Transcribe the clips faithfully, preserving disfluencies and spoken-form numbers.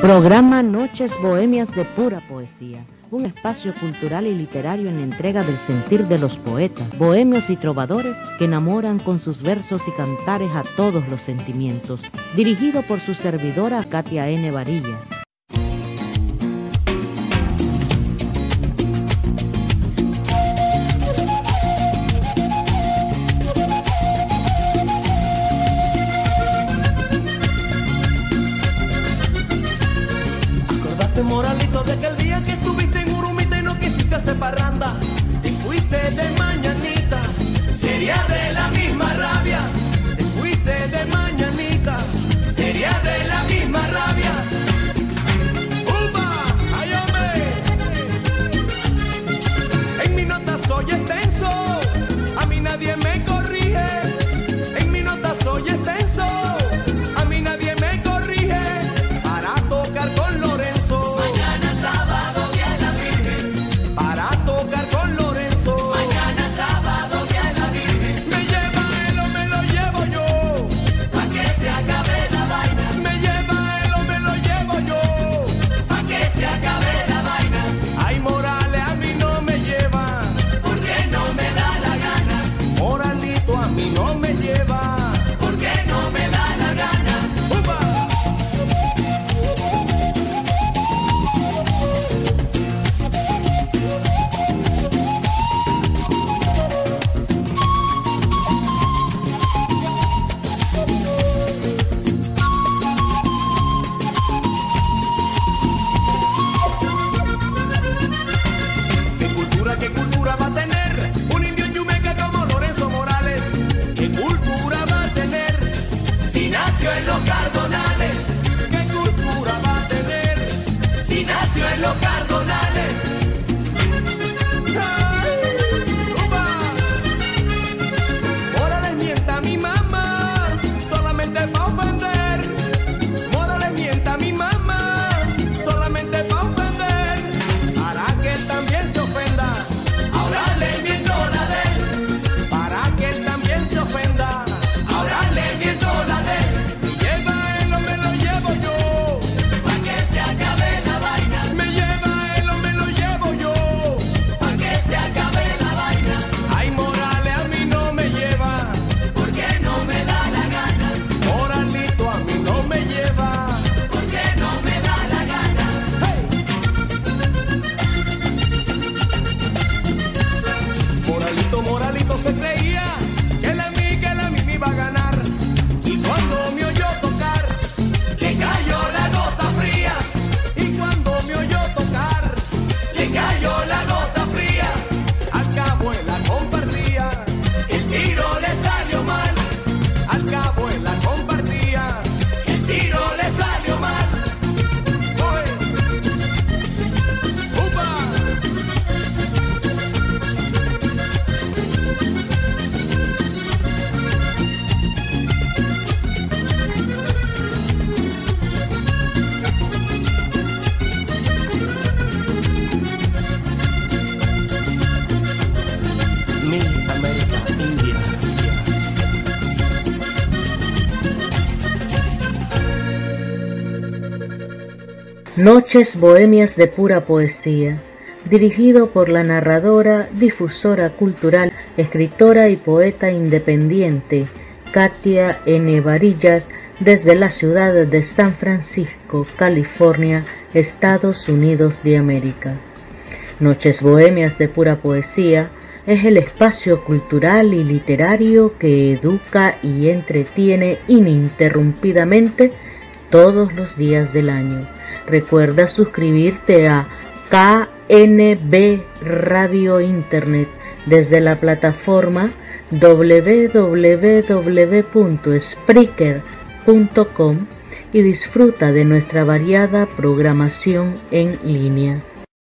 Programa Noches Bohemias de Pura Poesía, un espacio cultural y literario en la entrega del sentir de los poetas, bohemios y trovadores que enamoran con sus versos y cantares a todos los sentimientos. Dirigido por su servidora Katia N. Varillas. Moralito, de que el día que estuviste en Urumita y no quisiste hacer parranda, te fuiste de mañanita, sería de la misma rabia. Te fuiste de mañanita, sería de la misma rabia. ¡Upa! ¡Ay, hombre! En mi nota soy extenso, a mí nadie me corrige. En mi nota soy extenso, a mí nadie me corrige. Para tocar con Lorenzo, en los Cardonales, ¿qué cultura va a tener si nació en los Cardonales? ¡Ay! ¡Upa! Morales mienta a mi mamá, solamente pa' ofender. Morales mienta a mi mamá, solamente pa' ofender. Para que él también se ofenda, ahora le miento la de él. Para que él también se ofenda, ahora le miento la de él. Se creía que la mí, que la mí me iba a ganar. Y cuando me oyó tocar, le cayó la gota fría. Y cuando me oyó tocar, le cayó la gota fría. Al cabo él la compartía, el tiro le salió mal. Al cabo él la compartía, el tiro le salió mal. Oye, upa. Noches Bohemias de Pura Poesía, dirigido por la narradora, difusora cultural, escritora y poeta independiente Katia N. Varillas, desde la ciudad de San Francisco, California, Estados Unidos de América. Noches Bohemias de Pura Poesía es el espacio cultural y literario que educa y entretiene ininterrumpidamente todos los días del año. Recuerda suscribirte a K N B Radio Internet desde la plataforma doble u doble u doble u punto spreaker punto com y disfruta de nuestra variada programación en línea.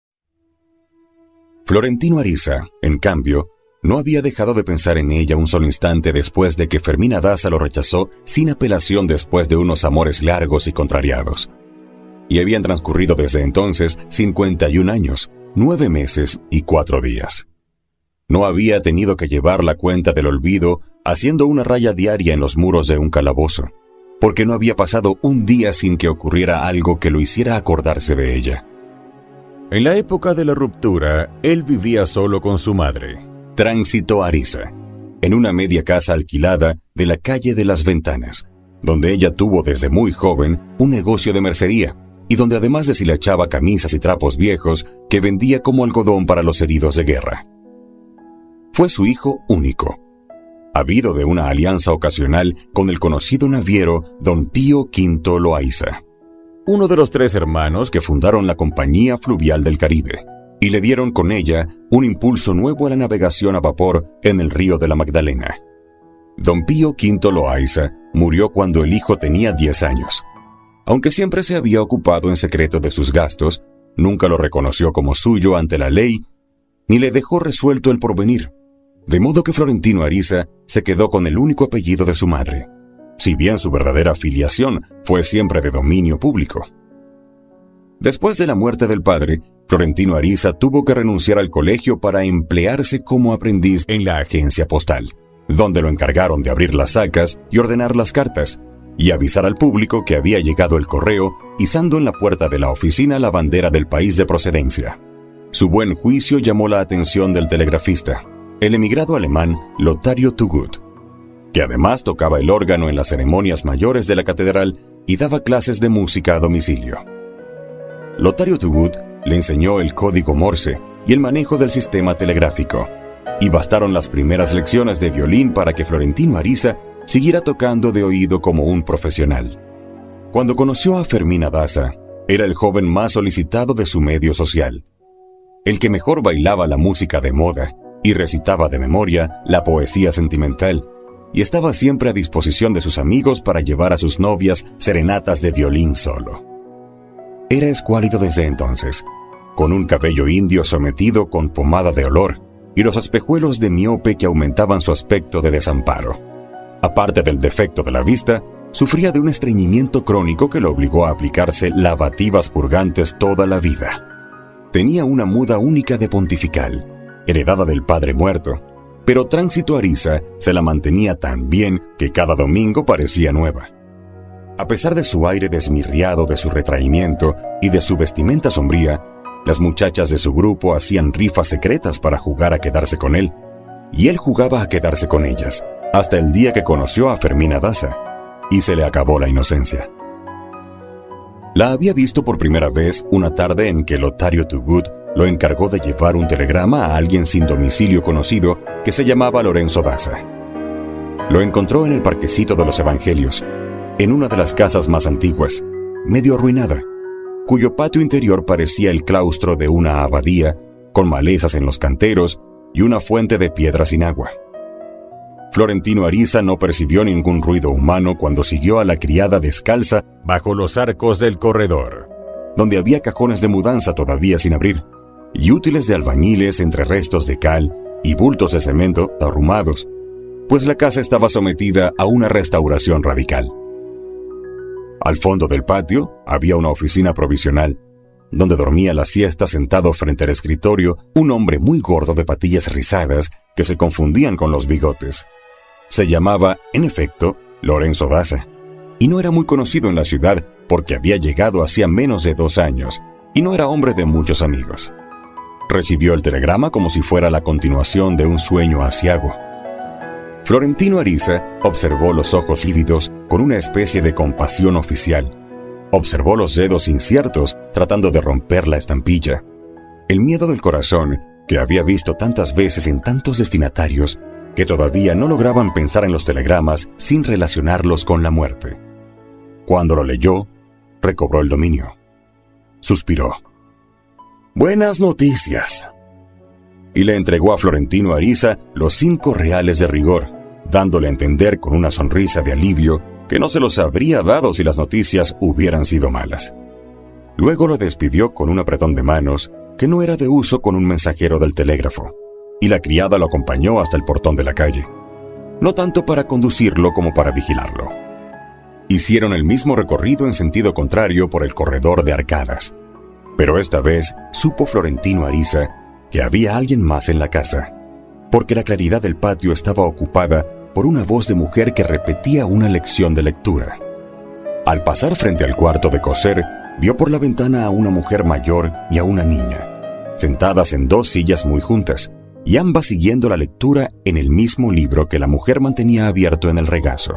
Florentino Ariza, en cambio, no había dejado de pensar en ella un solo instante después de que Fermina Daza lo rechazó sin apelación después de unos amores largos y contrariados. Y habían transcurrido desde entonces cincuenta y un años, nueve meses y cuatro días. No había tenido que llevar la cuenta del olvido haciendo una raya diaria en los muros de un calabozo. porque no había pasado un día sin que ocurriera algo que lo hiciera acordarse de ella. En la época de la ruptura, él vivía solo con su madre, Tránsito Ariza, en una media casa alquilada de la calle de las Ventanas, donde ella tuvo desde muy joven un negocio de mercería, y donde además deshilachaba camisas y trapos viejos que vendía como algodón para los heridos de guerra. Fue su hijo único, habido de una alianza ocasional con el conocido naviero Don Pío Quinto Loaiza, uno de los tres hermanos que fundaron la Compañía Fluvial del Caribe, y le dieron con ella un impulso nuevo a la navegación a vapor en el río de la Magdalena. Don Pío Quinto Loaiza murió cuando el hijo tenía diez años. Aunque siempre se había ocupado en secreto de sus gastos, nunca lo reconoció como suyo ante la ley, ni le dejó resuelto el porvenir, de modo que Florentino Ariza se quedó con el único apellido de su madre, si bien su verdadera filiación fue siempre de dominio público. Después de la muerte del padre, Florentino Ariza tuvo que renunciar al colegio para emplearse como aprendiz en la agencia postal, donde lo encargaron de abrir las sacas y ordenar las cartas, y avisar al público que había llegado el correo, izando en la puerta de la oficina la bandera del país de procedencia. Su buen juicio llamó la atención del telegrafista, el emigrado alemán Lotario Tugut, que además tocaba el órgano en las ceremonias mayores de la catedral y daba clases de música a domicilio. Lotario Tugut le enseñó el código Morse y el manejo del sistema telegráfico, y bastaron las primeras lecciones de violín para que Florentino Ariza siguiera tocando de oído como un profesional. Cuando conoció a Fermina Daza, era el joven más solicitado de su medio social, el que mejor bailaba la música de moda y recitaba de memoria la poesía sentimental, y estaba siempre a disposición de sus amigos para llevar a sus novias serenatas de violín solo. Era escuálido desde entonces, con un cabello indio sometido con pomada de olor y los espejuelos de miope que aumentaban su aspecto de desamparo. Aparte del defecto de la vista, sufría de un estreñimiento crónico que lo obligó a aplicarse lavativas purgantes toda la vida. Tenía una muda única de pontifical, heredada del padre muerto, pero Tránsito Ariza se la mantenía tan bien que cada domingo parecía nueva. A pesar de su aire desmirriado, de su retraimiento y de su vestimenta sombría, las muchachas de su grupo hacían rifas secretas para jugar a quedarse con él, y él jugaba a quedarse con ellas, hasta el día que conoció a Fermina Daza, y se le acabó la inocencia. La había visto por primera vez una tarde en que Lotario Tugut lo encargó de llevar un telegrama a alguien sin domicilio conocido que se llamaba Lorenzo Daza. Lo encontró en el parquecito de los Evangelios, en una de las casas más antiguas, medio arruinada, cuyo patio interior parecía el claustro de una abadía, con malezas en los canteros y una fuente de piedra sin agua. Florentino Ariza no percibió ningún ruido humano cuando siguió a la criada descalza bajo los arcos del corredor, donde había cajones de mudanza todavía sin abrir, y útiles de albañiles entre restos de cal y bultos de cemento arrumados, pues la casa estaba sometida a una restauración radical. Al fondo del patio había una oficina provisional, donde dormía la siesta sentado frente al escritorio un hombre muy gordo de patillas rizadas que se confundían con los bigotes. Se llamaba, en efecto, Lorenzo Daza, y no era muy conocido en la ciudad porque había llegado hacía menos de dos años y no era hombre de muchos amigos. Recibió el telegrama como si fuera la continuación de un sueño aciago. Florentino Ariza observó los ojos lívidos con una especie de compasión oficial. Observó los dedos inciertos tratando de romper la estampilla. El miedo del corazón, que había visto tantas veces en tantos destinatarios, que todavía no lograban pensar en los telegramas sin relacionarlos con la muerte. Cuando lo leyó, recobró el dominio. Suspiró. «Buenas noticias». Y le entregó a Florentino Ariza los cinco reales de rigor, dándole a entender con una sonrisa de alivio que no se los habría dado si las noticias hubieran sido malas. Luego lo despidió con un apretón de manos que no era de uso con un mensajero del telégrafo, y la criada lo acompañó hasta el portón de la calle, no tanto para conducirlo como para vigilarlo. Hicieron el mismo recorrido en sentido contrario por el corredor de arcadas, pero esta vez supo Florentino Ariza que había alguien más en la casa, porque la claridad del patio estaba ocupada por una voz de mujer que repetía una lección de lectura. Al pasar frente al cuarto de coser, vio por la ventana a una mujer mayor y a una niña, sentadas en dos sillas muy juntas, y ambas siguiendo la lectura en el mismo libro que la mujer mantenía abierto en el regazo.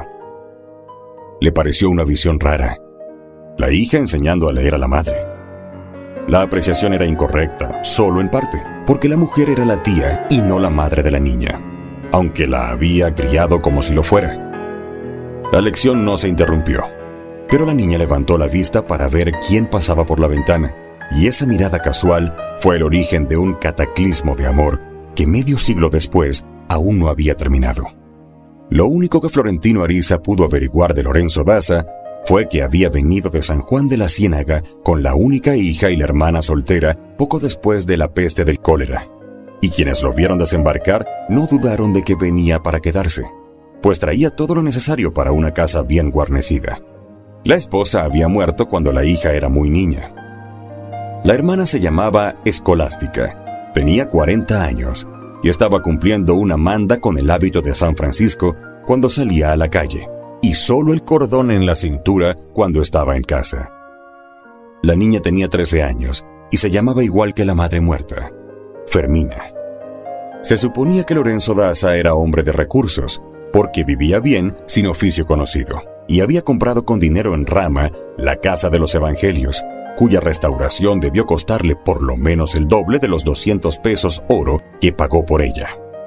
Le pareció una visión rara. La hija enseñando a leer a la madre. La apreciación era incorrecta, solo en parte, porque la mujer era la tía y no la madre de la niña, aunque la había criado como si lo fuera. La lección no se interrumpió, pero la niña levantó la vista para ver quién pasaba por la ventana, y esa mirada casual fue el origen de un cataclismo de amor que medio siglo después aún no había terminado. Lo único que Florentino Ariza pudo averiguar de Lorenzo Daza fue que había venido de San Juan de la Ciénaga con la única hija y la hermana soltera poco después de la peste del cólera, y quienes lo vieron desembarcar no dudaron de que venía para quedarse, pues traía todo lo necesario para una casa bien guarnecida. La esposa había muerto cuando la hija era muy niña. La hermana se llamaba Escolástica, tenía cuarenta años y estaba cumpliendo una manda con el hábito de San Francisco cuando salía a la calle, y solo el cordón en la cintura cuando estaba en casa. La niña tenía trece años y se llamaba igual que la madre muerta, Fermina. Se suponía que Lorenzo Daza era hombre de recursos, porque vivía bien sin oficio conocido, y había comprado con dinero en rama la Casa de los Evangelios, cuya restauración debió costarle por lo menos el doble de los doscientos pesos oro que pagó por ella.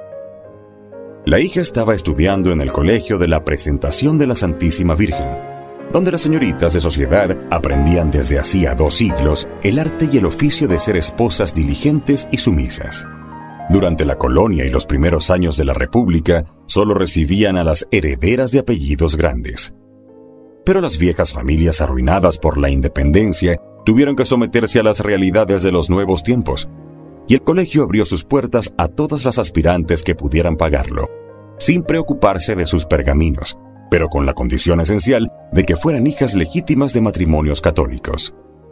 La hija estaba estudiando en el colegio de la Presentación de la Santísima Virgen, donde las señoritas de sociedad aprendían desde hacía dos siglos el arte y el oficio de ser esposas diligentes y sumisas. Durante la colonia y los primeros años de la República, solo recibían a las herederas de apellidos grandes. Pero las viejas familias arruinadas por la independencia tuvieron que someterse a las realidades de los nuevos tiempos, y el colegio abrió sus puertas a todas las aspirantes que pudieran pagarlo, sin preocuparse de sus pergaminos, pero con la condición esencial de que fueran hijas legítimas de matrimonios católicos.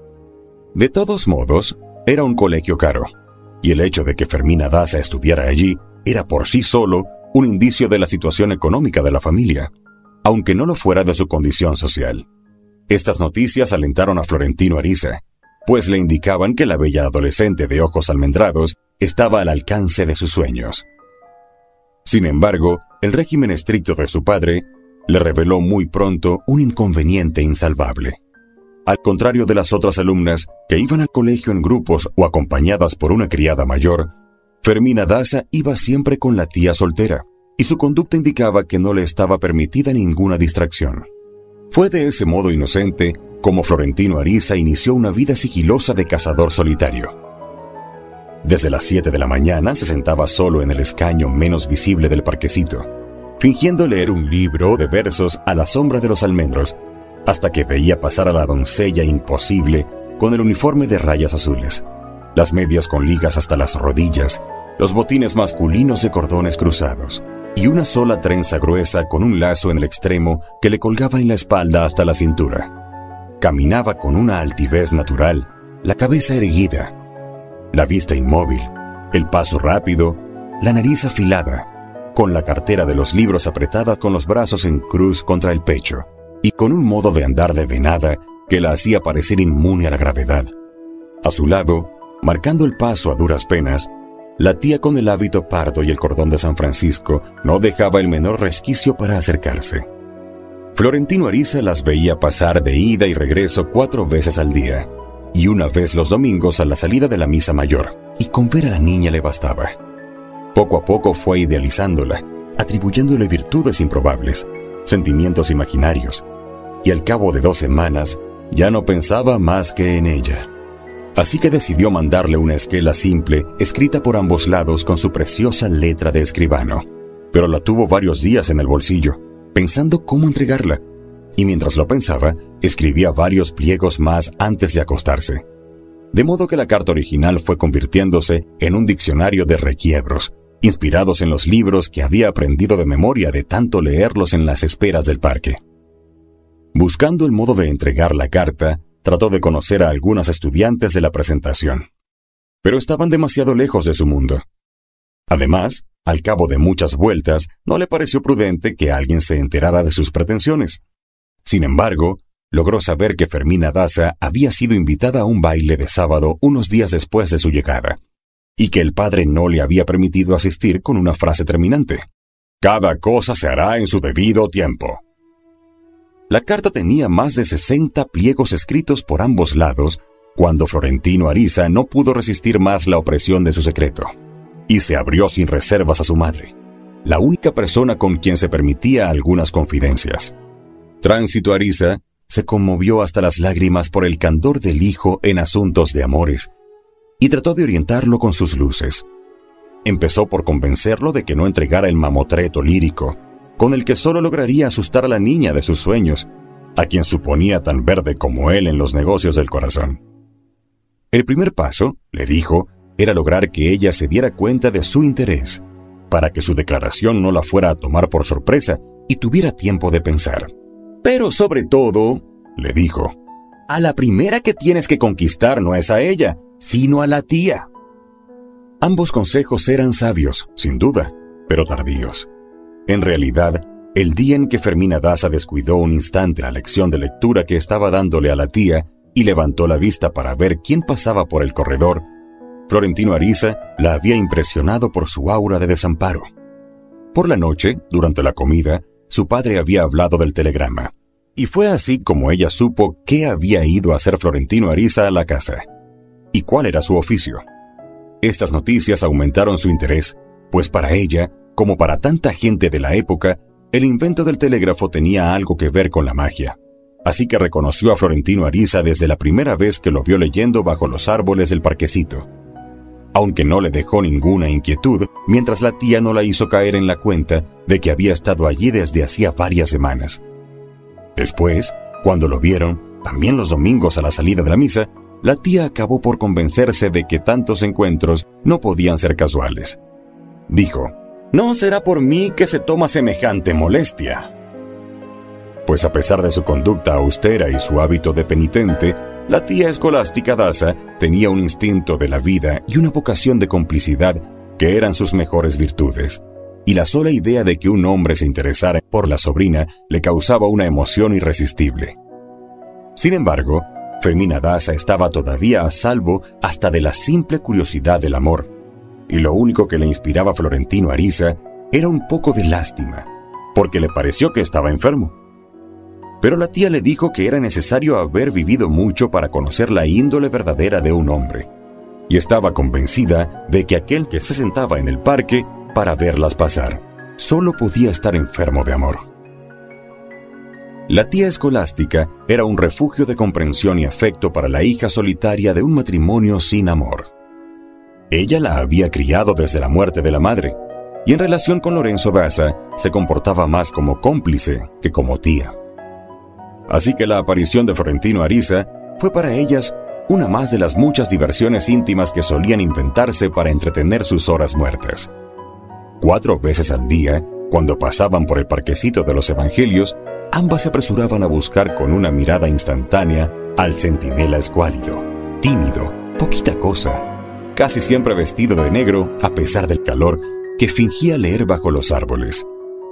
De todos modos, era un colegio caro, y el hecho de que Fermina Daza estudiara allí era por sí solo un indicio de la situación económica de la familia, aunque no lo fuera de su condición social. Estas noticias alentaron a Florentino Ariza, pues le indicaban que la bella adolescente de ojos almendrados estaba al alcance de sus sueños. Sin embargo, el régimen estricto de su padre le reveló muy pronto un inconveniente insalvable. Al contrario de las otras alumnas que iban al colegio en grupos o acompañadas por una criada mayor, Fermina Daza iba siempre con la tía soltera, y su conducta indicaba que no le estaba permitida ninguna distracción. Fue de ese modo inocente como Florentino Ariza inició una vida sigilosa de cazador solitario. Desde las siete de la mañana se sentaba solo en el escaño menos visible del parquecito, fingiendo leer un libro de versos a la sombra de los almendros, hasta que veía pasar a la doncella imposible con el uniforme de rayas azules, las medias con ligas hasta las rodillas, los botines masculinos de cordones cruzados, y una sola trenza gruesa con un lazo en el extremo que le colgaba en la espalda hasta la cintura. Caminaba con una altivez natural, la cabeza erguida, la vista inmóvil, el paso rápido, la nariz afilada, con la cartera de los libros apretada con los brazos en cruz contra el pecho, y con un modo de andar de venada que la hacía parecer inmune a la gravedad. A su lado, marcando el paso a duras penas, la tía con el hábito pardo y el cordón de San Francisco no dejaba el menor resquicio para acercarse. Florentino Ariza las veía pasar de ida y regreso cuatro veces al día, y una vez los domingos a la salida de la misa mayor, y con ver a la niña le bastaba. Poco a poco fue idealizándola, atribuyéndole virtudes improbables, sentimientos imaginarios, y al cabo de dos semanas ya no pensaba más que en ella. Así que decidió mandarle una esquela simple, escrita por ambos lados con su preciosa letra de escribano. Pero la tuvo varios días en el bolsillo, pensando cómo entregarla, y mientras lo pensaba, escribía varios pliegos más antes de acostarse. De modo que la carta original fue convirtiéndose en un diccionario de requiebros, inspirados en los libros que había aprendido de memoria de tanto leerlos en las esperas del parque. Buscando el modo de entregar la carta, trató de conocer a algunas estudiantes de la presentación, pero estaban demasiado lejos de su mundo. Además, al cabo de muchas vueltas, no le pareció prudente que alguien se enterara de sus pretensiones. Sin embargo, logró saber que Fermina Daza había sido invitada a un baile de sábado unos días después de su llegada, y que el padre no le había permitido asistir con una frase terminante: «Cada cosa se hará en su debido tiempo». La carta tenía más de sesenta pliegos escritos por ambos lados, cuando Florentino Ariza no pudo resistir más la opresión de su secreto, y se abrió sin reservas a su madre, la única persona con quien se permitía algunas confidencias. Tránsito Ariza se conmovió hasta las lágrimas por el candor del hijo en asuntos de amores, y trató de orientarlo con sus luces. Empezó por convencerlo de que no entregara el mamotreto lírico, con el que solo lograría asustar a la niña de sus sueños, a quien suponía tan verde como él en los negocios del corazón. El primer paso, le dijo, era lograr que ella se diera cuenta de su interés, para que su declaración no la fuera a tomar por sorpresa y tuviera tiempo de pensar. Pero sobre todo, le dijo, a la primera que tienes que conquistar no es a ella, sino a la tía. Ambos consejos eran sabios, sin duda, pero tardíos. En realidad, el día en que Fermina Daza descuidó un instante la lección de lectura que estaba dándole a la tía y levantó la vista para ver quién pasaba por el corredor, Florentino Ariza la había impresionado por su aura de desamparo. Por la noche, durante la comida, su padre había hablado del telegrama, y fue así como ella supo qué había ido a hacer Florentino Ariza a la casa, y cuál era su oficio. Estas noticias aumentaron su interés, pues para ella, como para tanta gente de la época, el invento del telégrafo tenía algo que ver con la magia. Así que reconoció a Florentino Ariza desde la primera vez que lo vio leyendo bajo los árboles del parquecito. Aunque no le dejó ninguna inquietud, mientras la tía no la hizo caer en la cuenta de que había estado allí desde hacía varias semanas. Después, cuando lo vieron, también los domingos a la salida de la misa, la tía acabó por convencerse de que tantos encuentros no podían ser casuales. Dijo, «No será por mí que se toma semejante molestia». Pues a pesar de su conducta austera y su hábito de penitente, la tía escolástica Daza tenía un instinto de la vida y una vocación de complicidad que eran sus mejores virtudes, y la sola idea de que un hombre se interesara por la sobrina le causaba una emoción irresistible. Sin embargo, Fermina Daza estaba todavía a salvo hasta de la simple curiosidad del amor, y lo único que le inspiraba a Florentino Ariza era un poco de lástima, porque le pareció que estaba enfermo. Pero la tía le dijo que era necesario haber vivido mucho para conocer la índole verdadera de un hombre, y estaba convencida de que aquel que se sentaba en el parque para verlas pasar solo podía estar enfermo de amor. La tía escolástica era un refugio de comprensión y afecto para la hija solitaria de un matrimonio sin amor. Ella la había criado desde la muerte de la madre, y en relación con Lorenzo Daza se comportaba más como cómplice que como tía. Así que la aparición de Florentino Ariza fue para ellas una más de las muchas diversiones íntimas que solían inventarse para entretener sus horas muertas. Cuatro veces al día, cuando pasaban por el parquecito de los Evangelios, ambas se apresuraban a buscar con una mirada instantánea al centinela escuálido, tímido, poquita cosa, casi siempre vestido de negro a pesar del calor, que fingía leer bajo los árboles.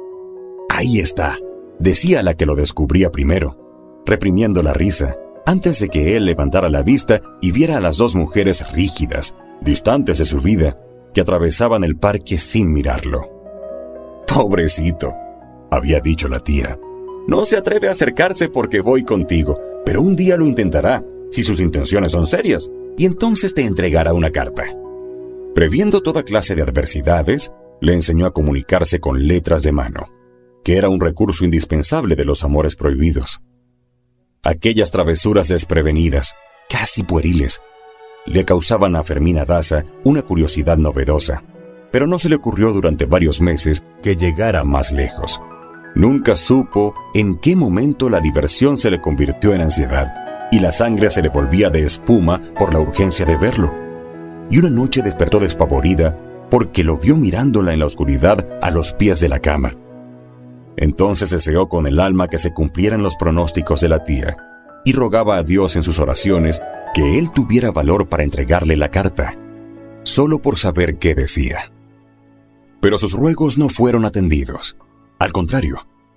«Ahí está», decía la que lo descubría primero, reprimiendo la risa, antes de que él levantara la vista y viera a las dos mujeres rígidas, distantes de su vida, que atravesaban el parque sin mirarlo. «Pobrecito», había dicho la tía, «no se atreve a acercarse porque voy contigo, pero un día lo intentará, si sus intenciones son serias, y entonces te entregará una carta». Previendo toda clase de adversidades, le enseñó a comunicarse con letras de mano, que era un recurso indispensable de los amores prohibidos. Aquellas travesuras desprevenidas, casi pueriles, le causaban a Fermina Daza una curiosidad novedosa, pero no se le ocurrió durante varios meses que llegara más lejos. Nunca supo en qué momento la diversión se le convirtió en ansiedad y la sangre se le volvía de espuma por la urgencia de verlo. Y una noche despertó despavorida porque lo vio mirándola en la oscuridad a los pies de la cama. Entonces deseó con el alma que se cumplieran los pronósticos de la tía y rogaba a Dios en sus oraciones que él tuviera valor para entregarle la carta, solo por saber qué decía. Pero sus ruegos no fueron atendidos. Al contrario,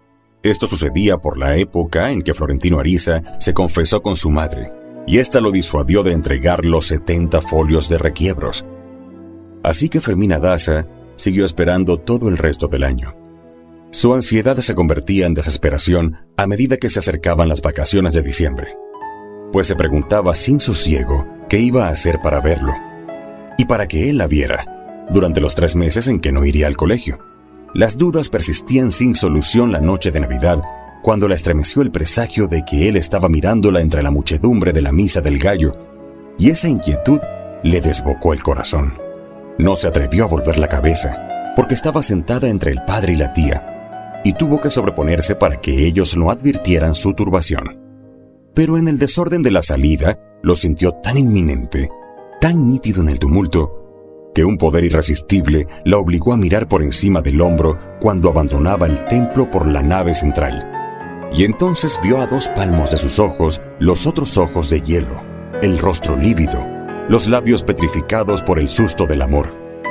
Esto sucedía por la época en que Florentino Ariza se confesó con su madre, y ésta lo disuadió de entregar los setenta folios de requiebros. Así que Fermina Daza siguió esperando todo el resto del año. Su ansiedad se convertía en desesperación a medida que se acercaban las vacaciones de diciembre, pues se preguntaba sin sosiego qué iba a hacer para verlo, y para que él la viera, durante los tres meses en que no iría al colegio. Las dudas persistían sin solución la noche de Navidad, cuando la estremeció el presagio de que él estaba mirándola entre la muchedumbre de la Misa del Gallo, y esa inquietud le desbocó el corazón. No se atrevió a volver la cabeza, porque estaba sentada entre el padre y la tía, y tuvo que sobreponerse para que ellos no advirtieran su turbación. Pero en el desorden de la salida, lo sintió tan inminente, tan nítido en el tumulto, que un poder irresistible la obligó a mirar por encima del hombro cuando abandonaba el templo por la nave central. Y entonces vio a dos palmos de sus ojos los otros ojos de hielo, el rostro lívido, los labios petrificados por el susto del amor.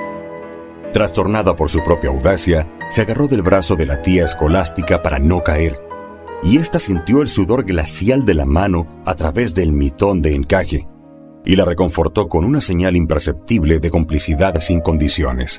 Trastornada por su propia audacia, se agarró del brazo de la tía escolástica para no caer, y ésta sintió el sudor glacial de la mano a través del mitón de encaje, y la reconfortó con una señal imperceptible de complicidad sin condiciones.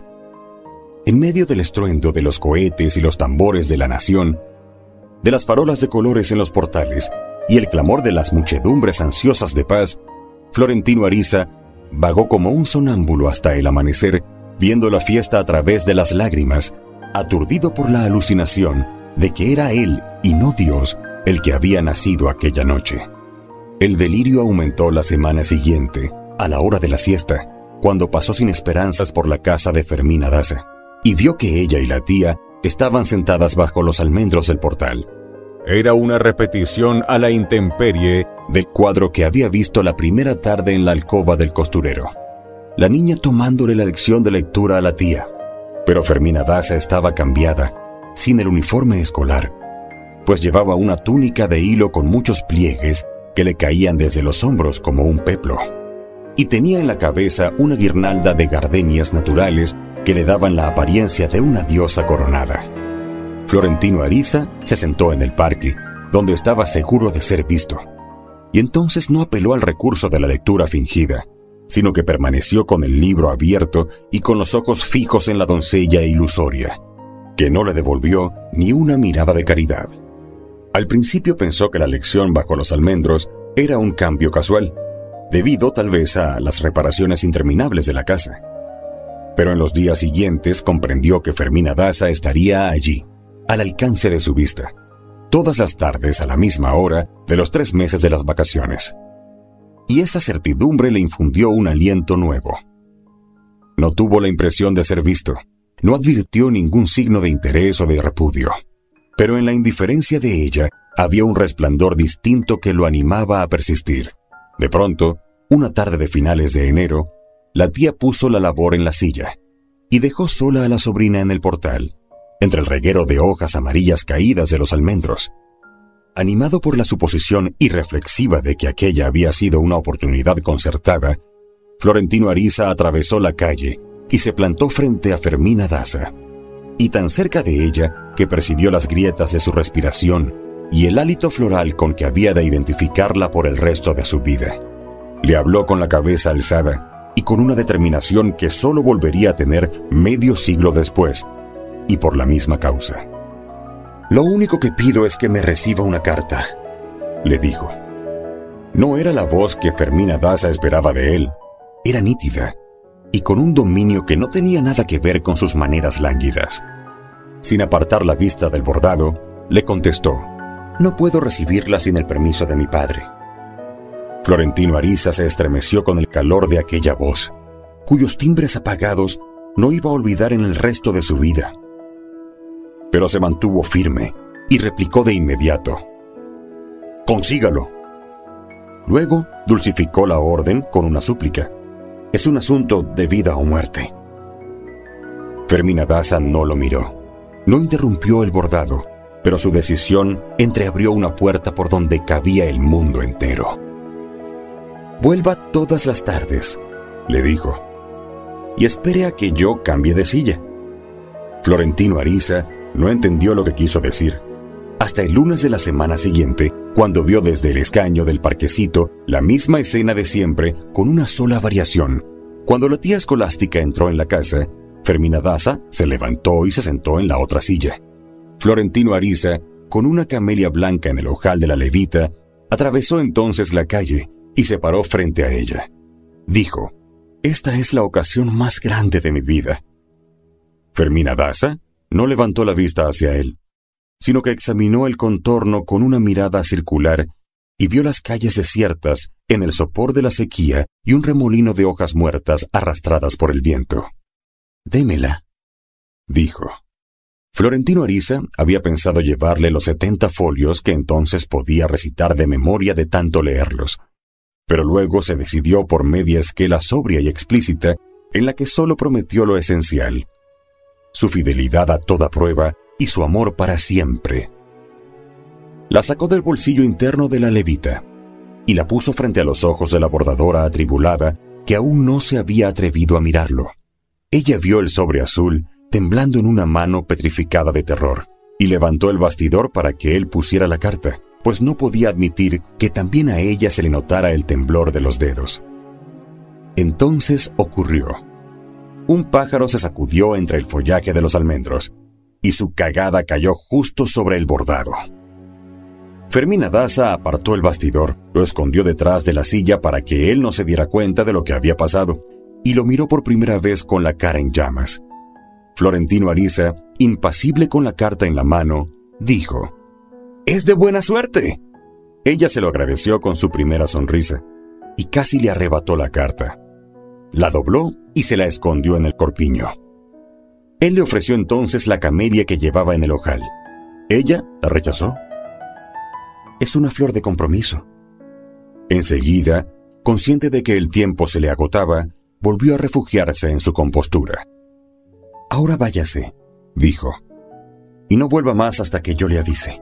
En medio del estruendo de los cohetes y los tambores de la nación, de las farolas de colores en los portales y el clamor de las muchedumbres ansiosas de paz, Florentino Ariza vagó como un sonámbulo hasta el amanecer, viendo la fiesta a través de las lágrimas, aturdido por la alucinación de que era él y no Dios el que había nacido aquella noche. El delirio aumentó la semana siguiente, a la hora de la siesta, cuando pasó sin esperanzas por la casa de Fermina Daza, y vio que ella y la tía estaban sentadas bajo los almendros del portal. Era una repetición a la intemperie del cuadro que había visto la primera tarde en la alcoba del costurero. La niña tomándole la lección de lectura a la tía, pero Fermina Daza estaba cambiada, sin el uniforme escolar, pues llevaba una túnica de hilo con muchos pliegues que le caían desde los hombros como un peplo, y tenía en la cabeza una guirnalda de gardenias naturales que le daban la apariencia de una diosa coronada. Florentino Ariza se sentó en el parque, donde estaba seguro de ser visto, y entonces no apeló al recurso de la lectura fingida, sino que permaneció con el libro abierto y con los ojos fijos en la doncella ilusoria, que no le devolvió ni una mirada de caridad. Al principio pensó que la lección bajo los almendros era un cambio casual, debido tal vez a las reparaciones interminables de la casa. Pero en los días siguientes comprendió que Fermina Daza estaría allí, al alcance de su vista, todas las tardes a la misma hora de los tres meses de las vacaciones. Y esa certidumbre le infundió un aliento nuevo. No tuvo la impresión de ser visto, no advirtió ningún signo de interés o de repudio. Pero en la indiferencia de ella había un resplandor distinto que lo animaba a persistir. De pronto, una tarde de finales de enero, la tía puso la labor en la silla y dejó sola a la sobrina en el portal, entre el reguero de hojas amarillas caídas de los almendros. Animado por la suposición irreflexiva de que aquella había sido una oportunidad concertada, Florentino Ariza atravesó la calle y se plantó frente a Fermina Daza, y tan cerca de ella que percibió las grietas de su respiración y el hálito floral con que había de identificarla por el resto de su vida. Le habló con la cabeza alzada y con una determinación que solo volvería a tener medio siglo después, y por la misma causa. «Lo único que pido es que me reciba una carta», le dijo. No era la voz que Fermina Daza esperaba de él, era nítida, y con un dominio que no tenía nada que ver con sus maneras lánguidas. Sin apartar la vista del bordado, le contestó: «No puedo recibirla sin el permiso de mi padre». Florentino Ariza se estremeció con el calor de aquella voz, cuyos timbres apagados no iba a olvidar en el resto de su vida. Pero se mantuvo firme y replicó de inmediato: «Consígalo». Luego dulcificó la orden con una súplica: «Es un asunto de vida o muerte». Fermina Daza no lo miró, no interrumpió el bordado, pero su decisión entreabrió una puerta por donde cabía el mundo entero. «Vuelva todas las tardes», le dijo, «y espere a que yo cambie de silla». Florentino Ariza no entendió lo que quiso decir, hasta el lunes de la semana siguiente, cuando vio desde el escaño del parquecito la misma escena de siempre con una sola variación. Cuando la tía Escolástica entró en la casa, Fermina Daza se levantó y se sentó en la otra silla. Florentino Ariza, con una camelia blanca en el ojal de la levita, atravesó entonces la calle y se paró frente a ella. Dijo: «Esta es la ocasión más grande de mi vida». Fermina Daza no levantó la vista hacia él, sino que examinó el contorno con una mirada circular y vio las calles desiertas en el sopor de la sequía y un remolino de hojas muertas arrastradas por el viento. «Démela», dijo. Florentino Ariza había pensado llevarle los setenta folios que entonces podía recitar de memoria de tanto leerlos, pero luego se decidió por media esquela sobria y explícita en la que solo prometió lo esencial: su fidelidad a toda prueba y su amor para siempre. La sacó del bolsillo interno de la levita y la puso frente a los ojos de la bordadora atribulada, que aún no se había atrevido a mirarlo. Ella vio el sobre azul temblando en una mano petrificada de terror, y levantó el bastidor para que él pusiera la carta, pues no podía admitir que también a ella se le notara el temblor de los dedos. Entonces ocurrió. Un pájaro se sacudió entre el follaje de los almendros, y su cagada cayó justo sobre el bordado. Fermina Daza apartó el bastidor, lo escondió detrás de la silla para que él no se diera cuenta de lo que había pasado, y lo miró por primera vez con la cara en llamas. Florentino Ariza, impasible con la carta en la mano, dijo: «¡Es de buena suerte!». Ella se lo agradeció con su primera sonrisa, y casi le arrebató la carta. La dobló y se la escondió en el corpiño. Él le ofreció entonces la camelia que llevaba en el ojal. Ella la rechazó. «Es una flor de compromiso». Enseguida, consciente de que el tiempo se le agotaba, volvió a refugiarse en su compostura. «Ahora váyase», dijo, «y no vuelva más hasta que yo le avise».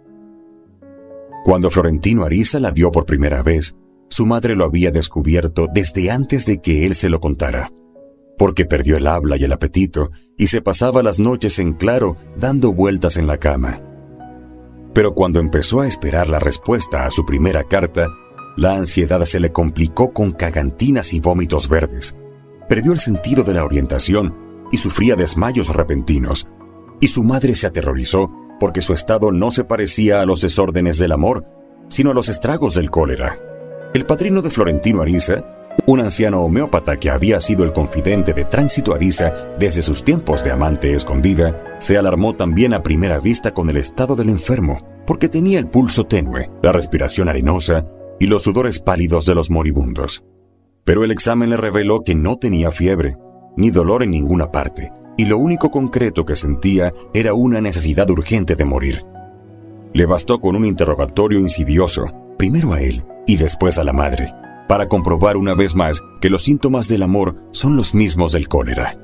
Cuando Florentino Ariza la vio por primera vez, su madre lo había descubierto desde antes de que él se lo contara, porque perdió el habla y el apetito y se pasaba las noches en claro dando vueltas en la cama. Pero cuando empezó a esperar la respuesta a su primera carta, la ansiedad se le complicó con cagantinas y vómitos verdes. Perdió el sentido de la orientación y sufría desmayos repentinos, y su madre se aterrorizó porque su estado no se parecía a los desórdenes del amor, sino a los estragos del cólera. El padrino de Florentino Ariza, un anciano homeópata que había sido el confidente de Tránsito Ariza desde sus tiempos de amante escondida, se alarmó también a primera vista con el estado del enfermo, porque tenía el pulso tenue, la respiración arenosa y los sudores pálidos de los moribundos. Pero el examen le reveló que no tenía fiebre, ni dolor en ninguna parte, y lo único concreto que sentía era una necesidad urgente de morir. Le bastó con un interrogatorio insidioso, primero a él y después a la madre, para comprobar una vez más que los síntomas del amor son los mismos del cólera.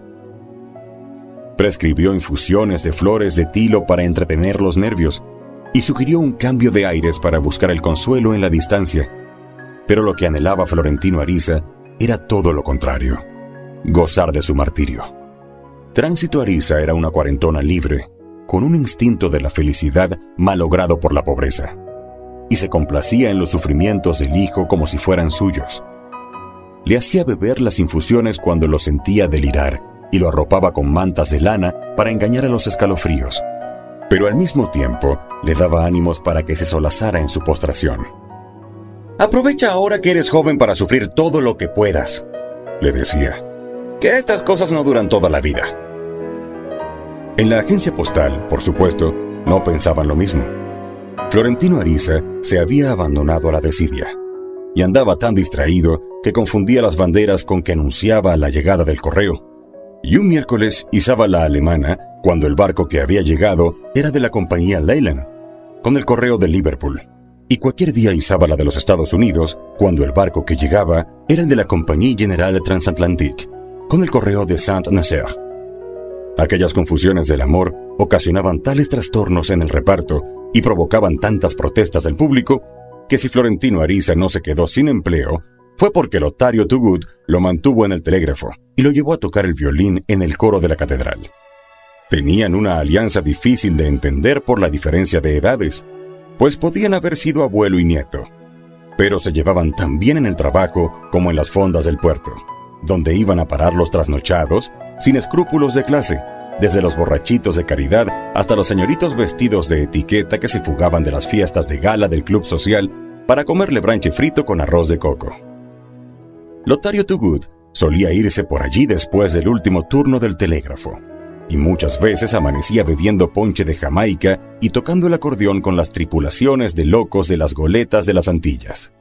Prescribió infusiones de flores de tilo para entretener los nervios y sugirió un cambio de aires para buscar el consuelo en la distancia. Pero lo que anhelaba Florentino Ariza era todo lo contrario: gozar de su martirio. Tránsito Ariza era una cuarentona libre, con un instinto de la felicidad malogrado por la pobreza, y se complacía en los sufrimientos del hijo como si fueran suyos. Le hacía beber las infusiones cuando lo sentía delirar, y lo arropaba con mantas de lana para engañar a los escalofríos, pero al mismo tiempo le daba ánimos para que se solazara en su postración. «Aprovecha ahora que eres joven para sufrir todo lo que puedas», le decía, «que estas cosas no duran toda la vida». En la agencia postal, por supuesto, no pensaban lo mismo. Florentino Ariza se había abandonado a la desidia, y andaba tan distraído que confundía las banderas con que anunciaba la llegada del correo. Y un miércoles izaba la alemana cuando el barco que había llegado era de la compañía Leyland, con el correo de Liverpool. Y cualquier día izaba la de los Estados Unidos cuando el barco que llegaba era el de la Compagnie Générale Transatlantique, con el correo de Saint-Nazaire. Aquellas confusiones del amor ocasionaban tales trastornos en el reparto y provocaban tantas protestas del público que si Florentino Ariza no se quedó sin empleo, fue porque Lotario Toogood lo mantuvo en el telégrafo y lo llevó a tocar el violín en el coro de la catedral. Tenían una alianza difícil de entender por la diferencia de edades, pues podían haber sido abuelo y nieto, pero se llevaban tan bien en el trabajo como en las fondas del puerto, donde iban a parar los trasnochados, sin escrúpulos de clase, desde los borrachitos de caridad hasta los señoritos vestidos de etiqueta que se fugaban de las fiestas de gala del club social para comerle branche frito con arroz de coco. Lotario Toogood solía irse por allí después del último turno del telégrafo, y muchas veces amanecía bebiendo ponche de Jamaica y tocando el acordeón con las tripulaciones de locos de las goletas de las Antillas.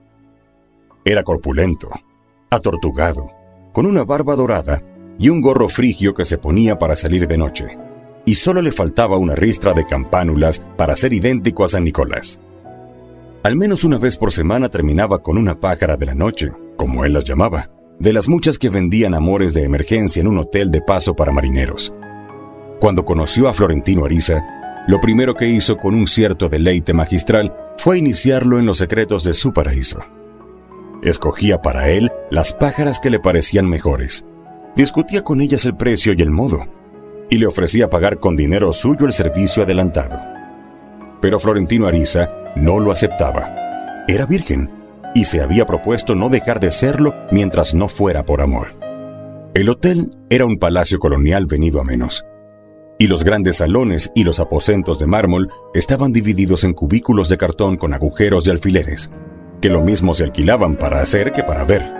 Era corpulento, atortugado, con una barba dorada y un gorro frigio que se ponía para salir de noche, y solo le faltaba una ristra de campánulas para ser idéntico a San Nicolás. Al menos una vez por semana terminaba con una pájara de la noche, como él las llamaba, de las muchas que vendían amores de emergencia en un hotel de paso para marineros. Cuando conoció a Florentino Ariza, lo primero que hizo con un cierto deleite magistral fue iniciarlo en los secretos de su paraíso. Escogía para él las pájaras que le parecían mejores, discutía con ellas el precio y el modo, y le ofrecía pagar con dinero suyo el servicio adelantado. Pero Florentino Ariza no lo aceptaba. Era virgen, y se había propuesto no dejar de serlo mientras no fuera por amor. El hotel era un palacio colonial venido a menos, y los grandes salones y los aposentos de mármol estaban divididos en cubículos de cartón con agujeros de alfileres, que lo mismo se alquilaban para hacer que para ver.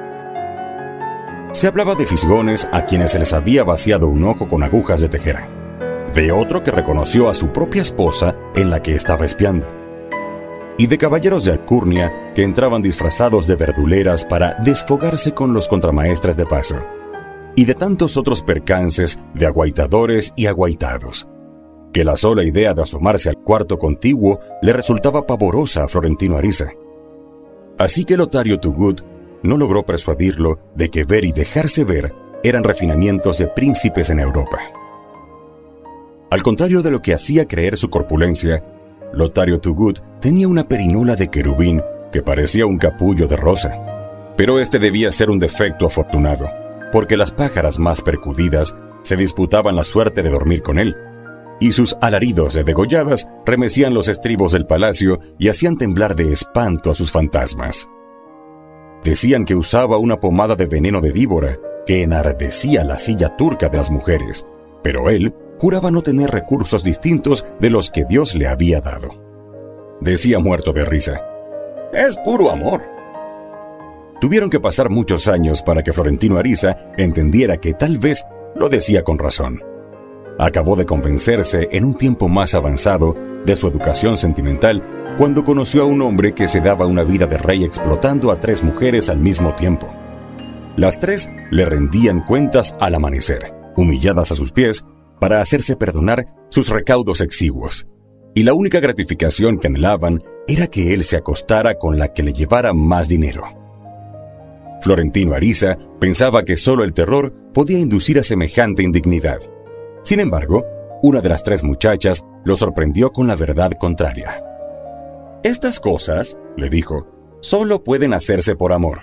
Se hablaba de fisgones a quienes se les había vaciado un ojo con agujas de tejera, de otro que reconoció a su propia esposa en la que estaba espiando, y de caballeros de alcurnia que entraban disfrazados de verduleras para desfogarse con los contramaestres de paso, y de tantos otros percances de aguaitadores y aguaitados, que la sola idea de asomarse al cuarto contiguo le resultaba pavorosa a Florentino Ariza. Así que Lotario Toogood no logró persuadirlo de que ver y dejarse ver eran refinamientos de príncipes en Europa. Al contrario de lo que hacía creer su corpulencia, Lotario Toogood tenía una perinola de querubín que parecía un capullo de rosa, pero este debía ser un defecto afortunado, porque las pájaras más percudidas se disputaban la suerte de dormir con él, y sus alaridos de degolladas remecían los estribos del palacio y hacían temblar de espanto a sus fantasmas. Decían que usaba una pomada de veneno de víbora que enardecía la silla turca de las mujeres, pero él juraba no tener recursos distintos de los que Dios le había dado. Decía muerto de risa: «Es puro amor». Tuvieron que pasar muchos años para que Florentino Ariza entendiera que tal vez lo decía con razón. Acabó de convencerse en un tiempo más avanzado de su educación sentimental cuando conoció a un hombre que se daba una vida de rey explotando a tres mujeres al mismo tiempo. Las tres le rendían cuentas al amanecer, humilladas a sus pies, para hacerse perdonar sus recaudos exiguos, y la única gratificación que anhelaban era que él se acostara con la que le llevara más dinero. Florentino Ariza pensaba que solo el terror podía inducir a semejante indignidad. Sin embargo, una de las tres muchachas lo sorprendió con la verdad contraria. «Estas cosas», le dijo, «solo pueden hacerse por amor».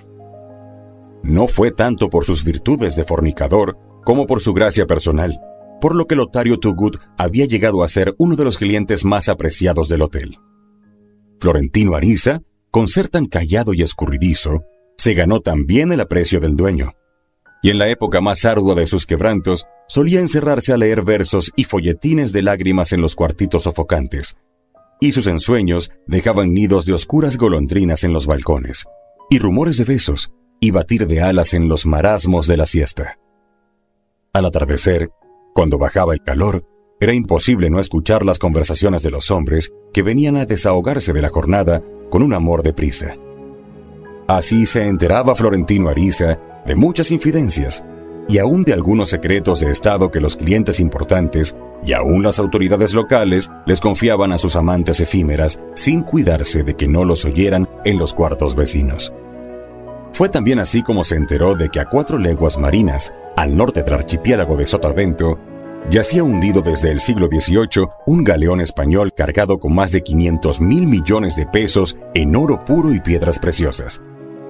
No fue tanto por sus virtudes de fornicador como por su gracia personal, por lo que Lotario Toogood había llegado a ser uno de los clientes más apreciados del hotel. Florentino Ariza, con ser tan callado y escurridizo, se ganó también el aprecio del dueño, y en la época más ardua de sus quebrantos, solía encerrarse a leer versos y folletines de lágrimas en los cuartitos sofocantes, y sus ensueños dejaban nidos de oscuras golondrinas en los balcones, y rumores de besos, y batir de alas en los marasmos de la siesta. Al atardecer, cuando bajaba el calor, era imposible no escuchar las conversaciones de los hombres que venían a desahogarse de la jornada con un amor de prisa. Así se enteraba Florentino Ariza de muchas infidencias, y aún de algunos secretos de Estado que los clientes importantes y aún las autoridades locales les confiaban a sus amantes efímeras sin cuidarse de que no los oyeran en los cuartos vecinos. Fue también así como se enteró de que a cuatro leguas marinas, al norte del archipiélago de Sotavento, yacía hundido desde el siglo dieciocho un galeón español cargado con más de quinientos mil millones de pesos en oro puro y piedras preciosas.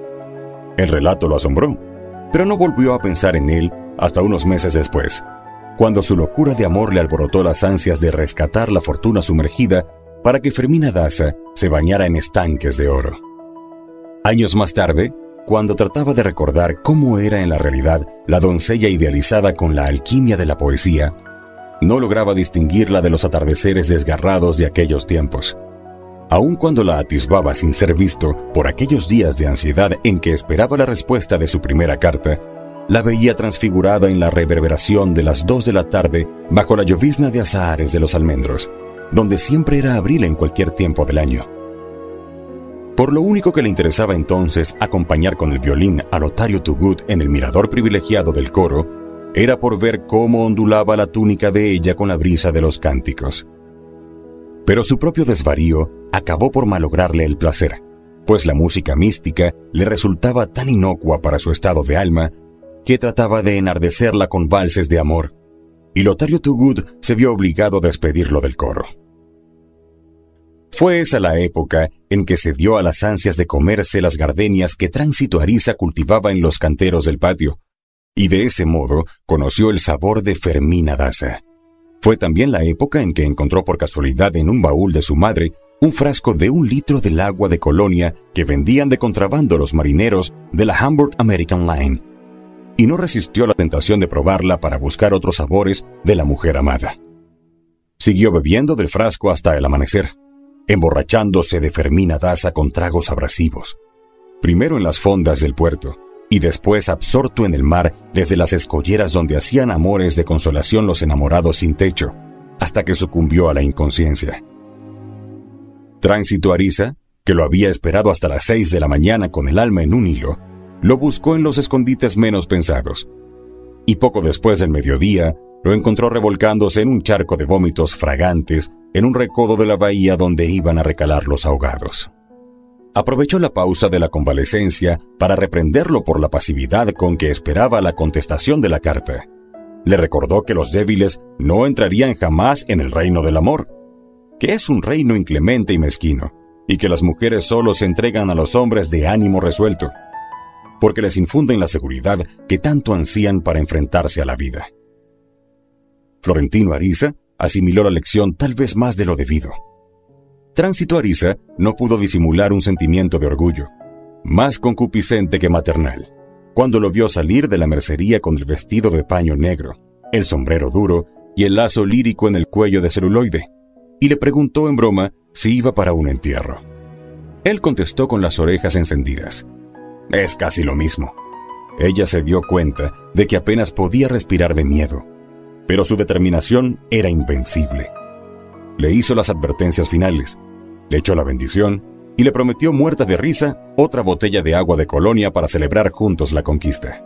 El relato lo asombró, pero no volvió a pensar en él hasta unos meses después, cuando su locura de amor le alborotó las ansias de rescatar la fortuna sumergida para que Fermina Daza se bañara en estanques de oro. Años más tarde, cuando trataba de recordar cómo era en la realidad la doncella idealizada con la alquimia de la poesía, no lograba distinguirla de los atardeceres desgarrados de aquellos tiempos. Aun cuando la atisbaba sin ser visto por aquellos días de ansiedad en que esperaba la respuesta de su primera carta, la veía transfigurada en la reverberación de las dos de la tarde bajo la llovizna de azahares de los almendros, donde siempre era abril en cualquier tiempo del año. Por lo único que le interesaba entonces acompañar con el violín a Lotario Toogood en el mirador privilegiado del coro, era por ver cómo ondulaba la túnica de ella con la brisa de los cánticos. Pero su propio desvarío acabó por malograrle el placer, pues la música mística le resultaba tan inocua para su estado de alma que trataba de enardecerla con valses de amor, y Lotario Toogood se vio obligado a despedirlo del coro. Fue esa la época en que se dio a las ansias de comerse las gardenias que Tránsito Ariza cultivaba en los canteros del patio, y de ese modo conoció el sabor de Fermina Daza. Fue también la época en que encontró por casualidad en un baúl de su madre un frasco de un litro del agua de Colonia que vendían de contrabando los marineros de la Hamburg American Line, y no resistió la tentación de probarla para buscar otros sabores de la mujer amada. Siguió bebiendo del frasco hasta el amanecer, emborrachándose de Fermina Daza con tragos abrasivos, primero en las fondas del puerto, y después absorto en el mar desde las escolleras donde hacían amores de consolación los enamorados sin techo, hasta que sucumbió a la inconsciencia. Tránsito Ariza, que lo había esperado hasta las seis de la mañana con el alma en un hilo, lo buscó en los escondites menos pensados, y poco después del mediodía lo encontró revolcándose en un charco de vómitos fragantes en un recodo de la bahía donde iban a recalar los ahogados. Aprovechó la pausa de la convalecencia para reprenderlo por la pasividad con que esperaba la contestación de la carta. Le recordó que los débiles no entrarían jamás en el reino del amor, que es un reino inclemente y mezquino, y que las mujeres solo se entregan a los hombres de ánimo resuelto, porque les infunden la seguridad que tanto ansían para enfrentarse a la vida. Florentino Ariza asimiló la lección tal vez más de lo debido. Tránsito Ariza no pudo disimular un sentimiento de orgullo, más concupiscente que maternal, cuando lo vio salir de la mercería con el vestido de paño negro, el sombrero duro y el lazo lírico en el cuello de celuloide, y le preguntó en broma si iba para un entierro. Él contestó con las orejas encendidas: «Es casi lo mismo». Ella se dio cuenta de que apenas podía respirar de miedo, pero su determinación era invencible. Le hizo las advertencias finales, le echó la bendición y le prometió, muerta de risa, otra botella de agua de Colonia para celebrar juntos la conquista.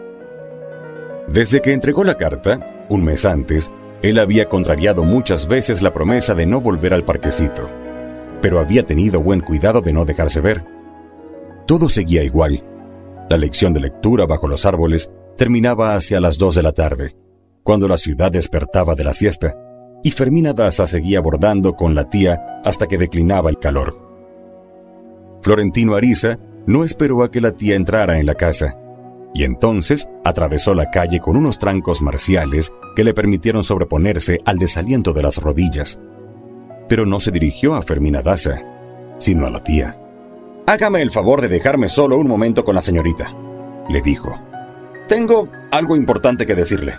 Desde que entregó la carta, un mes antes, él había contrariado muchas veces la promesa de no volver al parquecito, pero había tenido buen cuidado de no dejarse ver. Todo seguía igual. La lección de lectura bajo los árboles terminaba hacia las dos de la tarde, cuando la ciudad despertaba de la siesta, y Fermina Daza seguía bordando con la tía hasta que declinaba el calor. Florentino Ariza no esperó a que la tía entrara en la casa, y entonces atravesó la calle con unos trancos marciales que le permitieron sobreponerse al desaliento de las rodillas. Pero no se dirigió a Fermina Daza, sino a la tía. «Hágame el favor de dejarme solo un momento con la señorita», le dijo. «Tengo algo importante que decirle».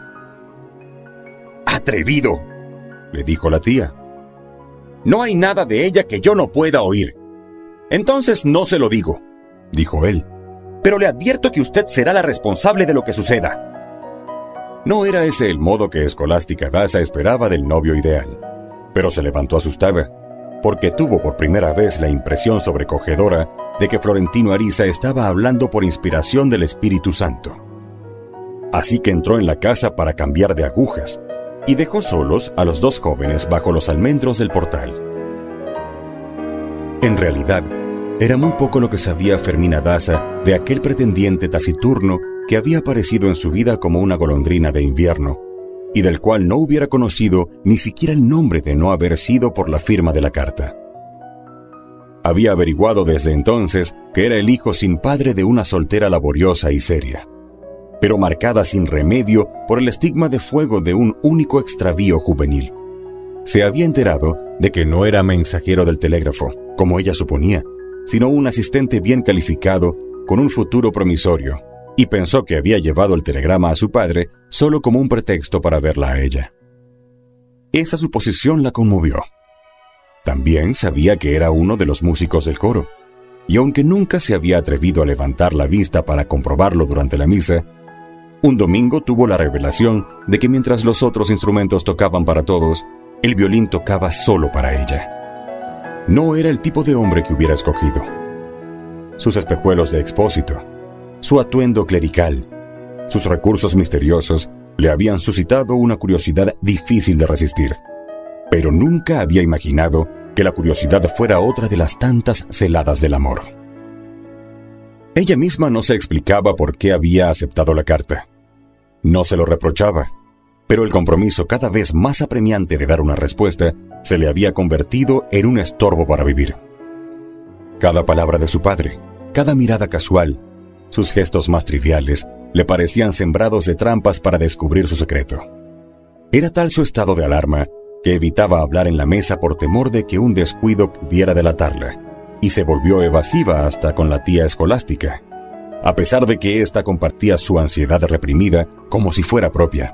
«¡Atrevido!», le dijo la tía. «No hay nada de ella que yo no pueda oír». «Entonces no se lo digo», dijo él, «pero le advierto que usted será la responsable de lo que suceda». No era ese el modo que Escolástica Daza esperaba del novio ideal, pero se levantó asustada, porque tuvo por primera vez la impresión sobrecogedora de que Florentino Ariza estaba hablando por inspiración del Espíritu Santo. Así que entró en la casa para cambiar de agujas, y dejó solos a los dos jóvenes bajo los almendros del portal. En realidad, era muy poco lo que sabía Fermina Daza de aquel pretendiente taciturno que había aparecido en su vida como una golondrina de invierno, y del cual no hubiera conocido ni siquiera el nombre de no haber sido por la firma de la carta. Había averiguado desde entonces que era el hijo sin padre de una soltera laboriosa y seria. pero marcada sin remedio por el estigma de fuego de un único extravío juvenil. Se había enterado de que no era mensajero del telégrafo, como ella suponía, sino un asistente bien calificado con un futuro promisorio, y pensó que había llevado el telegrama a su padre solo como un pretexto para verla a ella. Esa suposición la conmovió. También sabía que era uno de los músicos del coro, y aunque nunca se había atrevido a levantar la vista para comprobarlo durante la misa, un domingo tuvo la revelación de que mientras los otros instrumentos tocaban para todos, el violín tocaba solo para ella. No era el tipo de hombre que hubiera escogido. Sus espejuelos de expósito, su atuendo clerical, sus recursos misteriosos le habían suscitado una curiosidad difícil de resistir, pero nunca había imaginado que la curiosidad fuera otra de las tantas celadas del amor. Ella misma no se explicaba por qué había aceptado la carta. No se lo reprochaba, pero el compromiso cada vez más apremiante de dar una respuesta se le había convertido en un estorbo para vivir. Cada palabra de su padre, cada mirada casual, sus gestos más triviales, le parecían sembrados de trampas para descubrir su secreto. Era tal su estado de alarma que evitaba hablar en la mesa por temor de que un descuido pudiera delatarla, y se volvió evasiva hasta con la tía Escolástica, a pesar de que ésta compartía su ansiedad reprimida como si fuera propia.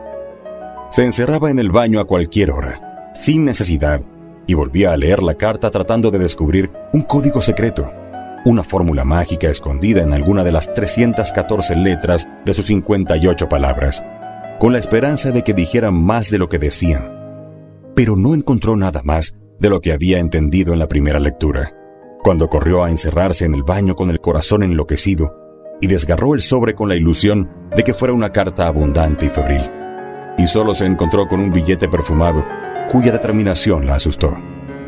Se encerraba en el baño a cualquier hora, sin necesidad, y volvía a leer la carta tratando de descubrir un código secreto, una fórmula mágica escondida en alguna de las trescientas catorce letras de sus cincuenta y ocho palabras, con la esperanza de que dijeran más de lo que decían. Pero no encontró nada más de lo que había entendido en la primera lectura, cuando corrió a encerrarse en el baño con el corazón enloquecido y desgarró el sobre con la ilusión de que fuera una carta abundante y febril, y solo se encontró con un billete perfumado cuya determinación la asustó.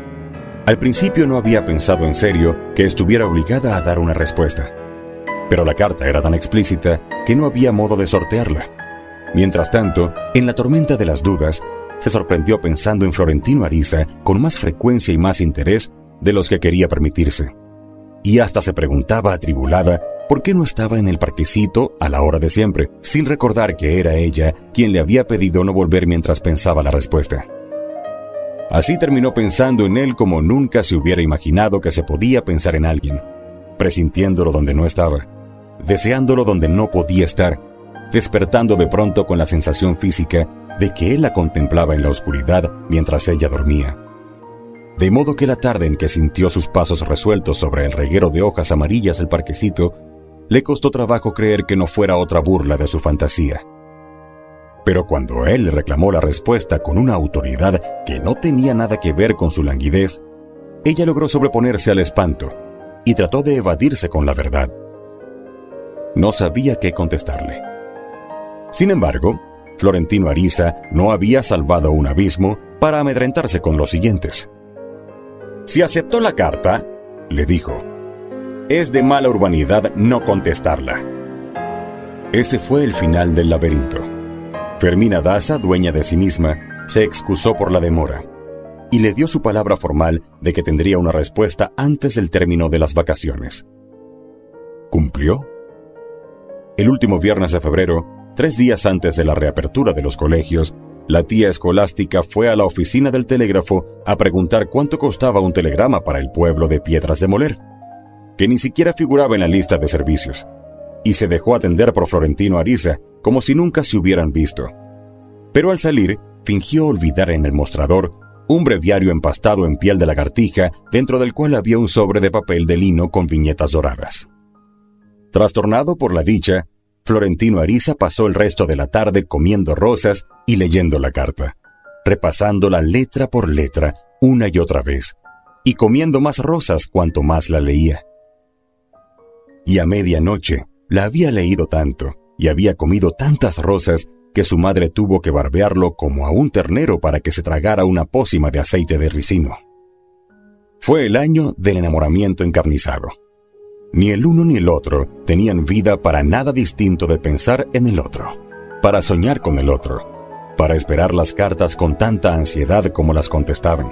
Al principio no había pensado en serio que estuviera obligada a dar una respuesta, pero la carta era tan explícita que no había modo de sortearla. Mientras tanto, en la tormenta de las dudas, se sorprendió pensando en Florentino Ariza con más frecuencia y más interés de los que quería permitirse. Y hasta se preguntaba atribulada por qué no estaba en el parquecito a la hora de siempre, sin recordar que era ella quien le había pedido no volver mientras pensaba la respuesta. Así terminó pensando en él como nunca se hubiera imaginado que se podía pensar en alguien, presintiéndolo donde no estaba, deseándolo donde no podía estar, despertando de pronto con la sensación física de que él la contemplaba en la oscuridad mientras ella dormía. De modo que la tarde en que sintió sus pasos resueltos sobre el reguero de hojas amarillas del parquecito, le costó trabajo creer que no fuera otra burla de su fantasía. Pero cuando él le reclamó la respuesta con una autoridad que no tenía nada que ver con su languidez, ella logró sobreponerse al espanto y trató de evadirse con la verdad. No sabía qué contestarle. Sin embargo, Florentino Ariza no había salvado un abismo para amedrentarse con los siguientes. «Si aceptó la carta», le dijo, «es de mala urbanidad no contestarla». Ese fue el final del laberinto. Fermina Daza, dueña de sí misma, se excusó por la demora y le dio su palabra formal de que tendría una respuesta antes del término de las vacaciones. ¿Cumplió? El último viernes de febrero, tres días antes de la reapertura de los colegios, la tía Escolástica fue a la oficina del telégrafo a preguntar cuánto costaba un telegrama para el pueblo de Piedras de Moler, que ni siquiera figuraba en la lista de servicios, y se dejó atender por Florentino Ariza como si nunca se hubieran visto. Pero al salir, fingió olvidar en el mostrador un breviario empastado en piel de lagartija, dentro del cual había un sobre de papel de lino con viñetas doradas. Trastornado por la dicha, Florentino Ariza pasó el resto de la tarde comiendo rosas y leyendo la carta, repasándola letra por letra una y otra vez, y comiendo más rosas cuanto más la leía. Y a medianoche la había leído tanto y había comido tantas rosas que su madre tuvo que barbearlo como a un ternero para que se tragara una pócima de aceite de ricino. Fue el año del enamoramiento encarnizado. Ni el uno ni el otro tenían vida para nada distinto de pensar en el otro, para soñar con el otro, para esperar las cartas con tanta ansiedad como las contestaban.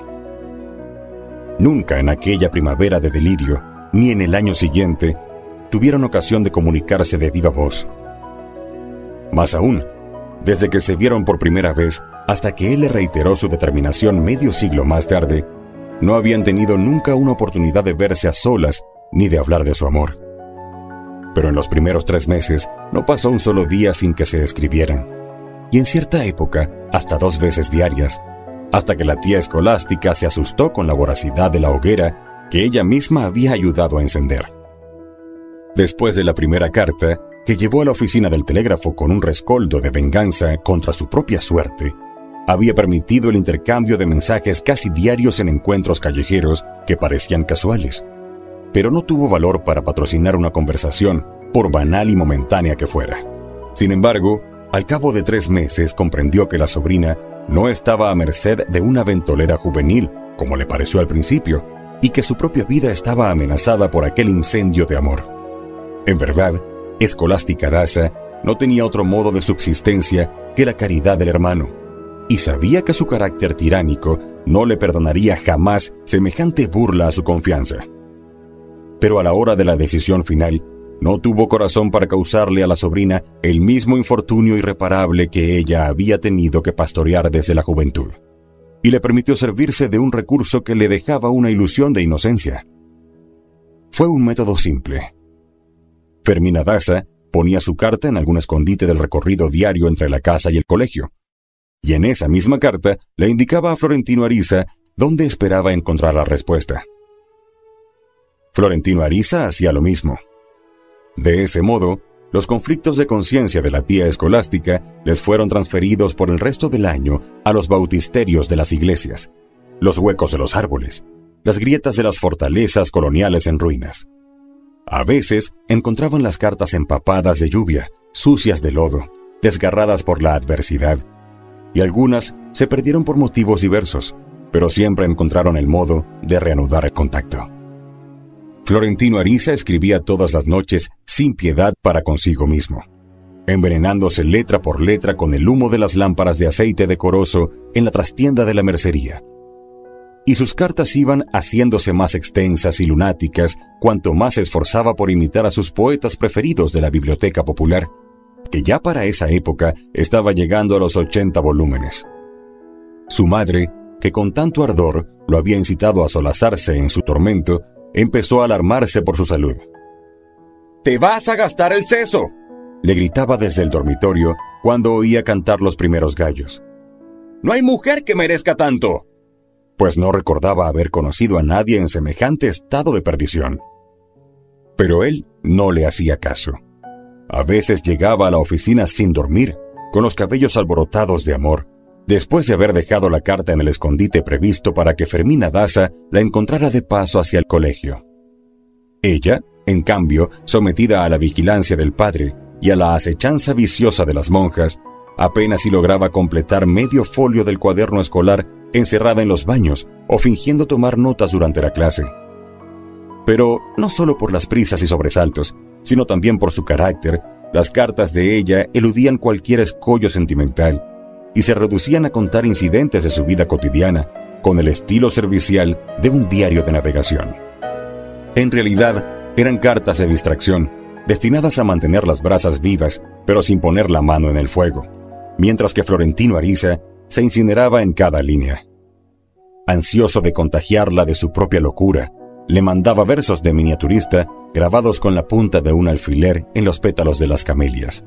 Nunca en aquella primavera de delirio, ni en el año siguiente, tuvieron ocasión de comunicarse de viva voz. Más aún, desde que se vieron por primera vez hasta que él le reiteró su determinación medio siglo más tarde, no habían tenido nunca una oportunidad de verse a solas ni de hablar de su amor. Pero en los primeros tres meses no pasó un solo día sin que se escribieran, y en cierta época hasta dos veces diarias, hasta que la tía Escolástica se asustó con la voracidad de la hoguera que ella misma había ayudado a encender. Después de la primera carta, que llevó a la oficina del telégrafo con un rescoldo de venganza contra su propia suerte, había permitido el intercambio de mensajes casi diarios en encuentros callejeros que parecían casuales, pero no tuvo valor para patrocinar una conversación, por banal y momentánea que fuera. Sin embargo, al cabo de tres meses comprendió que la sobrina no estaba a merced de una ventolera juvenil, como le pareció al principio, y que su propia vida estaba amenazada por aquel incendio de amor. En verdad, Escolástica Daza no tenía otro modo de subsistencia que la caridad del hermano, y sabía que su carácter tiránico no le perdonaría jamás semejante burla a su confianza. Pero a la hora de la decisión final, no tuvo corazón para causarle a la sobrina el mismo infortunio irreparable que ella había tenido que pastorear desde la juventud, y le permitió servirse de un recurso que le dejaba una ilusión de inocencia. Fue un método simple. Fermina Daza ponía su carta en algún escondite del recorrido diario entre la casa y el colegio, y en esa misma carta le indicaba a Florentino Ariza dónde esperaba encontrar la respuesta. Florentino Ariza hacía lo mismo. De ese modo, los conflictos de conciencia de la tía Escolástica les fueron transferidos por el resto del año a los bautisterios de las iglesias, los huecos de los árboles, las grietas de las fortalezas coloniales en ruinas. A veces encontraban las cartas empapadas de lluvia, sucias de lodo, desgarradas por la adversidad, y algunas se perdieron por motivos diversos, pero siempre encontraron el modo de reanudar el contacto. Florentino Ariza escribía todas las noches sin piedad para consigo mismo, envenenándose letra por letra con el humo de las lámparas de aceite decoroso en la trastienda de la mercería. Y sus cartas iban haciéndose más extensas y lunáticas cuanto más se esforzaba por imitar a sus poetas preferidos de la biblioteca popular, que ya para esa época estaba llegando a los ochenta volúmenes. Su madre, que con tanto ardor lo había incitado a solazarse en su tormento, empezó a alarmarse por su salud. «¡Te vas a gastar el seso!», le gritaba desde el dormitorio cuando oía cantar los primeros gallos. «¡No hay mujer que merezca tanto!», pues no recordaba haber conocido a nadie en semejante estado de perdición. Pero él no le hacía caso. A veces llegaba a la oficina sin dormir, con los cabellos alborotados de amor, después de haber dejado la carta en el escondite previsto para que Fermina Daza la encontrara de paso hacia el colegio. Ella, en cambio, sometida a la vigilancia del padre y a la acechanza viciosa de las monjas, apenas si lograba completar medio folio del cuaderno escolar encerrada en los baños o fingiendo tomar notas durante la clase. Pero no solo por las prisas y sobresaltos, sino también por su carácter, las cartas de ella eludían cualquier escollo sentimental y se reducían a contar incidentes de su vida cotidiana, con el estilo servicial de un diario de navegación. En realidad, eran cartas de distracción, destinadas a mantener las brasas vivas, pero sin poner la mano en el fuego, mientras que Florentino Ariza se incineraba en cada línea. Ansioso de contagiarla de su propia locura, le mandaba versos de miniaturista grabados con la punta de un alfiler en los pétalos de las camelias.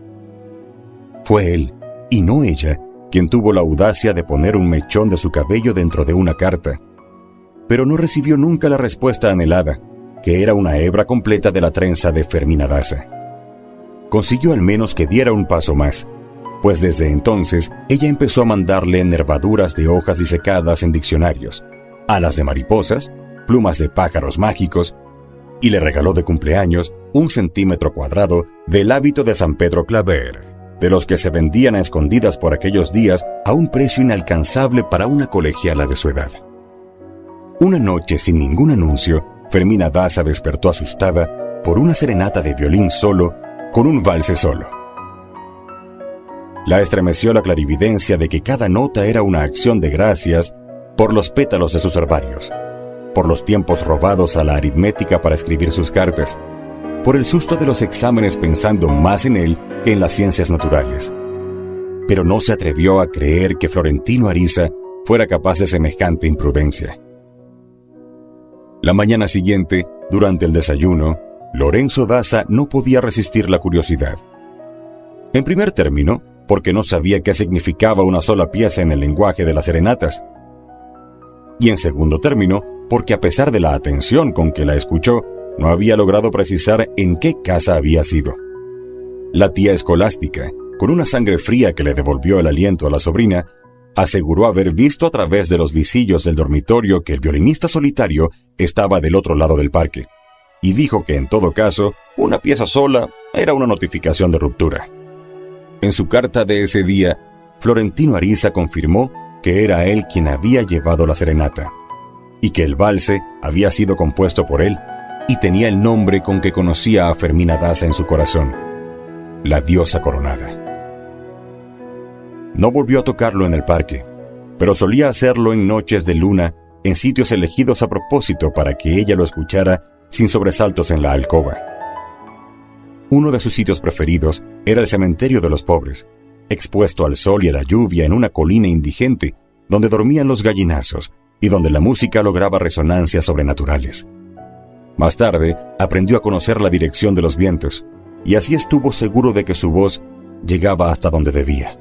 Fue él, y no ella, quien tuvo la audacia de poner un mechón de su cabello dentro de una carta, pero no recibió nunca la respuesta anhelada, que era una hebra completa de la trenza de Fermina Daza. Consiguió al menos que diera un paso más, pues desde entonces ella empezó a mandarle nervaduras de hojas disecadas en diccionarios, alas de mariposas, plumas de pájaros mágicos, y le regaló de cumpleaños un centímetro cuadrado del hábito de San Pedro Claver, de los que se vendían a escondidas por aquellos días a un precio inalcanzable para una colegiala de su edad. Una noche sin ningún anuncio, Fermina Daza despertó asustada por una serenata de violín solo con un valse solo. La estremeció la clarividencia de que cada nota era una acción de gracias por los pétalos de sus herbarios, por los tiempos robados a la aritmética para escribir sus cartas, por el susto de los exámenes, pensando más en él que en las ciencias naturales. Pero no se atrevió a creer que Florentino Ariza fuera capaz de semejante imprudencia. La mañana siguiente, durante el desayuno, Lorenzo Daza no podía resistir la curiosidad. En primer término, porque no sabía qué significaba una sola pieza en el lenguaje de las serenatas. Y en segundo término, porque a pesar de la atención con que la escuchó, no había logrado precisar en qué casa había sido. La tía Escolástica, con una sangre fría que le devolvió el aliento a la sobrina, aseguró haber visto a través de los visillos del dormitorio que el violinista solitario estaba del otro lado del parque, y dijo que en todo caso, una pieza sola era una notificación de ruptura. En su carta de ese día, Florentino Ariza confirmó que era él quien había llevado la serenata, y que el valse había sido compuesto por él, y tenía el nombre con que conocía a Fermina Daza en su corazón, la diosa coronada. No volvió a tocarlo en el parque, pero solía hacerlo en noches de luna, en sitios elegidos a propósito para que ella lo escuchara sin sobresaltos en la alcoba. Uno de sus sitios preferidos era el cementerio de los pobres, expuesto al sol y a la lluvia en una colina indigente, donde dormían los gallinazos y donde la música lograba resonancias sobrenaturales. Más tarde, aprendió a conocer la dirección de los vientos, y así estuvo seguro de que su voz llegaba hasta donde debía.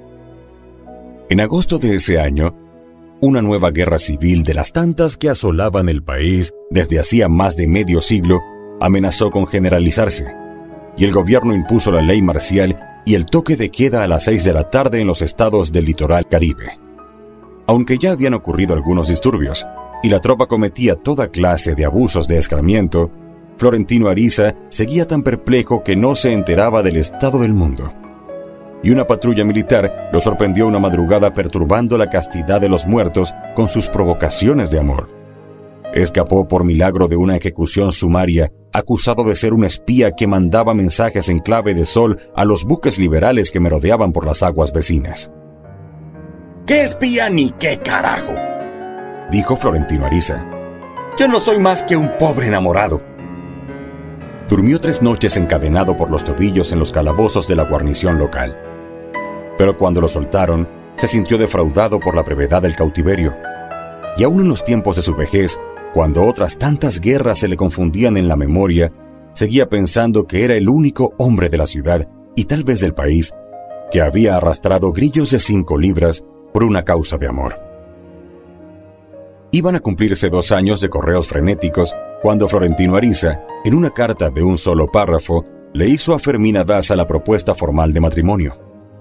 En agosto de ese año, una nueva guerra civil de las tantas que asolaban el país desde hacía más de medio siglo amenazó con generalizarse, y el gobierno impuso la ley marcial y el toque de queda a las seis de la tarde en los estados del litoral caribe. Aunque ya habían ocurrido algunos disturbios, y la tropa cometía toda clase de abusos de escarmiento, Florentino Ariza seguía tan perplejo que no se enteraba del estado del mundo. Y una patrulla militar lo sorprendió una madrugada perturbando la castidad de los muertos con sus provocaciones de amor. Escapó por milagro de una ejecución sumaria, acusado de ser un espía que mandaba mensajes en clave de sol a los buques liberales que merodeaban por las aguas vecinas. ¿Qué espía ni qué carajo?, dijo Florentino Ariza. Yo no soy más que un pobre enamorado. Durmió tres noches encadenado por los tobillos en los calabozos de la guarnición local. Pero cuando lo soltaron, se sintió defraudado por la brevedad del cautiverio. Y aún en los tiempos de su vejez, cuando otras tantas guerras se le confundían en la memoria, seguía pensando que era el único hombre de la ciudad, y tal vez del país, que había arrastrado grillos de cinco libras por una causa de amor. Iban a cumplirse dos años de correos frenéticos cuando Florentino Ariza, en una carta de un solo párrafo, le hizo a Fermina Daza la propuesta formal de matrimonio.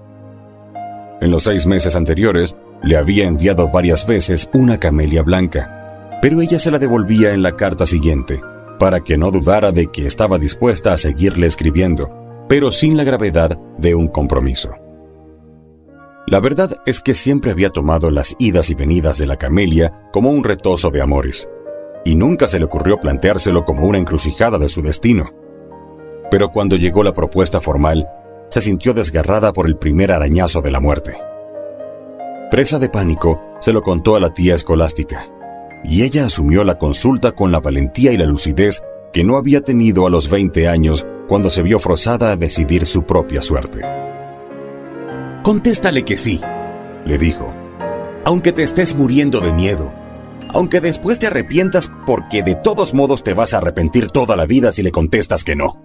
En los seis meses anteriores, le había enviado varias veces una camelia blanca, pero ella se la devolvía en la carta siguiente, para que no dudara de que estaba dispuesta a seguirle escribiendo, pero sin la gravedad de un compromiso. La verdad es que siempre había tomado las idas y venidas de la camelia como un retozo de amores, y nunca se le ocurrió planteárselo como una encrucijada de su destino. Pero cuando llegó la propuesta formal, se sintió desgarrada por el primer arañazo de la muerte. Presa de pánico, se lo contó a la tía Escolástica, y ella asumió la consulta con la valentía y la lucidez que no había tenido a los veinte años cuando se vio forzada a decidir su propia suerte. «Contéstale que sí», le dijo, «aunque te estés muriendo de miedo, aunque después te arrepientas, porque de todos modos te vas a arrepentir toda la vida si le contestas que no».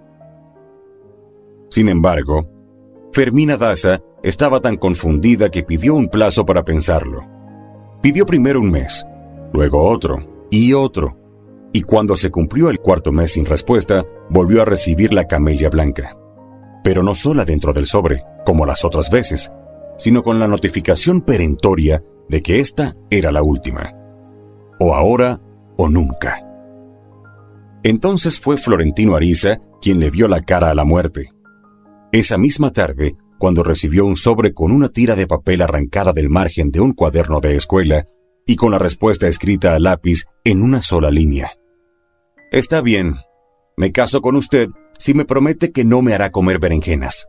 Sin embargo, Fermina Daza estaba tan confundida que pidió un plazo para pensarlo. Pidió primero un mes, luego otro y otro, y cuando se cumplió el cuarto mes sin respuesta, volvió a recibir la camelia blanca. Pero no sola dentro del sobre, como las otras veces, sino con la notificación perentoria de que esta era la última. O ahora o nunca. Entonces fue Florentino Ariza quien le vio la cara a la muerte. Esa misma tarde, cuando recibió un sobre con una tira de papel arrancada del margen de un cuaderno de escuela y con la respuesta escrita a lápiz en una sola línea. «Está bien, me caso con usted si me promete que no me hará comer berenjenas».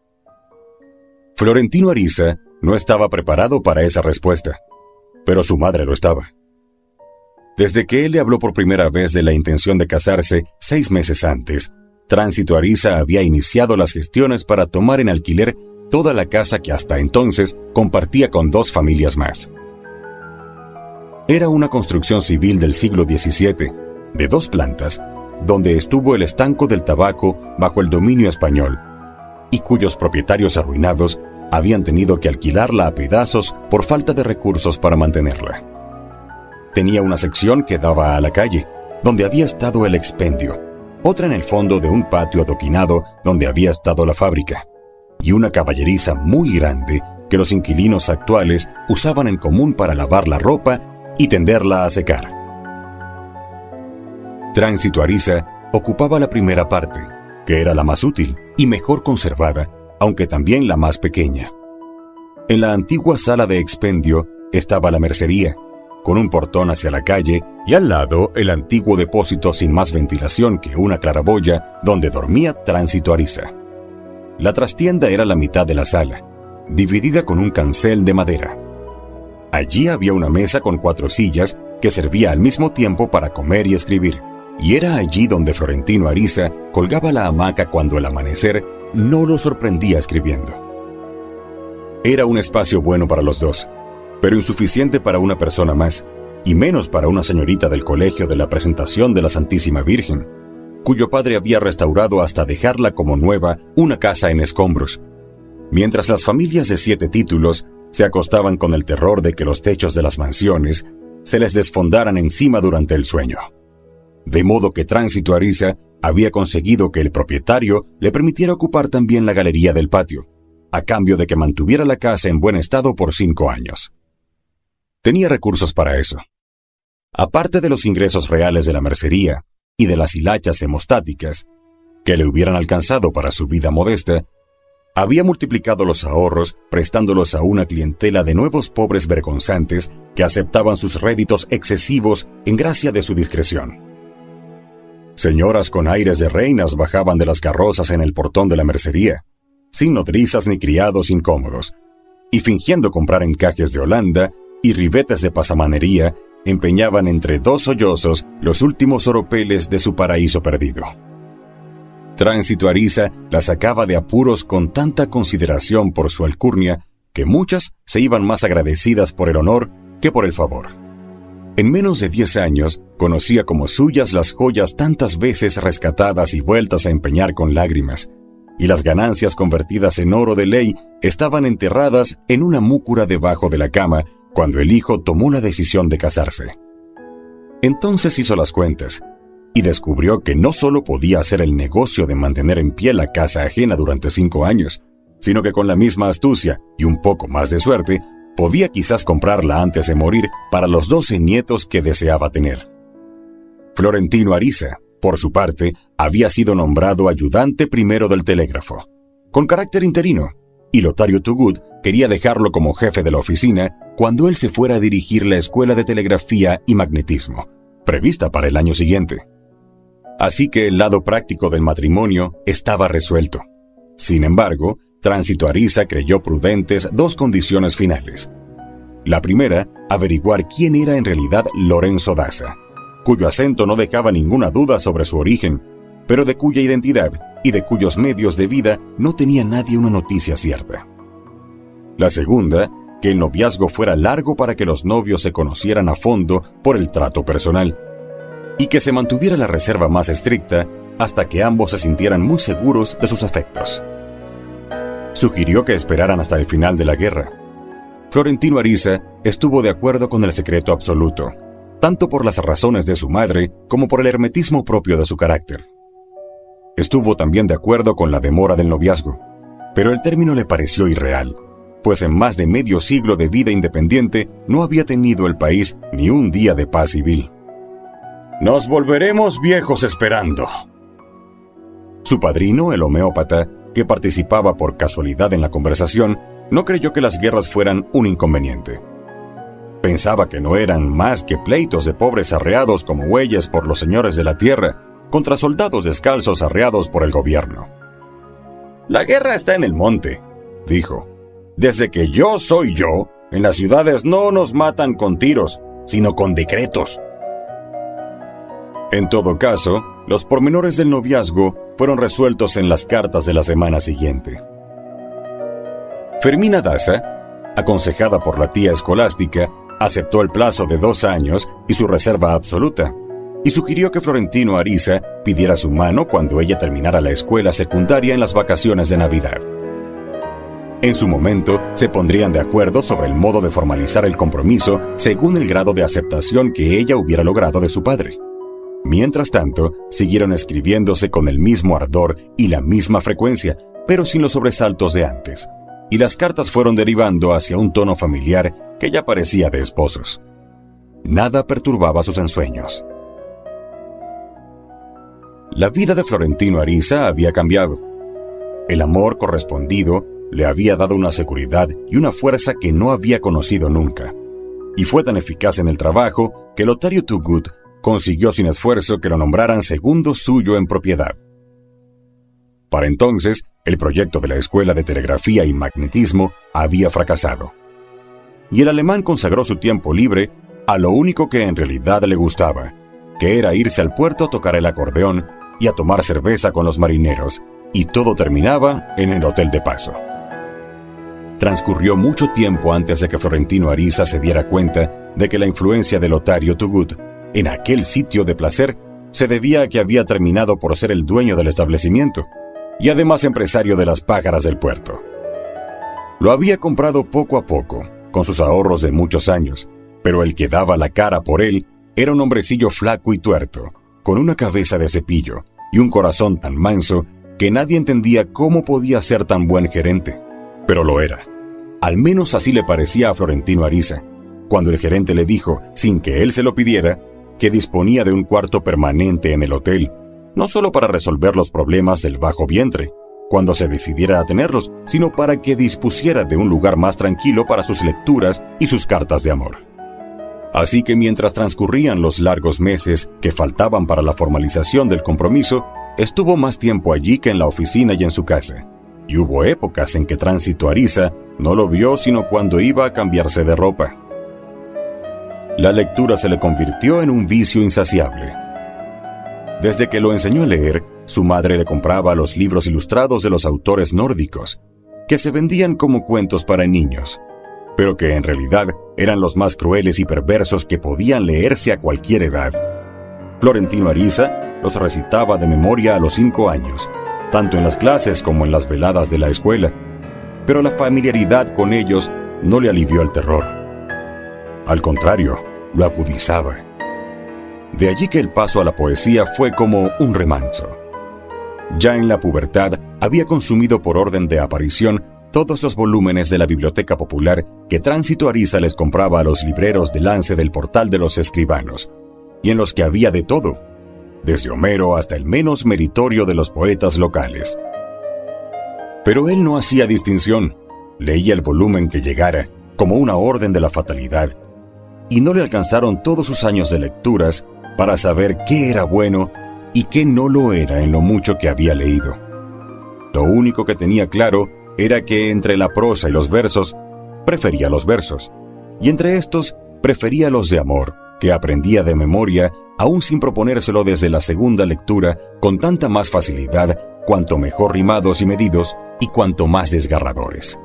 Florentino Ariza no estaba preparado para esa respuesta, pero su madre lo estaba. Desde que él le habló por primera vez de la intención de casarse seis meses antes, Tránsito Ariza había iniciado las gestiones para tomar en alquiler toda la casa que hasta entonces compartía con dos familias más. Era una construcción civil del siglo diecisiete, de dos plantas, donde estuvo el estanco del tabaco bajo el dominio español, y cuyos propietarios arruinados habían tenido que alquilarla a pedazos por falta de recursos para mantenerla. Tenía una sección que daba a la calle, donde había estado el expendio, otra en el fondo de un patio adoquinado donde había estado la fábrica, y una caballeriza muy grande que los inquilinos actuales usaban en común para lavar la ropa y tenderla a secar. Tránsito Ariza ocupaba la primera parte, que era la más útil y mejor conservada, aunque también la más pequeña. En la antigua sala de expendio estaba la mercería, con un portón hacia la calle, y al lado el antiguo depósito sin más ventilación que una claraboya donde dormía Tránsito Ariza. La trastienda era la mitad de la sala, dividida con un cancel de madera. Allí había una mesa con cuatro sillas que servía al mismo tiempo para comer y escribir, y era allí donde Florentino Ariza colgaba la hamaca cuando el amanecer no lo sorprendía escribiendo. Era un espacio bueno para los dos, pero insuficiente para una persona más, y menos para una señorita del colegio de la Presentación de la Santísima Virgen, cuyo padre había restaurado hasta dejarla como nueva una casa en escombros, mientras las familias de siete títulos se acostaban con el terror de que los techos de las mansiones se les desfondaran encima durante el sueño. De modo que Tránsito Ariza había conseguido que el propietario le permitiera ocupar también la galería del patio, a cambio de que mantuviera la casa en buen estado por cinco años. Tenía recursos para eso. Aparte de los ingresos reales de la mercería y de las hilachas hemostáticas, que le hubieran alcanzado para su vida modesta, había multiplicado los ahorros prestándolos a una clientela de nuevos pobres vergonzantes que aceptaban sus réditos excesivos en gracia de su discreción. Señoras con aires de reinas bajaban de las carrozas en el portón de la mercería, sin nodrizas ni criados incómodos, y fingiendo comprar encajes de Holanda y ribetes de pasamanería, empeñaban entre dos sollozos los últimos oropeles de su paraíso perdido. Tránsito Ariza la sacaba de apuros con tanta consideración por su alcurnia que muchas se iban más agradecidas por el honor que por el favor. En menos de diez años, conocía como suyas las joyas tantas veces rescatadas y vueltas a empeñar con lágrimas, y las ganancias convertidas en oro de ley estaban enterradas en una múcura debajo de la cama cuando el hijo tomó la decisión de casarse. Entonces hizo las cuentas, y descubrió que no solo podía hacer el negocio de mantener en pie la casa ajena durante cinco años, sino que con la misma astucia y un poco más de suerte, podía quizás comprarla antes de morir para los doce nietos que deseaba tener. Florentino Ariza, por su parte, había sido nombrado ayudante primero del telégrafo, con carácter interino, y Lotario Tugud quería dejarlo como jefe de la oficina cuando él se fuera a dirigir la Escuela de Telegrafía y Magnetismo, prevista para el año siguiente. Así que el lado práctico del matrimonio estaba resuelto. Sin embargo, Tránsito Ariza creyó prudentes dos condiciones finales. La primera, averiguar quién era en realidad Lorenzo Daza, cuyo acento no dejaba ninguna duda sobre su origen, pero de cuya identidad y de cuyos medios de vida no tenía nadie una noticia cierta. La segunda, que el noviazgo fuera largo para que los novios se conocieran a fondo por el trato personal, y que se mantuviera la reserva más estricta hasta que ambos se sintieran muy seguros de sus afectos. Sugirió que esperaran hasta el final de la guerra. Florentino Ariza estuvo de acuerdo con el secreto absoluto, tanto por las razones de su madre como por el hermetismo propio de su carácter. Estuvo también de acuerdo con la demora del noviazgo, pero el término le pareció irreal, pues en más de medio siglo de vida independiente no había tenido el país ni un día de paz civil. «Nos volveremos viejos esperando». Su padrino, el homeópata, que participaba por casualidad en la conversación, no creyó que las guerras fueran un inconveniente. Pensaba que no eran más que pleitos de pobres arreados como bueyes por los señores de la tierra, contra soldados descalzos arreados por el gobierno. «La guerra está en el monte», dijo. «Desde que yo soy yo, en las ciudades no nos matan con tiros, sino con decretos». En todo caso, los pormenores del noviazgo fueron resueltos en las cartas de la semana siguiente. Fermina Daza, aconsejada por la tía escolástica, aceptó el plazo de dos años y su reserva absoluta, y sugirió que Florentino Ariza pidiera su mano cuando ella terminara la escuela secundaria en las vacaciones de Navidad. En su momento, se pondrían de acuerdo sobre el modo de formalizar el compromiso según el grado de aceptación que ella hubiera logrado de su padre. Mientras tanto, siguieron escribiéndose con el mismo ardor y la misma frecuencia, pero sin los sobresaltos de antes, y las cartas fueron derivando hacia un tono familiar que ya parecía de esposos. Nada perturbaba sus ensueños. La vida de Florentino Ariza había cambiado. El amor correspondido le había dado una seguridad y una fuerza que no había conocido nunca, y fue tan eficaz en el trabajo que Lotario Toogood consiguió sin esfuerzo que lo nombraran segundo suyo en propiedad. Para entonces, el proyecto de la Escuela de Telegrafía y Magnetismo había fracasado, y el alemán consagró su tiempo libre a lo único que en realidad le gustaba, que era irse al puerto a tocar el acordeón y a tomar cerveza con los marineros, y todo terminaba en el Hotel de Paso. Transcurrió mucho tiempo antes de que Florentino Ariza se diera cuenta de que la influencia de Lotario Toogood en aquel sitio de placer se debía a que había terminado por ser el dueño del establecimiento y además empresario de las pájaras del puerto. Lo había comprado poco a poco, con sus ahorros de muchos años, pero el que daba la cara por él era un hombrecillo flaco y tuerto, con una cabeza de cepillo y un corazón tan manso que nadie entendía cómo podía ser tan buen gerente. Pero lo era. Al menos así le parecía a Florentino Ariza, cuando el gerente le dijo, sin que él se lo pidiera, que disponía de un cuarto permanente en el hotel, no solo para resolver los problemas del bajo vientre, cuando se decidiera a tenerlos, sino para que dispusiera de un lugar más tranquilo para sus lecturas y sus cartas de amor. Así que mientras transcurrían los largos meses que faltaban para la formalización del compromiso, estuvo más tiempo allí que en la oficina y en su casa, y hubo épocas en que Tránsito Ariza no lo vio sino cuando iba a cambiarse de ropa. La lectura se le convirtió en un vicio insaciable. Desde que lo enseñó a leer, su madre le compraba los libros ilustrados de los autores nórdicos, que se vendían como cuentos para niños, pero que en realidad eran los más crueles y perversos que podían leerse a cualquier edad. Florentino Ariza los recitaba de memoria a los cinco años, tanto en las clases como en las veladas de la escuela, pero la familiaridad con ellos no le alivió el terror. Al contrario, lo agudizaba. De allí que el paso a la poesía fue como un remanso. Ya en la pubertad había consumido por orden de aparición todos los volúmenes de la Biblioteca Popular que Tránsito Ariza les compraba a los libreros de lance del Portal de los Escribanos, y en los que había de todo, desde Homero hasta el menos meritorio de los poetas locales. Pero él no hacía distinción, leía el volumen que llegara, como una orden de la fatalidad, y no le alcanzaron todos sus años de lecturas para saber qué era bueno y qué no lo era en lo mucho que había leído. Lo único que tenía claro era que entre la prosa y los versos, prefería los versos, y entre estos prefería los de amor, que aprendía de memoria, aún sin proponérselo desde la segunda lectura, con tanta más facilidad, cuanto mejor rimados y medidos, y cuanto más desgarradores.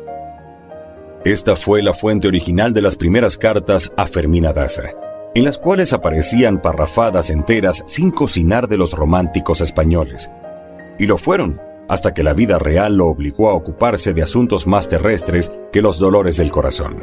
Esta fue la fuente original de las primeras cartas a Fermina Daza, en las cuales aparecían parrafadas enteras sin cocinar de los románticos españoles. Y lo fueron, hasta que la vida real lo obligó a ocuparse de asuntos más terrestres que los dolores del corazón.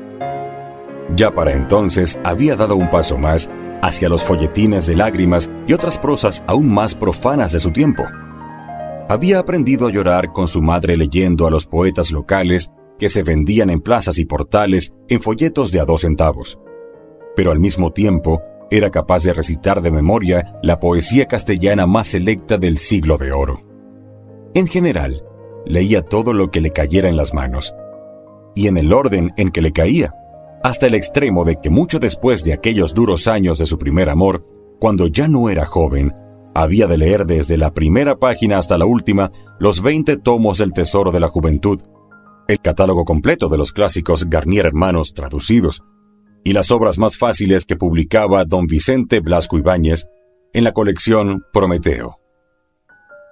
Ya para entonces había dado un paso más hacia los folletines de lágrimas y otras prosas aún más profanas de su tiempo. Había aprendido a llorar con su madre leyendo a los poetas locales que se vendían en plazas y portales en folletos de a dos centavos. Pero al mismo tiempo era capaz de recitar de memoria la poesía castellana más selecta del siglo de oro. En general, leía todo lo que le cayera en las manos, y en el orden en que le caía, hasta el extremo de que mucho después de aquellos duros años de su primer amor, cuando ya no era joven, había de leer desde la primera página hasta la última los veinte tomos del Tesoro de la Juventud, el catálogo completo de los clásicos Garnier Hermanos traducidos, y las obras más fáciles que publicaba don Vicente Blasco Ibáñez en la colección Prometeo.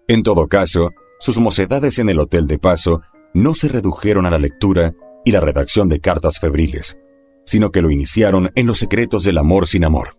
En todo caso, sus mocedades en el hotel de paso no se redujeron a la lectura y la redacción de cartas febriles, sino que lo iniciaron en los secretos del amor sin amor.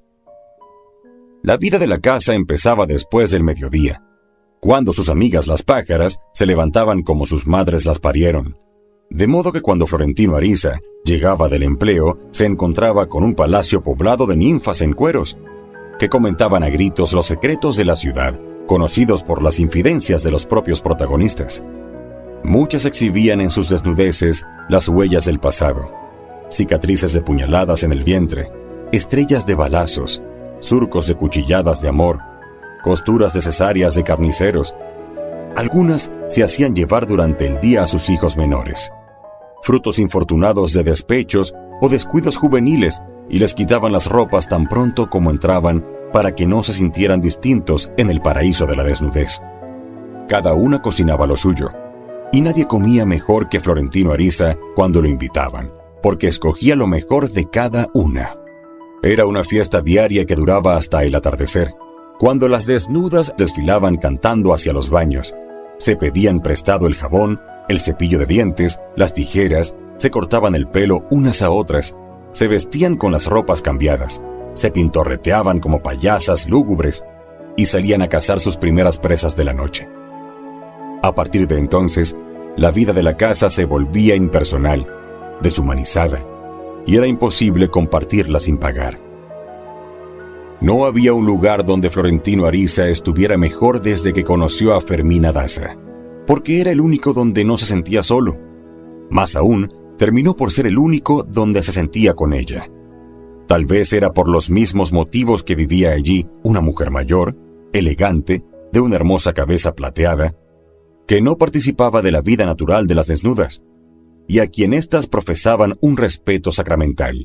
La vida de la casa empezaba después del mediodía, cuando sus amigas las pájaras se levantaban como sus madres las parieron, de modo que cuando Florentino Ariza llegaba del empleo se encontraba con un palacio poblado de ninfas en cueros, que comentaban a gritos los secretos de la ciudad, conocidos por las infidencias de los propios protagonistas. Muchas exhibían en sus desnudeces las huellas del pasado, cicatrices de puñaladas en el vientre, estrellas de balazos, surcos de cuchilladas de amor, costuras de cesáreas de carniceros. Algunas se hacían llevar durante el día a sus hijos menores, frutos infortunados de despechos o descuidos juveniles, y les quitaban las ropas tan pronto como entraban para que no se sintieran distintos en el paraíso de la desnudez. Cada una cocinaba lo suyo, y nadie comía mejor que Florentino Ariza cuando lo invitaban, porque escogía lo mejor de cada una. Era una fiesta diaria que duraba hasta el atardecer, cuando las desnudas desfilaban cantando hacia los baños. Se pedían prestado el jabón, el cepillo de dientes, las tijeras, se cortaban el pelo unas a otras, se vestían con las ropas cambiadas, se pintorreteaban como payasas lúgubres y salían a cazar sus primeras presas de la noche. A partir de entonces, la vida de la casa se volvía impersonal, deshumanizada, y era imposible compartirla sin pagar. No había un lugar donde Florentino Ariza estuviera mejor desde que conoció a Fermina Daza, porque era el único donde no se sentía solo. Más aún, terminó por ser el único donde se sentía con ella. Tal vez era por los mismos motivos que vivía allí una mujer mayor, elegante, de una hermosa cabeza plateada, que no participaba de la vida natural de las desnudas, y a quien éstas profesaban un respeto sacramental.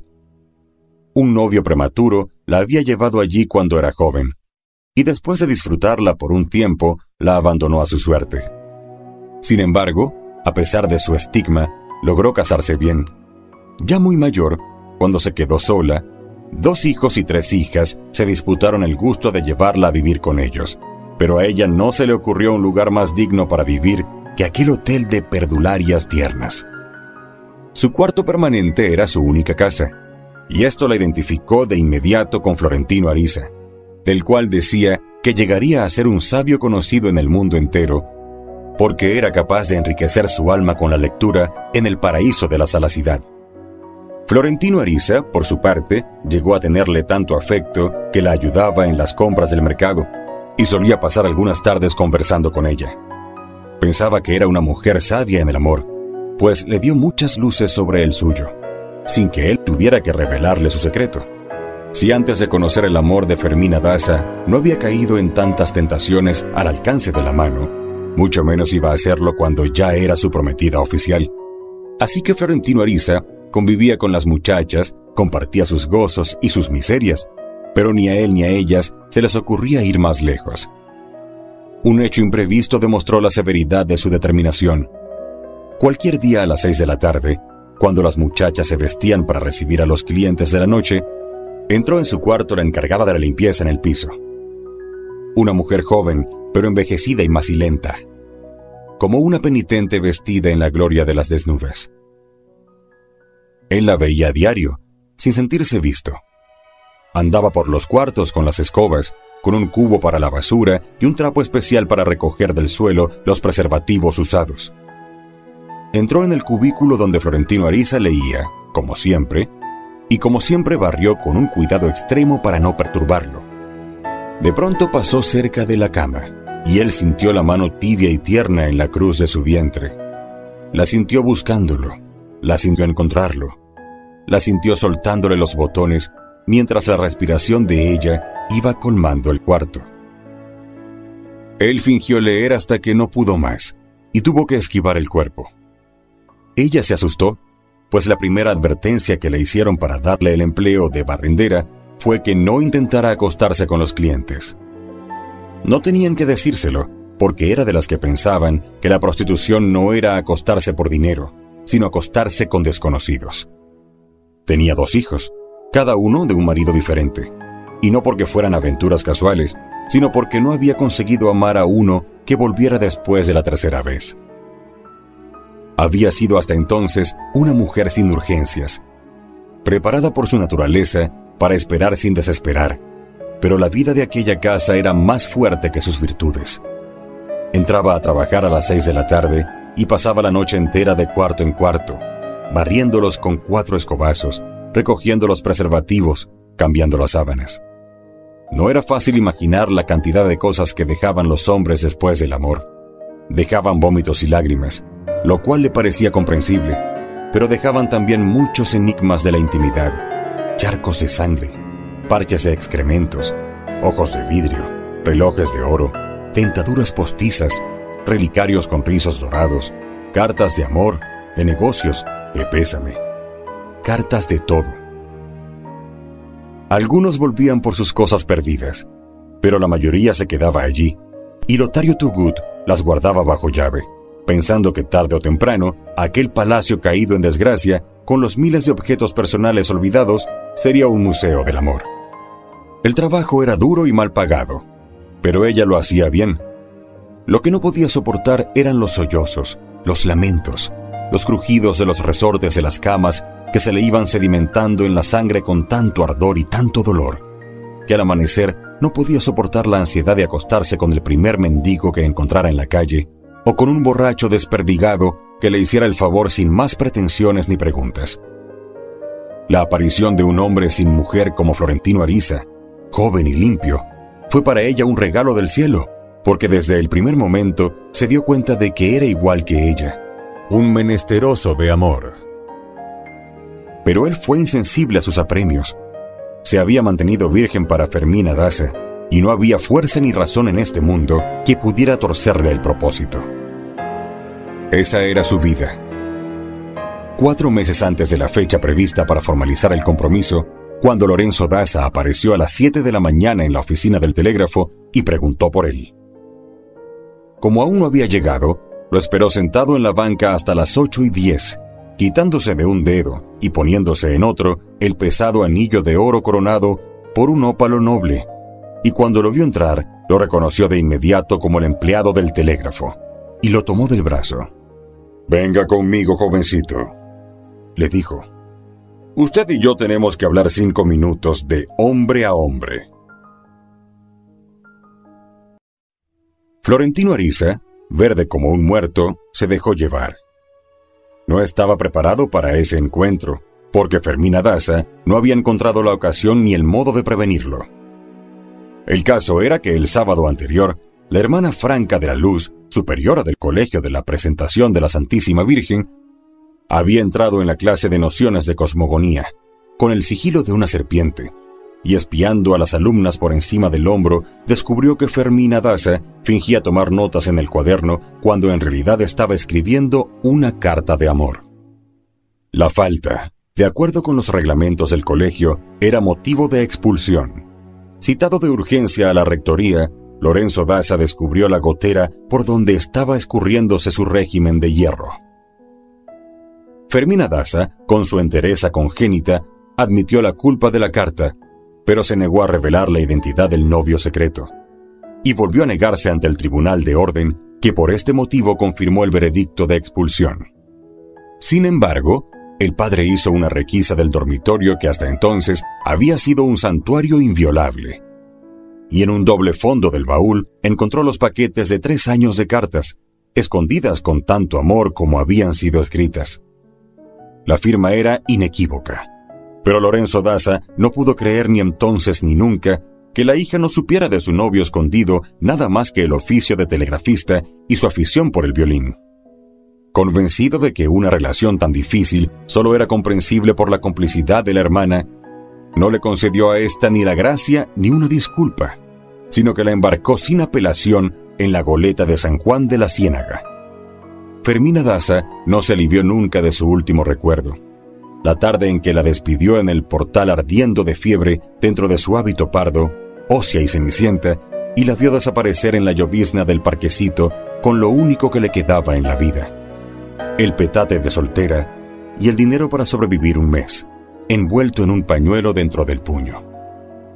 Un novio prematuro la había llevado allí cuando era joven, y después de disfrutarla por un tiempo, la abandonó a su suerte. Sin embargo, a pesar de su estigma, logró casarse bien. Ya muy mayor, cuando se quedó sola, dos hijos y tres hijas se disputaron el gusto de llevarla a vivir con ellos, pero a ella no se le ocurrió un lugar más digno para vivir que aquel hotel de perdularias tiernas. Su cuarto permanente era su única casa, y esto la identificó de inmediato con Florentino Ariza, del cual decía que llegaría a ser un sabio conocido en el mundo entero, porque era capaz de enriquecer su alma con la lectura en el paraíso de la salacidad. Florentino Ariza, por su parte, llegó a tenerle tanto afecto que la ayudaba en las compras del mercado, y solía pasar algunas tardes conversando con ella. Pensaba que era una mujer sabia en el amor, pues le dio muchas luces sobre el suyo, sin que él tuviera que revelarle su secreto. Si antes de conocer el amor de Fermina Daza no había caído en tantas tentaciones al alcance de la mano, mucho menos iba a hacerlo cuando ya era su prometida oficial. Así que Florentino Ariza convivía con las muchachas, compartía sus gozos y sus miserias, pero ni a él ni a ellas se les ocurría ir más lejos. Un hecho imprevisto demostró la severidad de su determinación. Cualquier día a las seis de la tarde, cuando las muchachas se vestían para recibir a los clientes de la noche, entró en su cuarto la encargada de la limpieza en el piso. Una mujer joven, pero envejecida y macilenta, como una penitente vestida en la gloria de las desnudas. Él la veía a diario, sin sentirse visto. Andaba por los cuartos con las escobas, con un cubo para la basura y un trapo especial para recoger del suelo los preservativos usados. Entró en el cubículo donde Florentino Ariza leía, como siempre, y como siempre barrió con un cuidado extremo para no perturbarlo. De pronto pasó cerca de la cama, y él sintió la mano tibia y tierna en la cruz de su vientre. La sintió buscándolo, la sintió encontrarlo, la sintió soltándole los botones mientras la respiración de ella iba colmando el cuarto. Él fingió leer hasta que no pudo más, y tuvo que esquivar el cuerpo. Ella se asustó, pues la primera advertencia que le hicieron para darle el empleo de barrendera fue que no intentara acostarse con los clientes. No tenían que decírselo, porque era de las que pensaban que la prostitución no era acostarse por dinero, sino acostarse con desconocidos. Tenía dos hijos, cada uno de un marido diferente, y no porque fueran aventuras casuales, sino porque no había conseguido amar a uno que volviera después de la tercera vez. Había sido hasta entonces una mujer sin urgencias, preparada por su naturaleza para esperar sin desesperar, pero la vida de aquella casa era más fuerte que sus virtudes. Entraba a trabajar a las seis de la tarde y pasaba la noche entera de cuarto en cuarto, barriéndolos con cuatro escobazos, recogiendo los preservativos, cambiando las sábanas. No era fácil imaginar la cantidad de cosas que dejaban los hombres después del amor. Dejaban vómitos y lágrimas, lo cual le parecía comprensible, pero dejaban también muchos enigmas de la intimidad, charcos de sangre, parches de excrementos, ojos de vidrio, relojes de oro, dentaduras postizas, relicarios con rizos dorados, cartas de amor, de negocios, de pésame, cartas de todo. Algunos volvían por sus cosas perdidas, pero la mayoría se quedaba allí, y Lotario Toogood las guardaba bajo llave, pensando que tarde o temprano aquel palacio caído en desgracia, con los miles de objetos personales olvidados, sería un museo del amor. El trabajo era duro y mal pagado, pero ella lo hacía bien. Lo que no podía soportar eran los sollozos, los lamentos, los crujidos de los resortes de las camas que se le iban sedimentando en la sangre con tanto ardor y tanto dolor, que al amanecer no podía soportar la ansiedad de acostarse con el primer mendigo que encontrara en la calle, o con un borracho desperdigado que le hiciera el favor sin más pretensiones ni preguntas. La aparición de un hombre sin mujer como Florentino Ariza, joven y limpio, fue para ella un regalo del cielo, porque desde el primer momento se dio cuenta de que era igual que ella, un menesteroso de amor. Pero él fue insensible a sus apremios. Se había mantenido virgen para Fermina Daza, y no había fuerza ni razón en este mundo que pudiera torcerle el propósito. Esa era su vida. Cuatro meses antes de la fecha prevista para formalizar el compromiso, cuando Lorenzo Daza apareció a las siete de la mañana en la oficina del telégrafo y preguntó por él. Como aún no había llegado, lo esperó sentado en la banca hasta las ocho y diez, quitándose de un dedo y poniéndose en otro el pesado anillo de oro coronado por un ópalo noble, y cuando lo vio entrar, lo reconoció de inmediato como el empleado del telégrafo, y lo tomó del brazo. «Venga conmigo, jovencito», le dijo. «Usted y yo tenemos que hablar cinco minutos de hombre a hombre». Florentino Ariza, verde como un muerto, se dejó llevar. No estaba preparado para ese encuentro, porque Fermina Daza no había encontrado la ocasión ni el modo de prevenirlo. El caso era que el sábado anterior, la hermana Franca de la Luz, superiora del Colegio de la Presentación de la Santísima Virgen, había entrado en la clase de nociones de cosmogonía, con el sigilo de una serpiente, y espiando a las alumnas por encima del hombro, descubrió que Fermina Daza fingía tomar notas en el cuaderno cuando en realidad estaba escribiendo una carta de amor. La falta, de acuerdo con los reglamentos del colegio, era motivo de expulsión. Citado de urgencia a la rectoría, Lorenzo Daza descubrió la gotera por donde estaba escurriéndose su régimen de hierro. Fermina Daza, con su entereza congénita, admitió la culpa de la carta, pero se negó a revelar la identidad del novio secreto, y volvió a negarse ante el Tribunal de Orden, que por este motivo confirmó el veredicto de expulsión. Sin embargo, el padre hizo una requisa del dormitorio que hasta entonces había sido un santuario inviolable, y en un doble fondo del baúl encontró los paquetes de tres años de cartas, escondidas con tanto amor como habían sido escritas. La firma era inequívoca. Pero Lorenzo Daza no pudo creer ni entonces ni nunca que la hija no supiera de su novio escondido nada más que el oficio de telegrafista y su afición por el violín. Convencido de que una relación tan difícil solo era comprensible por la complicidad de la hermana, no le concedió a ésta ni la gracia ni una disculpa, sino que la embarcó sin apelación en la goleta de San Juan de la Ciénaga. Fermina Daza no se alivió nunca de su último recuerdo. La tarde en que la despidió en el portal ardiendo de fiebre dentro de su hábito pardo, ósea y cenicienta, y la vio desaparecer en la llovizna del parquecito con lo único que le quedaba en la vida: el petate de soltera y el dinero para sobrevivir un mes, envuelto en un pañuelo dentro del puño.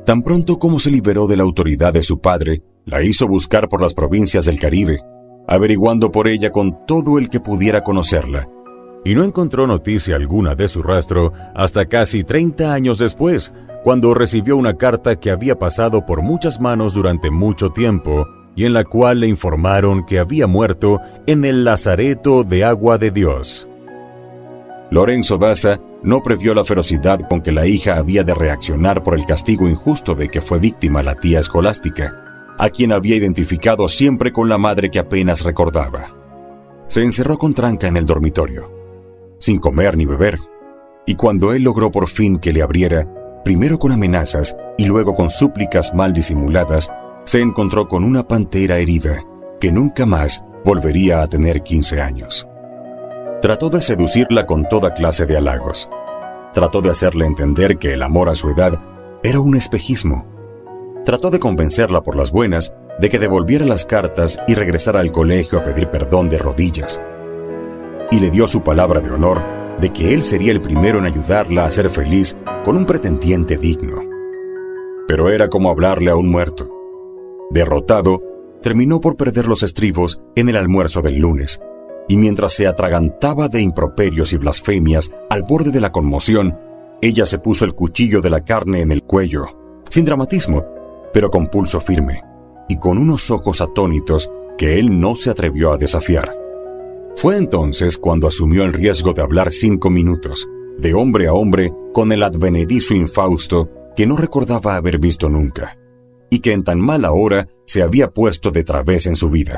Tan pronto como se liberó de la autoridad de su padre, la hizo buscar por las provincias del Caribe, averiguando por ella con todo el que pudiera conocerla, y no encontró noticia alguna de su rastro hasta casi treinta años después, cuando recibió una carta que había pasado por muchas manos durante mucho tiempo y en la cual le informaron que había muerto en el Lazareto de Agua de Dios. Lorenzo Daza no previó la ferocidad con que la hija había de reaccionar por el castigo injusto de que fue víctima la tía Escolástica, a quien había identificado siempre con la madre que apenas recordaba. Se encerró con tranca en el dormitorio, sin comer ni beber, y cuando él logró por fin que le abriera, primero con amenazas y luego con súplicas mal disimuladas, se encontró con una pantera herida que nunca más volvería a tener quince años. Trató de seducirla con toda clase de halagos. Trató de hacerle entender que el amor a su edad era un espejismo. Trató de convencerla por las buenas de que devolviera las cartas y regresara al colegio a pedir perdón de rodillas. Y le dio su palabra de honor de que él sería el primero en ayudarla a ser feliz con un pretendiente digno. Pero era como hablarle a un muerto. Derrotado, terminó por perder los estribos en el almuerzo del lunes, y mientras se atragantaba de improperios y blasfemias al borde de la conmoción, ella se puso el cuchillo de la carne en el cuello, sin dramatismo, pero con pulso firme, y con unos ojos atónitos que él no se atrevió a desafiar. Fue entonces cuando asumió el riesgo de hablar cinco minutos, de hombre a hombre, con el advenedizo infausto que no recordaba haber visto nunca, y que en tan mala hora se había puesto de través en su vida.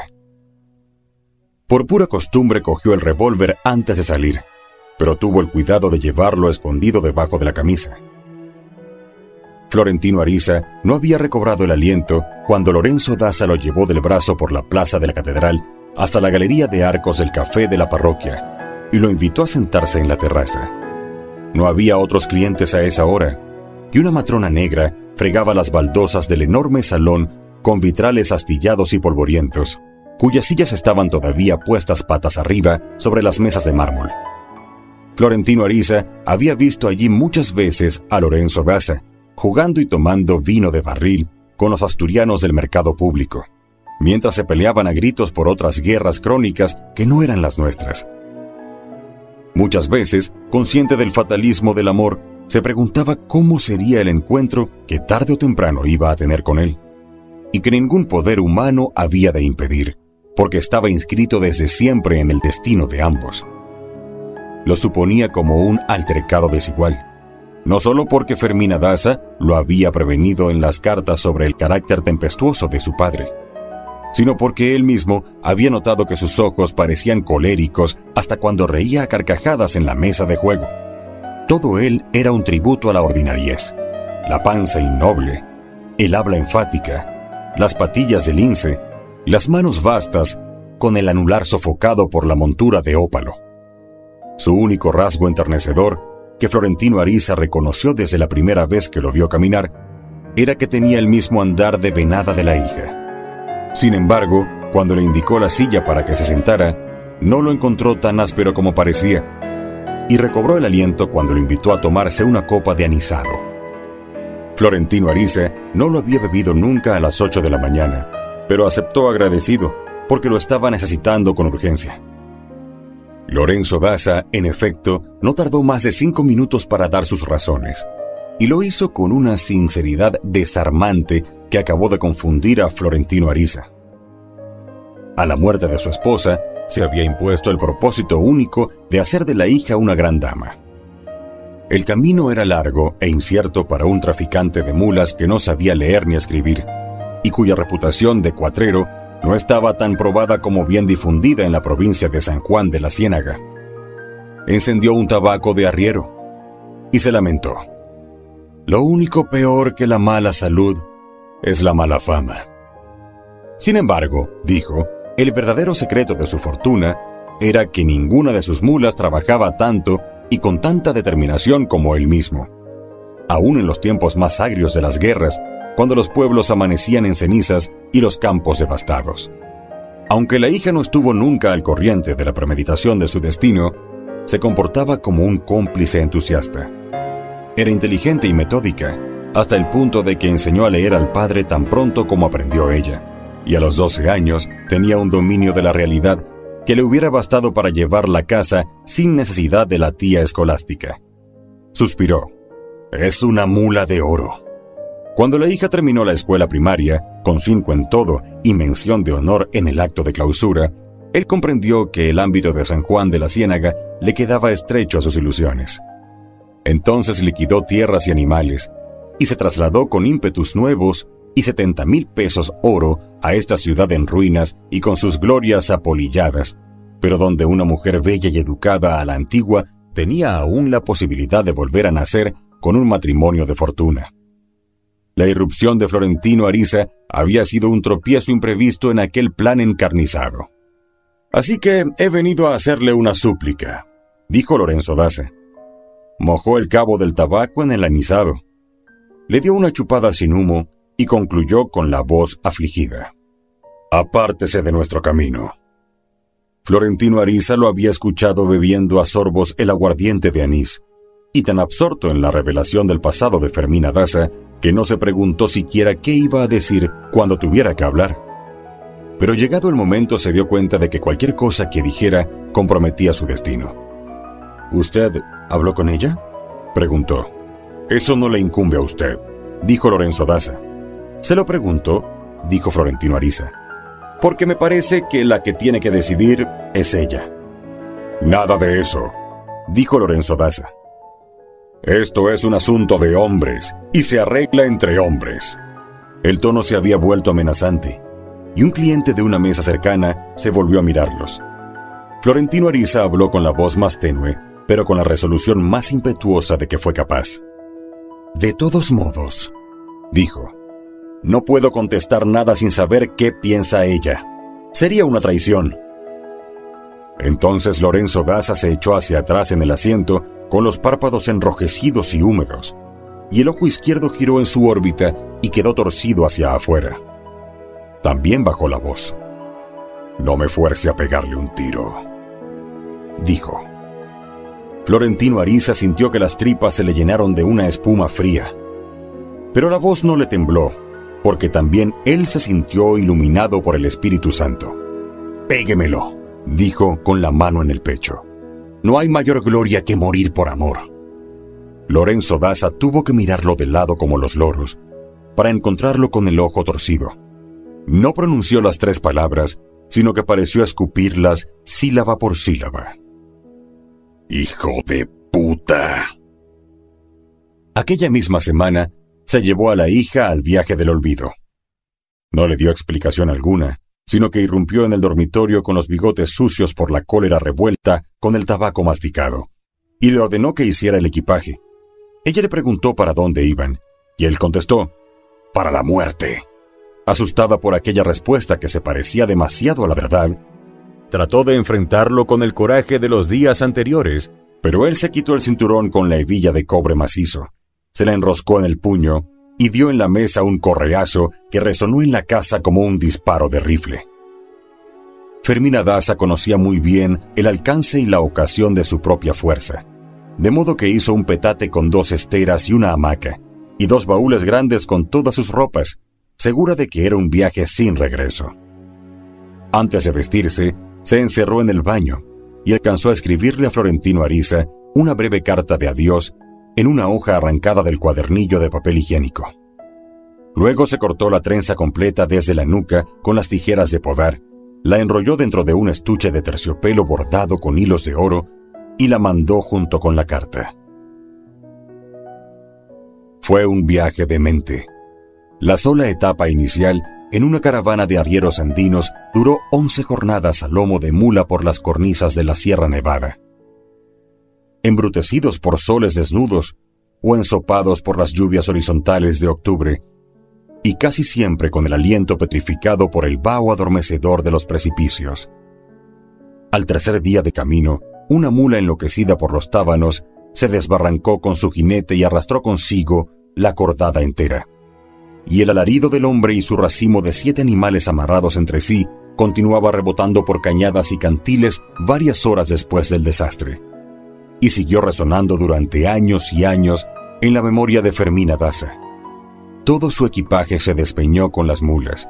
Por pura costumbre cogió el revólver antes de salir, pero tuvo el cuidado de llevarlo escondido debajo de la camisa. Florentino Ariza no había recobrado el aliento cuando Lorenzo Daza lo llevó del brazo por la plaza de la catedral hasta la galería de arcos del café de la parroquia y lo invitó a sentarse en la terraza. No había otros clientes a esa hora, y una matrona negra fregaba las baldosas del enorme salón con vitrales astillados y polvorientos, cuyas sillas estaban todavía puestas patas arriba sobre las mesas de mármol. Florentino Ariza había visto allí muchas veces a Lorenzo Daza, jugando y tomando vino de barril con los asturianos del mercado público, mientras se peleaban a gritos por otras guerras crónicas que no eran las nuestras. Muchas veces, consciente del fatalismo del amor, se preguntaba cómo sería el encuentro que tarde o temprano iba a tener con él, y que ningún poder humano había de impedir, porque estaba inscrito desde siempre en el destino de ambos. Lo suponía como un altercado desigual, no solo porque Fermina Daza lo había prevenido en las cartas sobre el carácter tempestuoso de su padre, sino porque él mismo había notado que sus ojos parecían coléricos hasta cuando reía a carcajadas en la mesa de juego. Todo él era un tributo a la ordinariez, la panza innoble, el habla enfática, las patillas de lince, las manos vastas con el anular sofocado por la montura de ópalo. Su único rasgo enternecedor, que Florentino Ariza reconoció desde la primera vez que lo vio caminar, era que tenía el mismo andar de venada de la hija. Sin embargo, cuando le indicó la silla para que se sentara, no lo encontró tan áspero como parecía, y recobró el aliento cuando lo invitó a tomarse una copa de anisado. Florentino Ariza no lo había bebido nunca a las ocho de la mañana, pero aceptó agradecido, porque lo estaba necesitando con urgencia. Lorenzo Daza, en efecto, no tardó más de cinco minutos para dar sus razones, y lo hizo con una sinceridad desarmante que acabó de confundir a Florentino Ariza. A la muerte de su esposa, se había impuesto el propósito único de hacer de la hija una gran dama. El camino era largo e incierto para un traficante de mulas que no sabía leer ni escribir, y cuya reputación de cuatrero no estaba tan probada como bien difundida en la provincia de San Juan de la Ciénaga. Encendió un tabaco de arriero y se lamentó. Lo único peor que la mala salud es la mala fama. Sin embargo, dijo, el verdadero secreto de su fortuna era que ninguna de sus mulas trabajaba tanto y con tanta determinación como él mismo. Aún en los tiempos más agrios de las guerras, cuando los pueblos amanecían en cenizas y los campos devastados. Aunque la hija no estuvo nunca al corriente de la premeditación de su destino, se comportaba como un cómplice entusiasta. Era inteligente y metódica, hasta el punto de que enseñó a leer al padre tan pronto como aprendió ella, y a los doce años tenía un dominio de la realidad que le hubiera bastado para llevar la casa sin necesidad de la tía escolástica. Suspiró. Es una mula de oro. Cuando la hija terminó la escuela primaria, con cinco en todo y mención de honor en el acto de clausura, él comprendió que el ámbito de San Juan de la Ciénaga le quedaba estrecho a sus ilusiones. Entonces liquidó tierras y animales, y se trasladó con ímpetus nuevos y setenta mil pesos oro a esta ciudad en ruinas y con sus glorias apolilladas, pero donde una mujer bella y educada a la antigua tenía aún la posibilidad de volver a nacer con un matrimonio de fortuna. La irrupción de Florentino Ariza había sido un tropiezo imprevisto en aquel plan encarnizado. Así que he venido a hacerle una súplica, dijo Lorenzo Daza. Mojó el cabo del tabaco en el anisado. Le dio una chupada sin humo y concluyó con la voz afligida. Apártese de nuestro camino. Florentino Ariza lo había escuchado bebiendo a sorbos el aguardiente de anís, y tan absorto en la revelación del pasado de Fermina Daza, que no se preguntó siquiera qué iba a decir cuando tuviera que hablar. Pero llegado el momento se dio cuenta de que cualquier cosa que dijera comprometía su destino. ¿Usted habló con ella?, preguntó. Eso no le incumbe a usted, dijo Lorenzo Daza. Se lo pregunto, dijo Florentino Ariza, porque me parece que la que tiene que decidir es ella. Nada de eso, dijo Lorenzo Daza. Esto es un asunto de hombres y se arregla entre hombres. El tono se había vuelto amenazante y un cliente de una mesa cercana se volvió a mirarlos. Florentino Ariza habló con la voz más tenue, pero con la resolución más impetuosa de que fue capaz. De todos modos, dijo, no puedo contestar nada sin saber qué piensa ella. Sería una traición. Entonces Lorenzo Daza se echó hacia atrás en el asiento con los párpados enrojecidos y húmedos, y el ojo izquierdo giró en su órbita y quedó torcido hacia afuera. También bajó la voz. No me fuerce a pegarle un tiro, dijo. Florentino Ariza sintió que las tripas se le llenaron de una espuma fría. Pero la voz no le tembló, porque también él se sintió iluminado por el Espíritu Santo. Péguemelo, dijo con la mano en el pecho. No hay mayor gloria que morir por amor. Lorenzo Daza tuvo que mirarlo de lado como los loros, para encontrarlo con el ojo torcido. No pronunció las tres palabras, sino que pareció escupirlas sílaba por sílaba. ¡Hijo de puta! Aquella misma semana, se llevó a la hija al viaje del olvido. No le dio explicación alguna, sino que irrumpió en el dormitorio con los bigotes sucios por la cólera revuelta con el tabaco masticado, y le ordenó que hiciera el equipaje. Ella le preguntó para dónde iban, y él contestó, para la muerte. Asustada por aquella respuesta que se parecía demasiado a la verdad, trató de enfrentarlo con el coraje de los días anteriores, pero él se quitó el cinturón con la hebilla de cobre macizo, se la enroscó en el puño y dio en la mesa un correazo que resonó en la casa como un disparo de rifle. Fermina Daza conocía muy bien el alcance y la ocasión de su propia fuerza, de modo que hizo un petate con dos esteras y una hamaca, y dos baúles grandes con todas sus ropas, segura de que era un viaje sin regreso. Antes de vestirse, se encerró en el baño y alcanzó a escribirle a Florentino Ariza una breve carta de adiós en una hoja arrancada del cuadernillo de papel higiénico. Luego se cortó la trenza completa desde la nuca con las tijeras de podar, la enrolló dentro de un estuche de terciopelo bordado con hilos de oro y la mandó junto con la carta. Fue un viaje demente. La sola etapa inicial, en una caravana de arrieros andinos, duró once jornadas a lomo de mula por las cornisas de la Sierra Nevada. Embrutecidos por soles desnudos o ensopados por las lluvias horizontales de octubre, y casi siempre con el aliento petrificado por el vaho adormecedor de los precipicios. Al tercer día de camino, una mula enloquecida por los tábanos se desbarrancó con su jinete y arrastró consigo la cordada entera. Y el alarido del hombre y su racimo de siete animales amarrados entre sí continuaba rebotando por cañadas y cantiles varias horas después del desastre, y siguió resonando durante años y años en la memoria de Fermina Daza, todo su equipaje se despeñó con las mulas.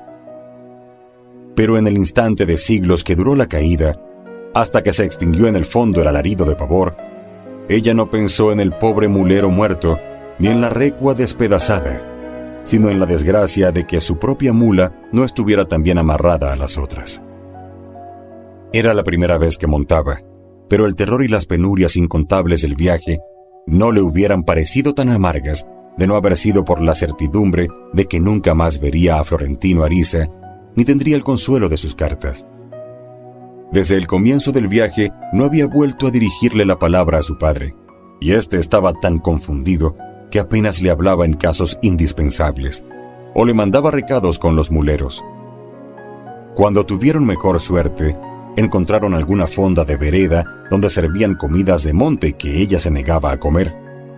Pero en el instante de siglos que duró la caída, hasta que se extinguió en el fondo el alarido de pavor, ella no pensó en el pobre mulero muerto, ni en la recua despedazada, sino en la desgracia de que su propia mula no estuviera tan bien amarrada a las otras. Era la primera vez que montaba, pero el terror y las penurias incontables del viaje no le hubieran parecido tan amargas de no haber sido por la certidumbre de que nunca más vería a Florentino Ariza, ni tendría el consuelo de sus cartas. Desde el comienzo del viaje no había vuelto a dirigirle la palabra a su padre, y éste estaba tan confundido que apenas le hablaba en casos indispensables, o le mandaba recados con los muleros. Cuando tuvieron mejor suerte, encontraron alguna fonda de vereda donde servían comidas de monte que ella se negaba a comer,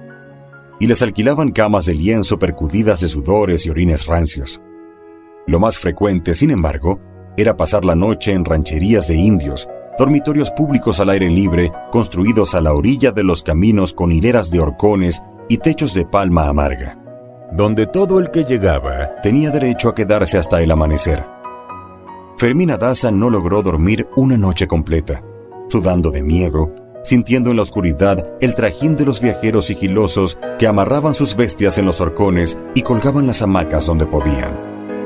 y les alquilaban camas de lienzo percudidas de sudores y orines rancios. Lo más frecuente, sin embargo, era pasar la noche en rancherías de indios, dormitorios públicos al aire libre, construidos a la orilla de los caminos con hileras de horcones y techos de palma amarga, donde todo el que llegaba tenía derecho a quedarse hasta el amanecer. Fermina Daza no logró dormir una noche completa, sudando de miedo, sintiendo en la oscuridad el trajín de los viajeros sigilosos que amarraban sus bestias en los horcones y colgaban las hamacas donde podían.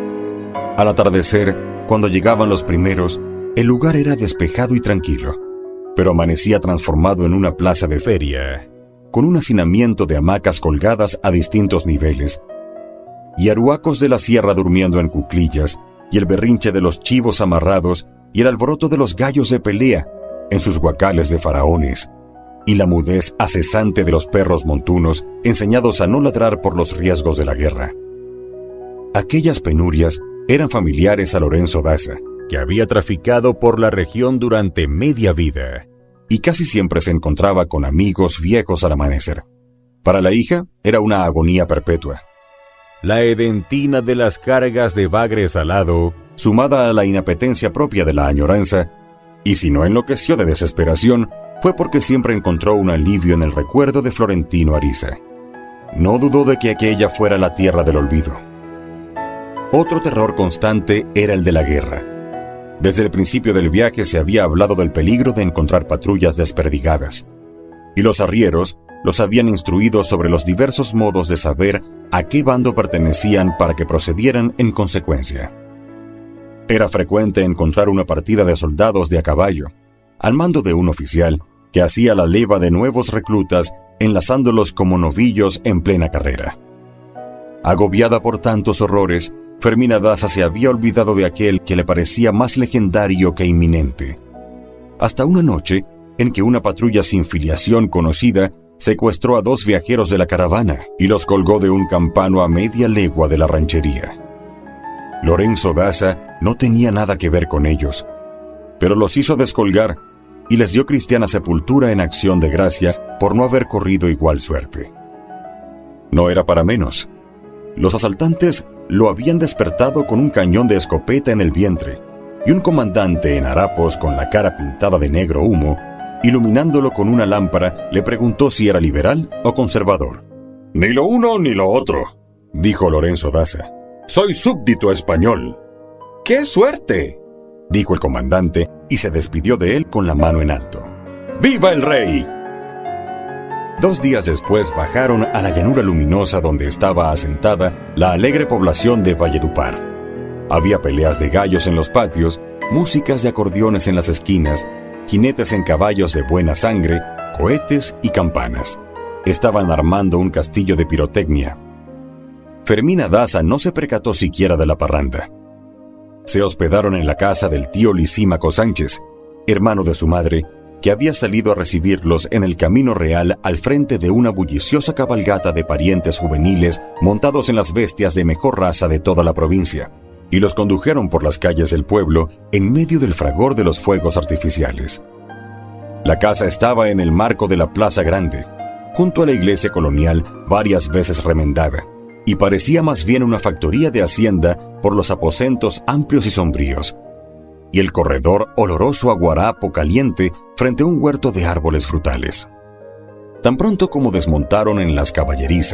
Al atardecer, cuando llegaban los primeros, el lugar era despejado y tranquilo, pero amanecía transformado en una plaza de feria, con un hacinamiento de hamacas colgadas a distintos niveles, y aruacos de la sierra durmiendo en cuclillas, y el berrinche de los chivos amarrados, y el alboroto de los gallos de pelea en sus guacales de faraones, y la mudez acesante de los perros montunos enseñados a no ladrar por los riesgos de la guerra. Aquellas penurias eran familiares a Lorenzo Daza, que había traficado por la región durante media vida, y casi siempre se encontraba con amigos viejos al amanecer. Para la hija era una agonía perpetua. La edentina de las cargas de bagre salado, sumada a la inapetencia propia de la añoranza, y si no enloqueció de desesperación, fue porque siempre encontró un alivio en el recuerdo de Florentino Ariza. No dudó de que aquella fuera la tierra del olvido. Otro terror constante era el de la guerra. Desde el principio del viaje se había hablado del peligro de encontrar patrullas desperdigadas, y los arrieros los habían instruido sobre los diversos modos de saber a qué bando pertenecían para que procedieran en consecuencia. Era frecuente encontrar una partida de soldados de a caballo, al mando de un oficial, que hacía la leva de nuevos reclutas, enlazándolos como novillos en plena carrera. Agobiada por tantos horrores, Fermina Daza se había olvidado de aquel que le parecía más legendario que inminente. Hasta una noche en que una patrulla sin filiación conocida secuestró a dos viajeros de la caravana y los colgó de un campano a media legua de la ranchería. Lorenzo Daza no tenía nada que ver con ellos, pero los hizo descolgar y les dio cristiana sepultura en acción de gracias por no haber corrido igual suerte. No era para menos. Los asaltantes lo habían despertado con un cañón de escopeta en el vientre, y un comandante en harapos con la cara pintada de negro humo, iluminándolo con una lámpara, le preguntó si era liberal o conservador. «Ni lo uno ni lo otro», dijo Lorenzo Daza. «Soy súbdito español». «¡Qué suerte!», dijo el comandante, y se despidió de él con la mano en alto. ¡Viva el rey! Dos días después bajaron a la llanura luminosa donde estaba asentada la alegre población de Valledupar. Había peleas de gallos en los patios, músicas de acordeones en las esquinas, jinetes en caballos de buena sangre, cohetes y campanas. Estaban armando un castillo de pirotecnia. Fermina Daza no se percató siquiera de la parranda. Se hospedaron en la casa del tío Lisímaco Sánchez, hermano de su madre, que había salido a recibirlos en el camino real al frente de una bulliciosa cabalgata de parientes juveniles montados en las bestias de mejor raza de toda la provincia, y los condujeron por las calles del pueblo en medio del fragor de los fuegos artificiales. La casa estaba en el marco de la Plaza Grande, junto a la iglesia colonial varias veces remendada, y parecía más bien una factoría de hacienda por los aposentos amplios y sombríos, y el corredor oloroso a guarapo caliente frente a un huerto de árboles frutales. Tan pronto como desmontaron en las caballerizas,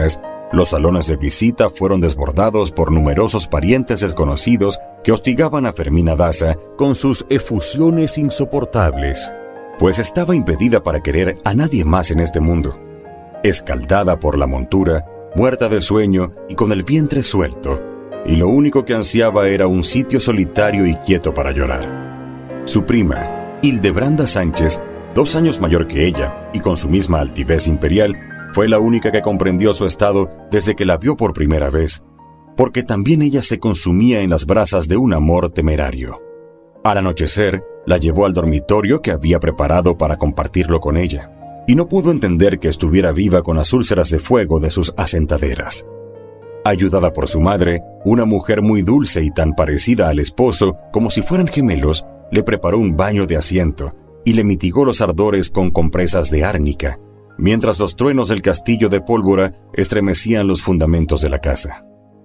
Los salones de visita fueron desbordados por numerosos parientes desconocidos que hostigaban a Fermina Daza con sus efusiones insoportables, pues estaba impedida para querer a nadie más en este mundo. Escaldada por la montura, muerta de sueño y con el vientre suelto, y lo único que ansiaba era un sitio solitario y quieto para llorar. Su prima, Hildebranda Sánchez, dos años mayor que ella y con su misma altivez imperial, fue la única que comprendió su estado desde que la vio por primera vez, porque también ella se consumía en las brasas de un amor temerario. Al anochecer, la llevó al dormitorio que había preparado para compartirlo con ella, y no pudo entender que estuviera viva con las úlceras de fuego de sus asentaderas. Ayudada por su madre, una mujer muy dulce y tan parecida al esposo como si fueran gemelos, le preparó un baño de asiento y le mitigó los ardores con compresas de árnica, mientras los truenos del castillo de pólvora estremecían los fundamentos de la casa.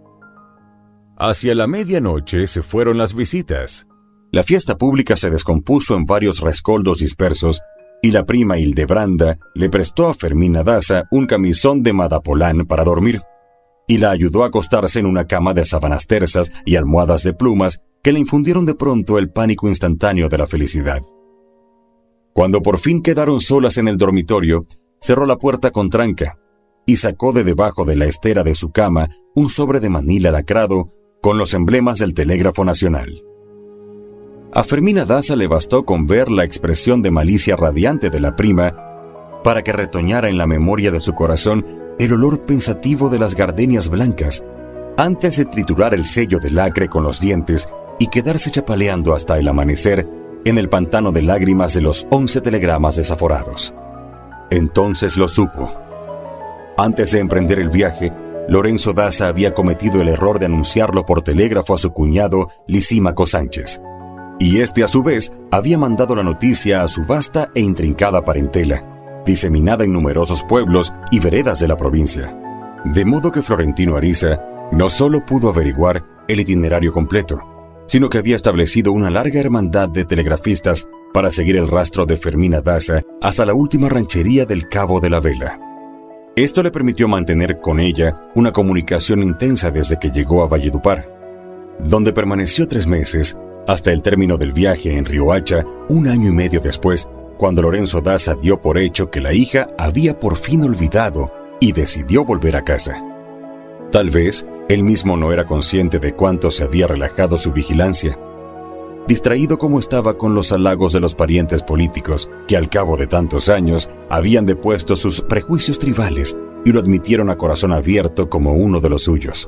Hacia la medianoche se fueron las visitas. La fiesta pública se descompuso en varios rescoldos dispersos y la prima Hildebranda le prestó a Fermina Daza un camisón de madapolán para dormir y la ayudó a acostarse en una cama de sábanas tersas y almohadas de plumas que le infundieron de pronto el pánico instantáneo de la felicidad. Cuando por fin quedaron solas en el dormitorio, cerró la puerta con tranca y sacó de debajo de la estera de su cama un sobre de manila lacrado con los emblemas del Telégrafo Nacional. A Fermina Daza le bastó con ver la expresión de malicia radiante de la prima para que retoñara en la memoria de su corazón el olor pensativo de las gardenias blancas, antes de triturar el sello de lacre con los dientes y quedarse chapaleando hasta el amanecer en el pantano de lágrimas de los once telegramas desaforados. Entonces lo supo. Antes de emprender el viaje, Lorenzo Daza había cometido el error de anunciarlo por telégrafo a su cuñado Lisímaco Sánchez, y este a su vez había mandado la noticia a su vasta e intrincada parentela, diseminada en numerosos pueblos y veredas de la provincia, de modo que Florentino Ariza no solo pudo averiguar el itinerario completo, sino que había establecido una larga hermandad de telegrafistas para seguir el rastro de Fermina Daza hasta la última ranchería del Cabo de la Vela. Esto le permitió mantener con ella una comunicación intensa desde que llegó a Valledupar, donde permaneció tres meses hasta el término del viaje en Riohacha, un año y medio después, cuando Lorenzo Daza dio por hecho que la hija había por fin olvidado y decidió volver a casa. Tal vez él mismo no era consciente de cuánto se había relajado su vigilancia, distraído como estaba con los halagos de los parientes políticos que al cabo de tantos años habían depuesto sus prejuicios tribales y lo admitieron a corazón abierto como uno de los suyos.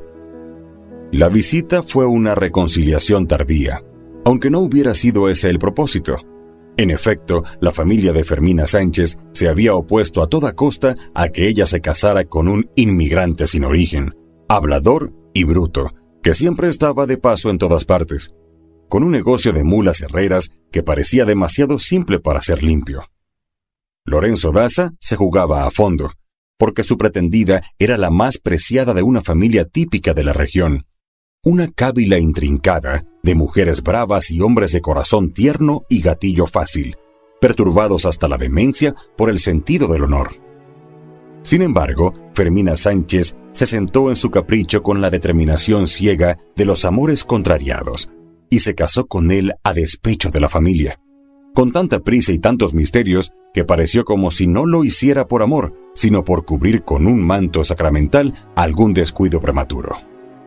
La visita fue una reconciliación tardía, aunque no hubiera sido ese el propósito. En efecto, la familia de Fermina Sánchez se había opuesto a toda costa a que ella se casara con un inmigrante sin origen, hablador y bruto, que siempre estaba de paso en todas partes, con un negocio de mulas herreras que parecía demasiado simple para ser limpio. Lorenzo Daza se jugaba a fondo, porque su pretendida era la más preciada de una familia típica de la región, una cábila intrincada de mujeres bravas y hombres de corazón tierno y gatillo fácil, perturbados hasta la demencia por el sentido del honor. Sin embargo, Fermina Sánchez se sentó en su capricho con la determinación ciega de los amores contrariados, y se casó con él a despecho de la familia, con tanta prisa y tantos misterios que pareció como si no lo hiciera por amor, sino por cubrir con un manto sacramental algún descuido prematuro.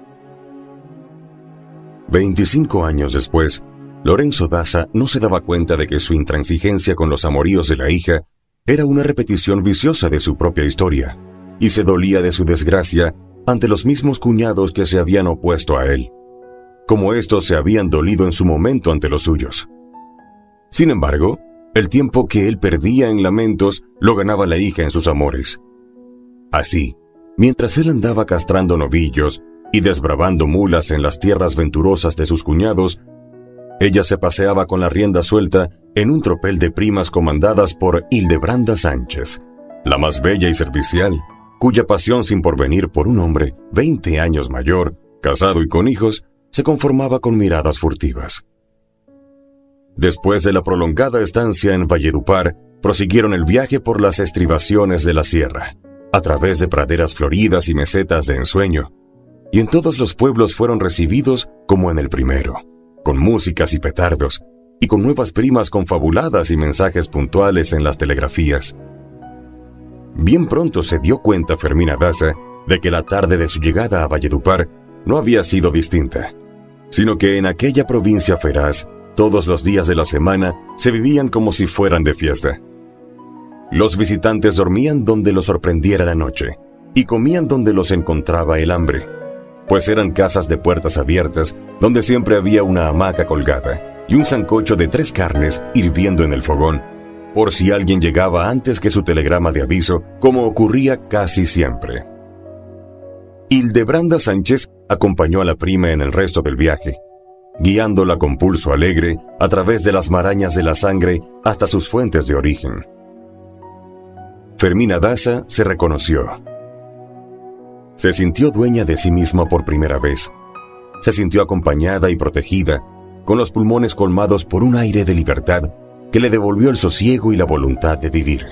Veinticinco años después, Lorenzo Daza no se daba cuenta de que su intransigencia con los amoríos de la hija era una repetición viciosa de su propia historia, y se dolía de su desgracia ante los mismos cuñados que se habían opuesto a él, como estos se habían dolido en su momento ante los suyos. Sin embargo, el tiempo que él perdía en lamentos lo ganaba la hija en sus amores. Así, mientras él andaba castrando novillos y desbravando mulas en las tierras venturosas de sus cuñados, ella se paseaba con la rienda suelta en un tropel de primas comandadas por Hildebranda Sánchez, la más bella y servicial, cuya pasión sin porvenir por un hombre veinte años mayor, casado y con hijos, se conformaba con miradas furtivas. Después de la prolongada estancia en Valledupar, prosiguieron el viaje por las estribaciones de la sierra, a través de praderas floridas y mesetas de ensueño, y en todos los pueblos fueron recibidos como en el primero, con músicas y petardos, y con nuevas primas confabuladas y mensajes puntuales en las telegrafías. Bien pronto se dio cuenta Fermina Daza de que la tarde de su llegada a Valledupar no había sido distinta, sino que en aquella provincia feraz, todos los días de la semana se vivían como si fueran de fiesta. Los visitantes dormían donde los sorprendiera la noche, y comían donde los encontraba el hambre, pues eran casas de puertas abiertas, donde siempre había una hamaca colgada, y un sancocho de tres carnes hirviendo en el fogón, por si alguien llegaba antes que su telegrama de aviso, como ocurría casi siempre. Hildebranda Sánchez acompañó a la prima en el resto del viaje, guiándola con pulso alegre a través de las marañas de la sangre hasta sus fuentes de origen. Fermina Daza se reconoció. Se sintió dueña de sí misma por primera vez. Se sintió acompañada y protegida, con los pulmones colmados por un aire de libertad que le devolvió el sosiego y la voluntad de vivir.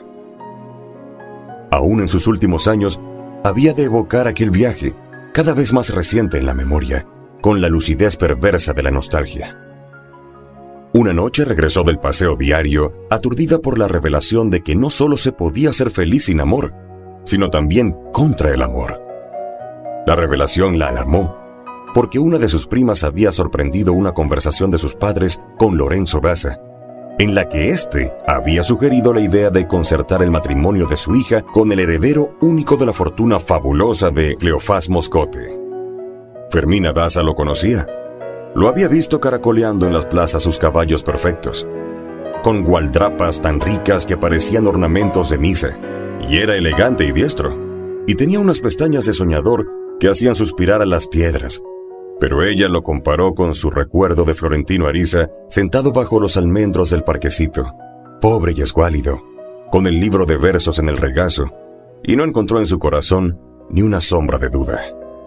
Aún en sus últimos años, había de evocar aquel viaje, cada vez más reciente en la memoria, con la lucidez perversa de la nostalgia. Una noche regresó del paseo diario, aturdida por la revelación de que no solo se podía ser feliz sin amor, sino también contra el amor. La revelación la alarmó, porque una de sus primas había sorprendido una conversación de sus padres con Lorenzo Daza, en la que éste había sugerido la idea de concertar el matrimonio de su hija con el heredero único de la fortuna fabulosa de Cleofás Moscote. Fermina Daza lo conocía. Lo había visto caracoleando en las plazas sus caballos perfectos, con gualdrapas tan ricas que parecían ornamentos de misa, y era elegante y diestro, y tenía unas pestañas de soñador que hacían suspirar a las piedras, pero ella lo comparó con su recuerdo de Florentino Ariza sentado bajo los almendros del parquecito, pobre y escuálido, con el libro de versos en el regazo, y no encontró en su corazón ni una sombra de duda.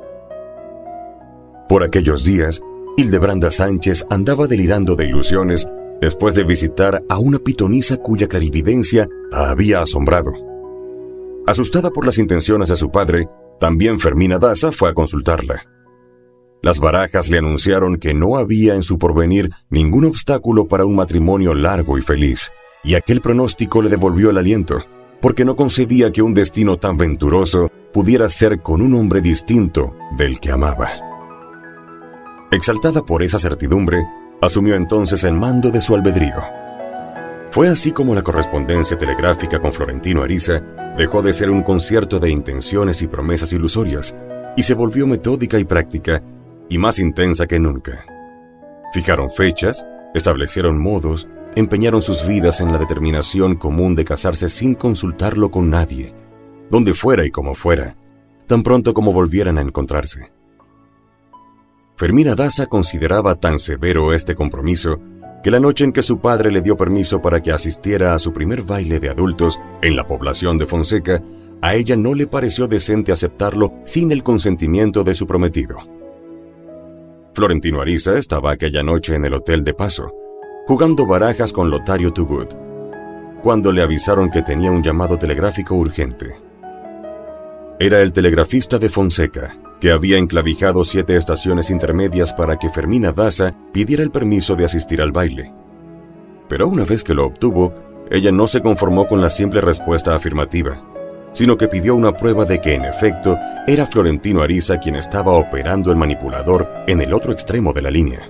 Por aquellos días, Hildebranda Sánchez andaba delirando de ilusiones después de visitar a una pitonisa cuya clarividencia la había asombrado. Asustada por las intenciones de su padre, también Fermina Daza fue a consultarla. Las barajas le anunciaron que no había en su porvenir ningún obstáculo para un matrimonio largo y feliz, y aquel pronóstico le devolvió el aliento, porque no concebía que un destino tan venturoso pudiera ser con un hombre distinto del que amaba. Exaltada por esa certidumbre, asumió entonces el mando de su albedrío. Fue así como la correspondencia telegráfica con Florentino Ariza dejó de ser un concierto de intenciones y promesas ilusorias, y se volvió metódica y práctica, y más intensa que nunca. Fijaron fechas, establecieron modos, empeñaron sus vidas en la determinación común de casarse sin consultarlo con nadie, donde fuera y como fuera, tan pronto como volvieran a encontrarse. Fermina Daza consideraba tan severo este compromiso que la noche en que su padre le dio permiso para que asistiera a su primer baile de adultos en la población de Fonseca, a ella no le pareció decente aceptarlo sin el consentimiento de su prometido. Florentino Ariza estaba aquella noche en el Hotel de Paso, jugando barajas con Lotario Toogood, cuando le avisaron que tenía un llamado telegráfico urgente. Era el telegrafista de Fonseca, que había enclavijado siete estaciones intermedias para que Fermina Daza pidiera el permiso de asistir al baile. Pero una vez que lo obtuvo, ella no se conformó con la simple respuesta afirmativa, sino que pidió una prueba de que en efecto era Florentino Ariza quien estaba operando el manipulador en el otro extremo de la línea.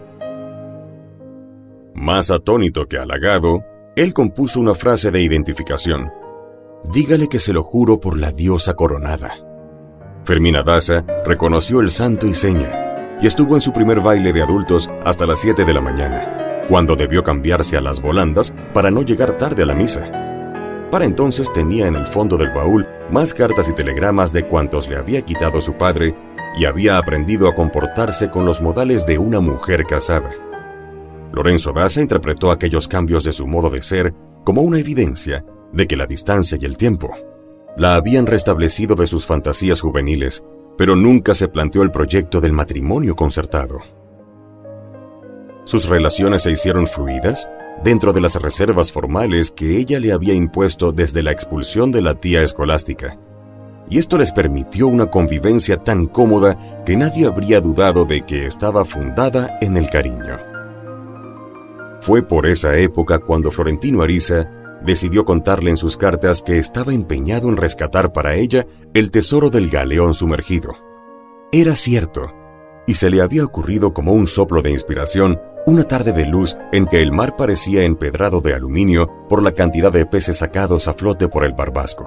Más atónito que halagado, él compuso una frase de identificación: «Dígale que se lo juro por la diosa coronada». Fermina Daza reconoció el santo y seña, y estuvo en su primer baile de adultos hasta las siete de la mañana, cuando debió cambiarse a las volandas para no llegar tarde a la misa. Para entonces tenía en el fondo del baúl más cartas y telegramas de cuantos le había quitado su padre, y había aprendido a comportarse con los modales de una mujer casada. Lorenzo Daza interpretó aquellos cambios de su modo de ser como una evidencia de que la distancia y el tiempo la habían restablecido de sus fantasías juveniles, pero nunca se planteó el proyecto del matrimonio concertado. Sus relaciones se hicieron fluidas dentro de las reservas formales que ella le había impuesto desde la expulsión de la tía escolástica, y esto les permitió una convivencia tan cómoda que nadie habría dudado de que estaba fundada en el cariño. Fue por esa época cuando Florentino Ariza decidió contarle en sus cartas que estaba empeñado en rescatar para ella el tesoro del galeón sumergido. Era cierto, y se le había ocurrido como un soplo de inspiración una tarde de luz en que el mar parecía empedrado de aluminio por la cantidad de peces sacados a flote por el Barbasco.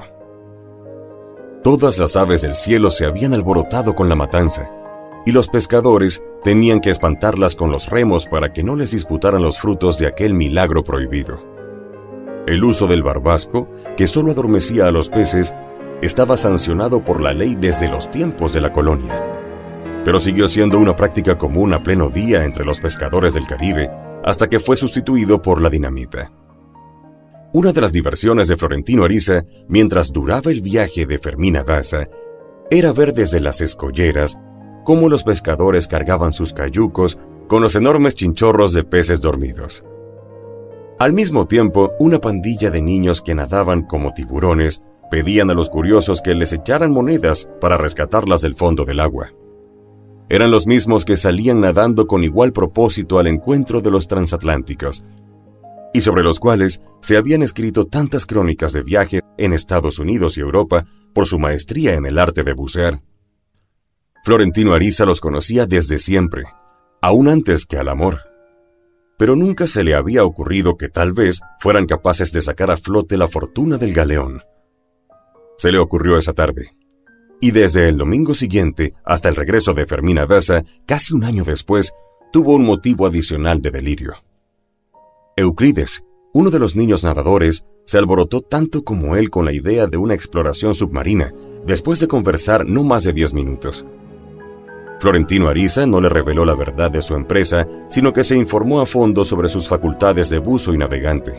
Todas las aves del cielo se habían alborotado con la matanza, y los pescadores tenían que espantarlas con los remos para que no les disputaran los frutos de aquel milagro prohibido. El uso del barbasco, que solo adormecía a los peces, estaba sancionado por la ley desde los tiempos de la colonia, pero siguió siendo una práctica común a pleno día entre los pescadores del Caribe hasta que fue sustituido por la dinamita. Una de las diversiones de Florentino Ariza, mientras duraba el viaje de Fermina Daza, era ver desde las escolleras cómo los pescadores cargaban sus cayucos con los enormes chinchorros de peces dormidos. Al mismo tiempo, una pandilla de niños que nadaban como tiburones pedían a los curiosos que les echaran monedas para rescatarlas del fondo del agua. Eran los mismos que salían nadando con igual propósito al encuentro de los transatlánticos, y sobre los cuales se habían escrito tantas crónicas de viaje en Estados Unidos y Europa por su maestría en el arte de bucear. Florentino Ariza los conocía desde siempre, aún antes que al amor, pero nunca se le había ocurrido que tal vez fueran capaces de sacar a flote la fortuna del galeón. Se le ocurrió esa tarde, y desde el domingo siguiente hasta el regreso de Fermina Daza, casi un año después, tuvo un motivo adicional de delirio. Euclides, uno de los niños nadadores, se alborotó tanto como él con la idea de una exploración submarina, después de conversar no más de diez minutos. Florentino Ariza no le reveló la verdad de su empresa, sino que se informó a fondo sobre sus facultades de buzo y navegante.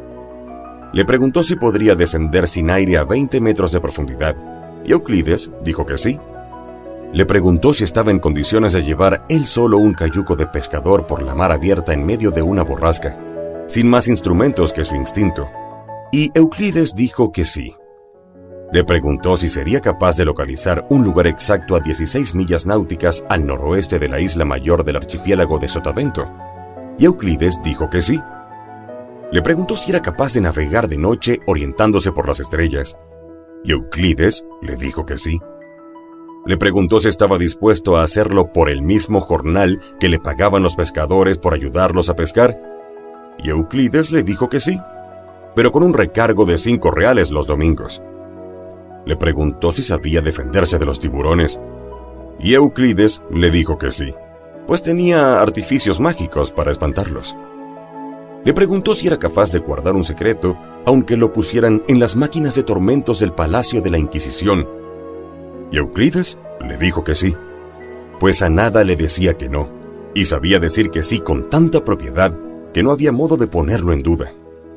Le preguntó si podría descender sin aire a veinte metros de profundidad, y Euclides dijo que sí. Le preguntó si estaba en condiciones de llevar él solo un cayuco de pescador por la mar abierta en medio de una borrasca, sin más instrumentos que su instinto, y Euclides dijo que sí. Le preguntó si sería capaz de localizar un lugar exacto a dieciséis millas náuticas al noroeste de la isla mayor del archipiélago de Sotavento, y Euclides dijo que sí. Le preguntó si era capaz de navegar de noche orientándose por las estrellas, y Euclides le dijo que sí. Le preguntó si estaba dispuesto a hacerlo por el mismo jornal que le pagaban los pescadores por ayudarlos a pescar, y Euclides le dijo que sí, pero con un recargo de cinco reales los domingos. Le preguntó si sabía defenderse de los tiburones, y Euclides le dijo que sí, pues tenía artificios mágicos para espantarlos. Le preguntó si era capaz de guardar un secreto, aunque lo pusieran en las máquinas de tormentos del Palacio de la Inquisición, y Euclides le dijo que sí, pues a nada le decía que no, y sabía decir que sí con tanta propiedad que no había modo de ponerlo en duda.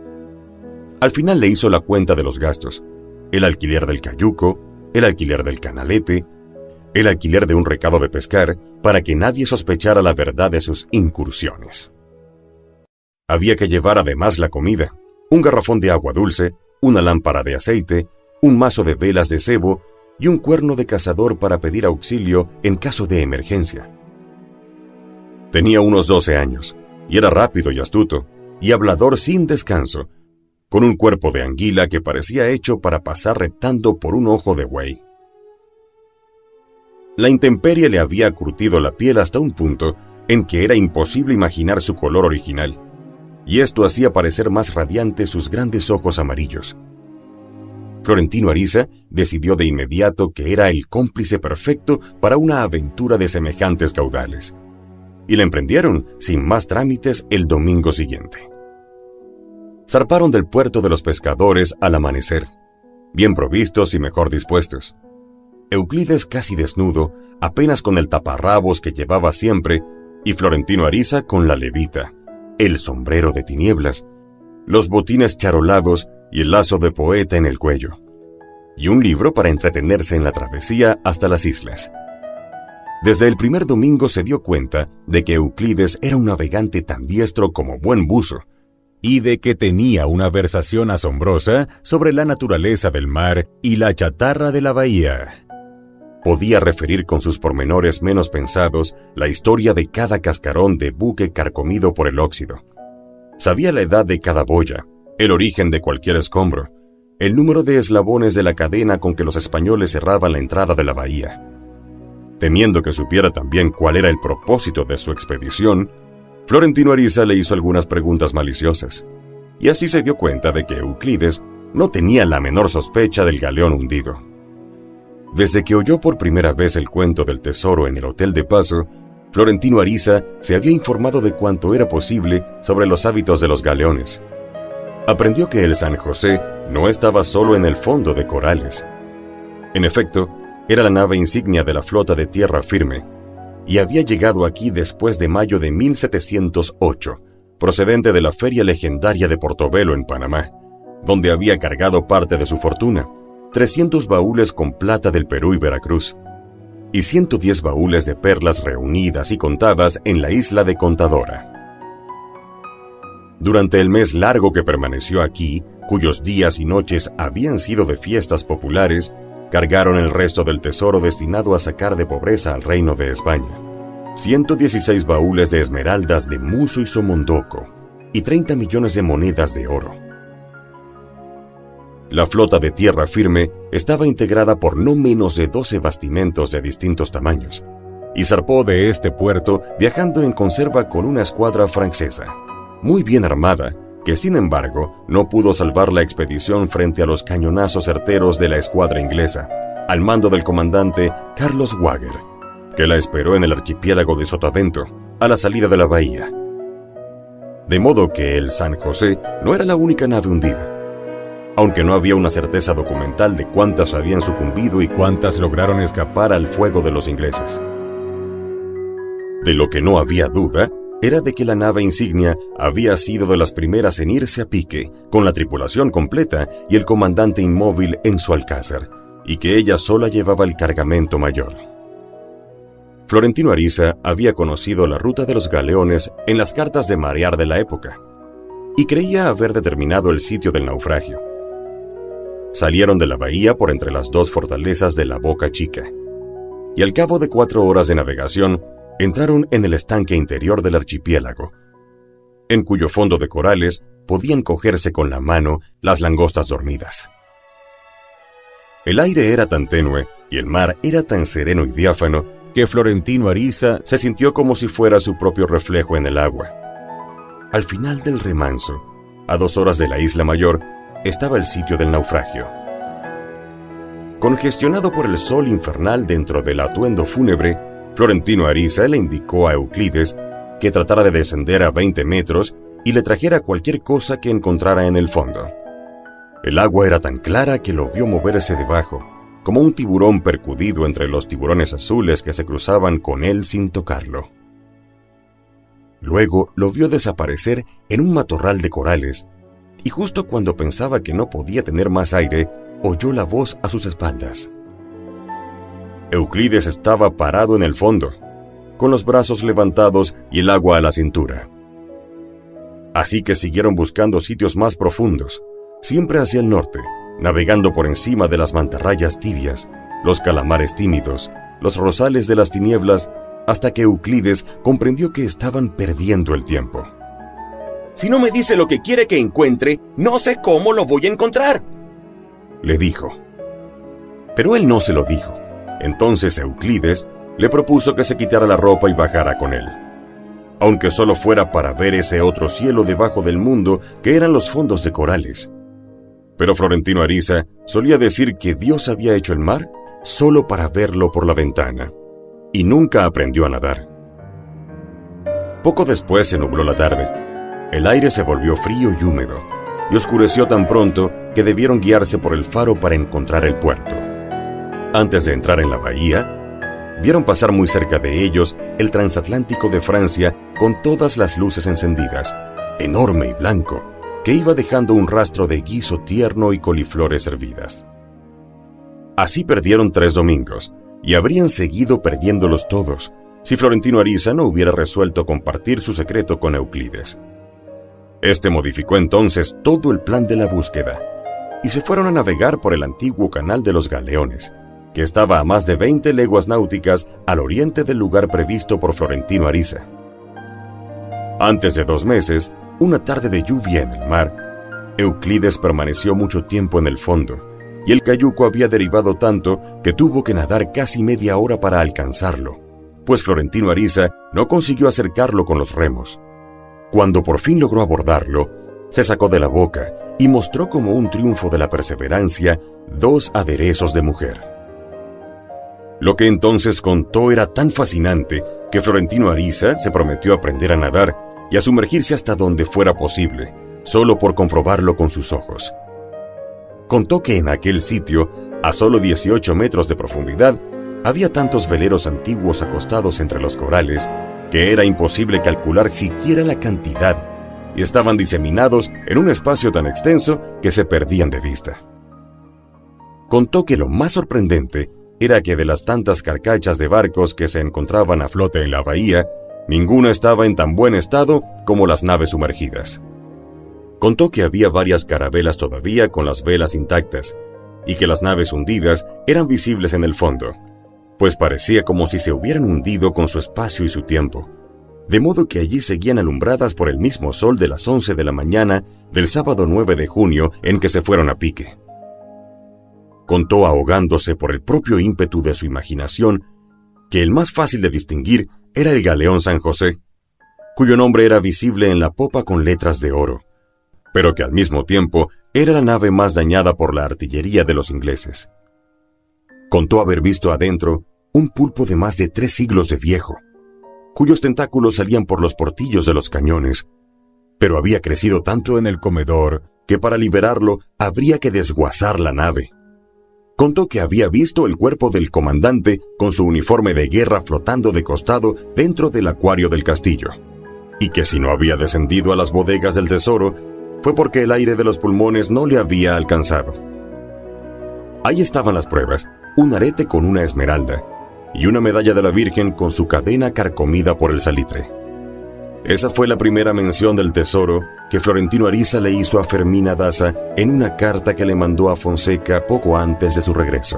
Al final le hizo la cuenta de los gastos: el alquiler del cayuco, el alquiler del canalete, el alquiler de un recado de pescar, para que nadie sospechara la verdad de sus incursiones. Había que llevar además la comida, un garrafón de agua dulce, una lámpara de aceite, un mazo de velas de cebo y un cuerno de cazador para pedir auxilio en caso de emergencia. Tenía unos doce años, y era rápido y astuto, y hablador sin descanso, con un cuerpo de anguila que parecía hecho para pasar reptando por un ojo de buey. La intemperie le había curtido la piel hasta un punto en que era imposible imaginar su color original, y esto hacía parecer más radiantes sus grandes ojos amarillos. Florentino Ariza decidió de inmediato que era el cómplice perfecto para una aventura de semejantes caudales, y la emprendieron sin más trámites el domingo siguiente. Zarparon del puerto de los pescadores al amanecer, bien provistos y mejor dispuestos. Euclides casi desnudo, apenas con el taparrabos que llevaba siempre, y Florentino Ariza con la levita, el sombrero de tinieblas, los botines charolados y el lazo de poeta en el cuello, y un libro para entretenerse en la travesía hasta las islas. Desde el primer domingo se dio cuenta de que Euclides era un navegante tan diestro como buen buzo, y de que tenía una versación asombrosa sobre la naturaleza del mar y la chatarra de la bahía. Podía referir con sus pormenores menos pensados la historia de cada cascarón de buque carcomido por el óxido. Sabía la edad de cada boya, el origen de cualquier escombro, el número de eslabones de la cadena con que los españoles cerraban la entrada de la bahía. Temiendo que supiera también cuál era el propósito de su expedición, Florentino Ariza le hizo algunas preguntas maliciosas, y así se dio cuenta de que Euclides no tenía la menor sospecha del galeón hundido. Desde que oyó por primera vez el cuento del tesoro en el Hotel de Paso, Florentino Ariza se había informado de cuanto era posible sobre los hábitos de los galeones. Aprendió que el San José no estaba solo en el fondo de corales. En efecto, era la nave insignia de la flota de tierra firme, y había llegado aquí después de mayo de mil setecientos ocho, procedente de la feria legendaria de Portobelo en Panamá, donde había cargado parte de su fortuna, trescientos baúles con plata del Perú y Veracruz, y ciento diez baúles de perlas reunidas y contadas en la isla de Contadora. Durante el mes largo que permaneció aquí, cuyos días y noches habían sido de fiestas populares, cargaron el resto del tesoro destinado a sacar de pobreza al reino de España. ciento dieciséis baúles de esmeraldas de Muso y Somondoco y treinta millones de monedas de oro. La flota de tierra firme estaba integrada por no menos de doce bastimentos de distintos tamaños, y zarpó de este puerto viajando en conserva con una escuadra francesa, muy bien armada, que sin embargo no pudo salvar la expedición frente a los cañonazos certeros de la escuadra inglesa, al mando del comandante Carlos Wager, que la esperó en el archipiélago de Sotavento, a la salida de la bahía. De modo que el San José no era la única nave hundida, aunque no había una certeza documental de cuántas habían sucumbido y cuántas lograron escapar al fuego de los ingleses. De lo que no había duda era de que la nave insignia había sido de las primeras en irse a pique, con la tripulación completa y el comandante inmóvil en su alcázar, y que ella sola llevaba el cargamento mayor. Florentino Ariza había conocido la ruta de los galeones en las cartas de marear de la época, y creía haber determinado el sitio del naufragio. Salieron de la bahía por entre las dos fortalezas de la Boca Chica, y al cabo de cuatro horas de navegación, entraron en el estanque interior del archipiélago, en cuyo fondo de corales podían cogerse con la mano las langostas dormidas. El aire era tan tenue y el mar era tan sereno y diáfano que Florentino Ariza se sintió como si fuera su propio reflejo en el agua. Al final del remanso, a dos horas de la isla mayor, estaba el sitio del naufragio. Congestionado por el sol infernal dentro del atuendo fúnebre, Florentino Ariza le indicó a Euclides que tratara de descender a veinte metros y le trajera cualquier cosa que encontrara en el fondo. El agua era tan clara que lo vio moverse debajo, como un tiburón percudido entre los tiburones azules que se cruzaban con él sin tocarlo. Luego lo vio desaparecer en un matorral de corales, y justo cuando pensaba que no podía tener más aire, oyó la voz a sus espaldas. Euclides estaba parado en el fondo, con los brazos levantados y el agua a la cintura. Así que siguieron buscando sitios más profundos, siempre hacia el norte, navegando por encima de las mantarrayas tibias, los calamares tímidos, los rosales de las tinieblas, hasta que Euclides comprendió que estaban perdiendo el tiempo. «Si no me dice lo que quiere que encuentre, no sé cómo lo voy a encontrar», le dijo. Pero él no se lo dijo. Entonces Euclides le propuso que se quitara la ropa y bajara con él, aunque solo fuera para ver ese otro cielo debajo del mundo que eran los fondos de corales. Pero Florentino Ariza solía decir que Dios había hecho el mar solo para verlo por la ventana, y nunca aprendió a nadar. Poco después se nubló la tarde. El aire se volvió frío y húmedo, y oscureció tan pronto que debieron guiarse por el faro para encontrar el puerto. Antes de entrar en la bahía, vieron pasar muy cerca de ellos el transatlántico de Francia con todas las luces encendidas, enorme y blanco, que iba dejando un rastro de guiso tierno y coliflores hervidas. Así perdieron tres domingos, y habrían seguido perdiéndolos todos, si Florentino Ariza no hubiera resuelto compartir su secreto con Euclides. Este modificó entonces todo el plan de la búsqueda, y se fueron a navegar por el antiguo canal de los Galeones, que estaba a más de veinte leguas náuticas al oriente del lugar previsto por Florentino Ariza. Antes de dos meses, una tarde de lluvia en el mar, Euclides permaneció mucho tiempo en el fondo, y el cayuco había derivado tanto que tuvo que nadar casi media hora para alcanzarlo, pues Florentino Ariza no consiguió acercarlo con los remos. Cuando por fin logró abordarlo, se sacó de la boca y mostró como un triunfo de la perseverancia dos aderezos de mujer. Lo que entonces contó era tan fascinante que Florentino Ariza se prometió aprender a nadar y a sumergirse hasta donde fuera posible, solo por comprobarlo con sus ojos. Contó que en aquel sitio, a solo dieciocho metros de profundidad, había tantos veleros antiguos acostados entre los corales que era imposible calcular siquiera la cantidad, y estaban diseminados en un espacio tan extenso que se perdían de vista. Contó que lo más sorprendente era que de las tantas carcachas de barcos que se encontraban a flote en la bahía, ninguna estaba en tan buen estado como las naves sumergidas. Contó que había varias carabelas todavía con las velas intactas, y que las naves hundidas eran visibles en el fondo, pues parecía como si se hubieran hundido con su espacio y su tiempo, de modo que allí seguían alumbradas por el mismo sol de las once de la mañana del sábado nueve de junio en que se fueron a pique. Contó, ahogándose por el propio ímpetu de su imaginación, que el más fácil de distinguir era el galeón San José, cuyo nombre era visible en la popa con letras de oro, pero que al mismo tiempo era la nave más dañada por la artillería de los ingleses. Contó haber visto adentro un pulpo de más de tres siglos de viejo, cuyos tentáculos salían por los portillos de los cañones, pero había crecido tanto en el comedor que para liberarlo habría que desguazar la nave. Contó que había visto el cuerpo del comandante con su uniforme de guerra flotando de costado dentro del acuario del castillo, y que si no había descendido a las bodegas del tesoro fue porque el aire de los pulmones no le había alcanzado. Ahí estaban las pruebas, un arete con una esmeralda y una medalla de la Virgen con su cadena carcomida por el salitre. Esa fue la primera mención del tesoro que Florentino Ariza le hizo a Fermina Daza en una carta que le mandó a Fonseca poco antes de su regreso.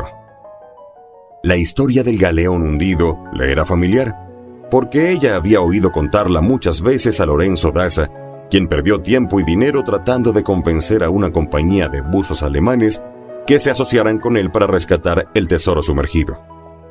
La historia del galeón hundido le era familiar, porque ella había oído contarla muchas veces a Lorenzo Daza, quien perdió tiempo y dinero tratando de convencer a una compañía de buzos alemanes que se asociaran con él para rescatar el tesoro sumergido.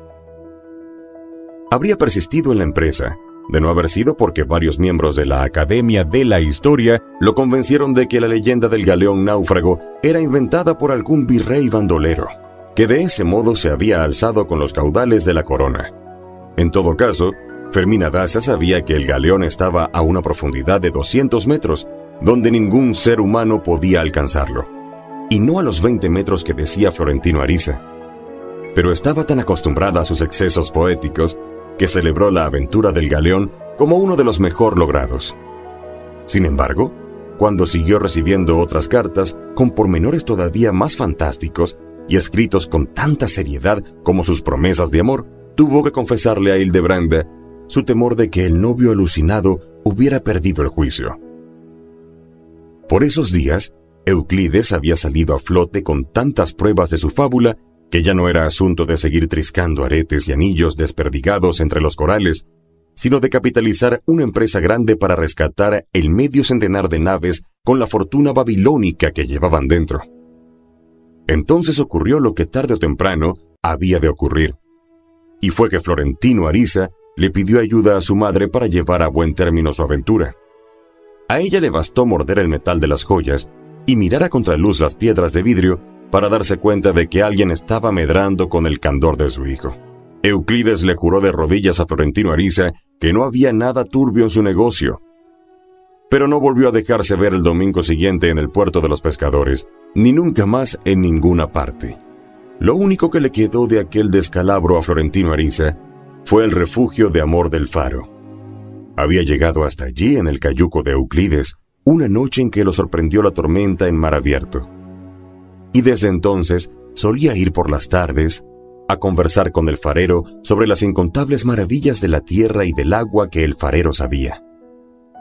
Habría persistido en la empresa, de no haber sido porque varios miembros de la Academia de la Historia lo convencieron de que la leyenda del galeón náufrago era inventada por algún virrey bandolero, que de ese modo se había alzado con los caudales de la corona. En todo caso, Fermina Daza sabía que el galeón estaba a una profundidad de doscientos metros, donde ningún ser humano podía alcanzarlo, y no a los veinte metros que decía Florentino Ariza. Pero estaba tan acostumbrada a sus excesos poéticos que celebró la aventura del galeón como uno de los mejor logrados. Sin embargo, cuando siguió recibiendo otras cartas con pormenores todavía más fantásticos y escritos con tanta seriedad como sus promesas de amor, tuvo que confesarle a Hildebranda su temor de que el novio alucinado hubiera perdido el juicio. Por esos días, Euclides había salido a flote con tantas pruebas de su fábula que ya no era asunto de seguir triscando aretes y anillos desperdigados entre los corales, sino de capitalizar una empresa grande para rescatar el medio centenar de naves con la fortuna babilónica que llevaban dentro. Entonces ocurrió lo que tarde o temprano había de ocurrir, y fue que Florentino Ariza le pidió ayuda a su madre para llevar a buen término su aventura. A ella le bastó morder el metal de las joyas y mirar a contraluz las piedras de vidrio para darse cuenta de que alguien estaba medrando con el candor de su hijo. Euclides le juró de rodillas a Florentino Ariza que no había nada turbio en su negocio, pero no volvió a dejarse ver el domingo siguiente en el puerto de los pescadores, ni nunca más en ninguna parte. Lo único que le quedó de aquel descalabro a Florentino Ariza fue el refugio de amor del Faro. Había llegado hasta allí en el cayuco de Euclides, una noche en que lo sorprendió la tormenta en mar abierto. Y desde entonces solía ir por las tardes a conversar con el farero sobre las incontables maravillas de la tierra y del agua que el farero sabía.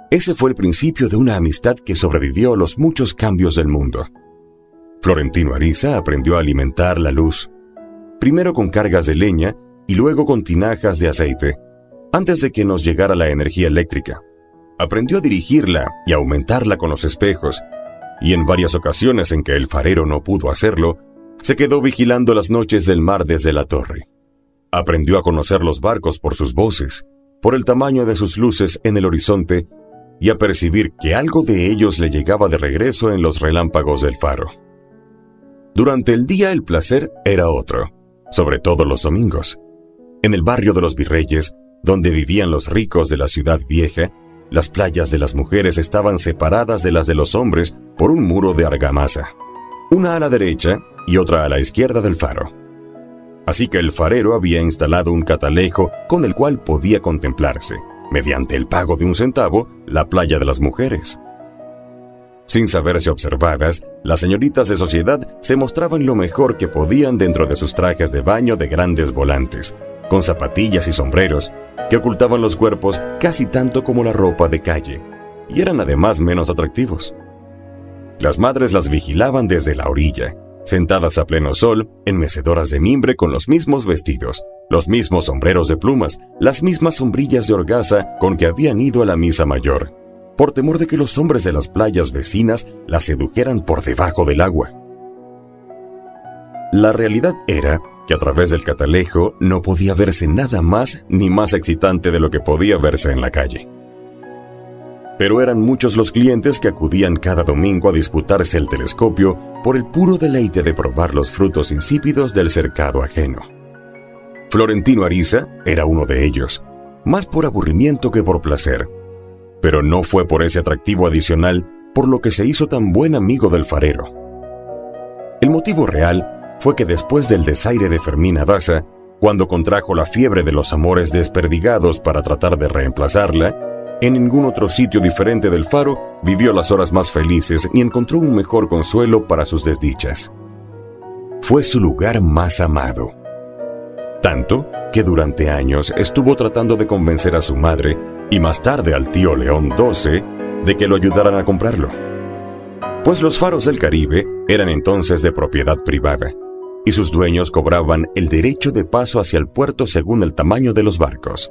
Ese fue el principio de una amistad que sobrevivió a los muchos cambios del mundo. Florentino Ariza aprendió a alimentar la luz, primero con cargas de leña y luego con tinajas de aceite, antes de que nos llegara la energía eléctrica. Aprendió a dirigirla y a aumentarla con los espejos, y en varias ocasiones en que el farero no pudo hacerlo, se quedó vigilando las noches del mar desde la torre. Aprendió a conocer los barcos por sus voces, por el tamaño de sus luces en el horizonte, y a percibir que algo de ellos le llegaba de regreso en los relámpagos del faro. Durante el día el placer era otro, sobre todo los domingos. En el barrio de los Virreyes, donde vivían los ricos de la ciudad vieja, las playas de las mujeres estaban separadas de las de los hombres por un muro de argamasa, una a la derecha y otra a la izquierda del faro. Así que el farero había instalado un catalejo con el cual podía contemplarse, mediante el pago de un centavo, la playa de las mujeres. Sin saberse observadas, las señoritas de sociedad se mostraban lo mejor que podían dentro de sus trajes de baño de grandes volantes, con zapatillas y sombreros, que ocultaban los cuerpos casi tanto como la ropa de calle, y eran además menos atractivos. Las madres las vigilaban desde la orilla, sentadas a pleno sol, en mecedoras de mimbre con los mismos vestidos, los mismos sombreros de plumas, las mismas sombrillas de orgaza con que habían ido a la misa mayor, por temor de que los hombres de las playas vecinas las sedujeran por debajo del agua. La realidad era que a través del catalejo no podía verse nada más ni más excitante de lo que podía verse en la calle. Pero eran muchos los clientes que acudían cada domingo a disputarse el telescopio por el puro deleite de probar los frutos insípidos del cercado ajeno. Florentino Ariza era uno de ellos, más por aburrimiento que por placer, pero no fue por ese atractivo adicional por lo que se hizo tan buen amigo del farero. El motivo real fue que después del desaire de Fermina Daza, cuando contrajo la fiebre de los amores desperdigados para tratar de reemplazarla, en ningún otro sitio diferente del faro vivió las horas más felices ni encontró un mejor consuelo para sus desdichas. Fue su lugar más amado. Tanto que durante años estuvo tratando de convencer a su madre y más tarde al tío León doce de que lo ayudaran a comprarlo. Pues los faros del Caribe eran entonces de propiedad privada y sus dueños cobraban el derecho de paso hacia el puerto según el tamaño de los barcos.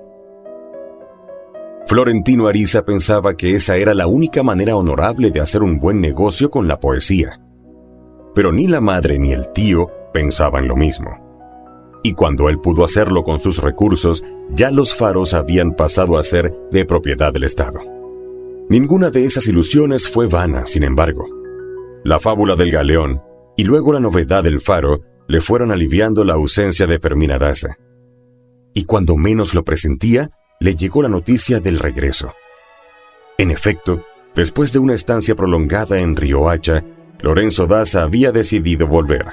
Florentino Ariza pensaba que esa era la única manera honorable de hacer un buen negocio con la poesía. Pero ni la madre ni el tío pensaban lo mismo. Y cuando él pudo hacerlo con sus recursos, ya los faros habían pasado a ser de propiedad del Estado. Ninguna de esas ilusiones fue vana, sin embargo. La fábula del galeón y luego la novedad del faro le fueron aliviando la ausencia de Fermina Daza. Y cuando menos lo presentía, le llegó la noticia del regreso. En efecto, después de una estancia prolongada en Riohacha, Lorenzo Daza había decidido volver.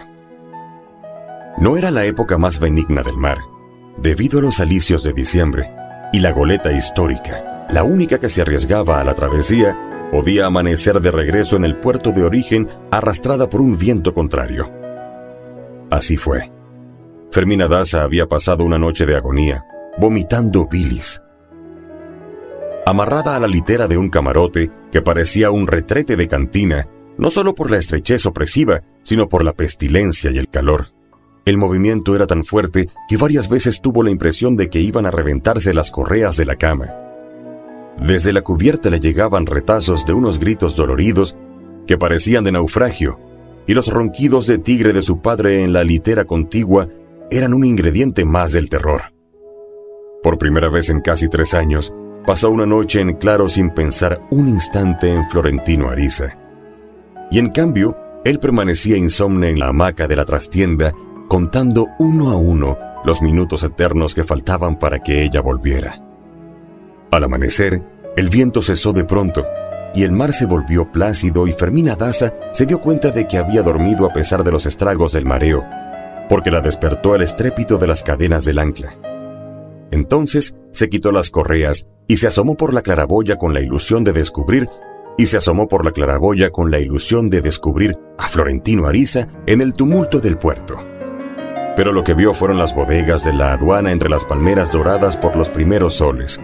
No era la época más benigna del mar, debido a los alicios de diciembre, y la goleta histórica, la única que se arriesgaba a la travesía, podía amanecer de regreso en el puerto de origen arrastrada por un viento contrario. Así fue. Fermina Daza había pasado una noche de agonía, vomitando bilis. Amarrada a la litera de un camarote que parecía un retrete de cantina, no solo por la estrechez opresiva, sino por la pestilencia y el calor. El movimiento era tan fuerte que varias veces tuvo la impresión de que iban a reventarse las correas de la cama. Desde la cubierta le llegaban retazos de unos gritos doloridos que parecían de naufragio, y los ronquidos de tigre de su padre en la litera contigua eran un ingrediente más del terror. Por primera vez en casi tres años, pasó una noche en claro sin pensar un instante en Florentino Ariza. Y en cambio, él permanecía insomne en la hamaca de la trastienda, contando uno a uno los minutos eternos que faltaban para que ella volviera. Al amanecer, el viento cesó de pronto, y el mar se volvió plácido y Fermina Daza se dio cuenta de que había dormido a pesar de los estragos del mareo, porque la despertó el estrépito de las cadenas del ancla. Entonces se quitó las correas y se asomó por la claraboya con la ilusión de descubrir, y se asomó por la claraboya con la ilusión de descubrir a Florentino Ariza en el tumulto del puerto. Pero lo que vio fueron las bodegas de la aduana entre las palmeras doradas por los primeros soles,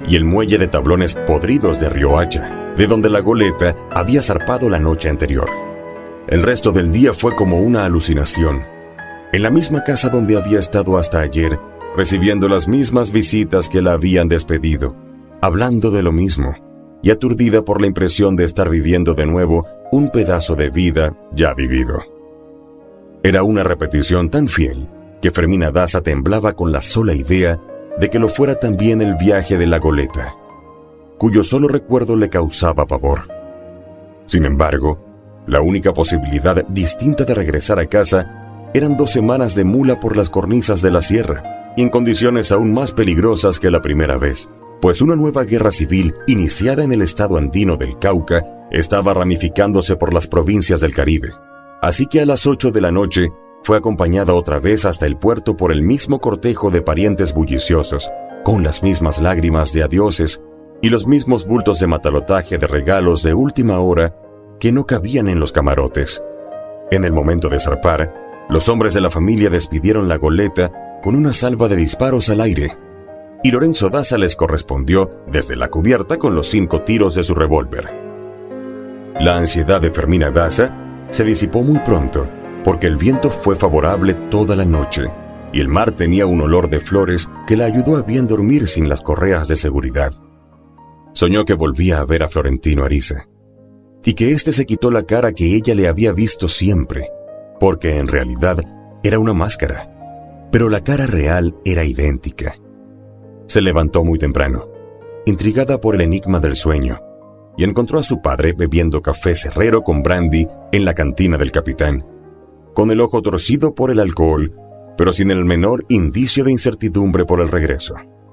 y el muelle de tablones podridos de Riohacha, de donde la goleta había zarpado la noche anterior. El resto del día fue como una alucinación. En la misma casa donde había estado hasta ayer, recibiendo las mismas visitas que la habían despedido, hablando de lo mismo, y aturdida por la impresión de estar viviendo de nuevo un pedazo de vida ya vivido. Era una repetición tan fiel que Fermina Daza temblaba con la sola idea de que lo fuera también el viaje de la goleta, cuyo solo recuerdo le causaba pavor. Sin embargo, la única posibilidad distinta de regresar a casa eran dos semanas de mula por las cornisas de la sierra, y en condiciones aún más peligrosas que la primera vez, pues una nueva guerra civil iniciada en el estado andino del Cauca estaba ramificándose por las provincias del Caribe. Así que a las ocho de la noche fue acompañada otra vez hasta el puerto por el mismo cortejo de parientes bulliciosos, con las mismas lágrimas de adioses y los mismos bultos de matalotaje de regalos de última hora que no cabían en los camarotes. En el momento de zarpar, los hombres de la familia despidieron la goleta con una salva de disparos al aire, y Lorenzo Daza les correspondió desde la cubierta con los cinco tiros de su revólver. La ansiedad de Fermina Daza se disipó muy pronto, porque el viento fue favorable toda la noche, y el mar tenía un olor de flores que la ayudó a bien dormir sin las correas de seguridad. Soñó que volvía a ver a Florentino Ariza, y que éste se quitó la cara que ella le había visto siempre, porque en realidad era una máscara, pero la cara real era idéntica. Se levantó muy temprano, intrigada por el enigma del sueño, y encontró a su padre bebiendo café cerrero con brandy en la cantina del capitán, con el ojo torcido por el alcohol, pero sin el menor indicio de incertidumbre por el regreso.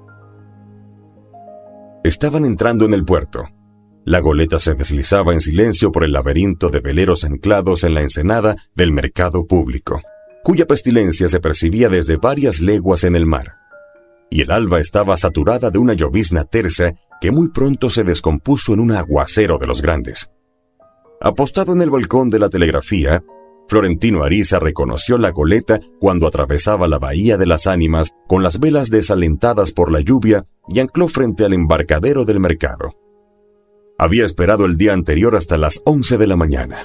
Estaban entrando en el puerto. La goleta se deslizaba en silencio por el laberinto de veleros anclados en la ensenada del mercado público, cuya pestilencia se percibía desde varias leguas en el mar. Y el alba estaba saturada de una llovizna tersa que muy pronto se descompuso en un aguacero de los grandes. Apostado en el balcón de la telegrafía, Florentino Ariza reconoció la goleta cuando atravesaba la bahía de las Ánimas con las velas desalentadas por la lluvia y ancló frente al embarcadero del mercado. Había esperado el día anterior hasta las once de la mañana.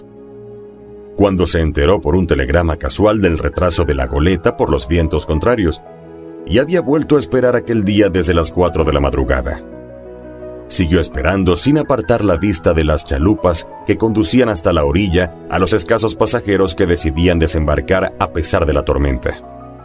Cuando se enteró por un telegrama casual del retraso de la goleta por los vientos contrarios, y había vuelto a esperar aquel día desde las cuatro de la madrugada. Siguió esperando sin apartar la vista de las chalupas que conducían hasta la orilla a los escasos pasajeros que decidían desembarcar a pesar de la tormenta.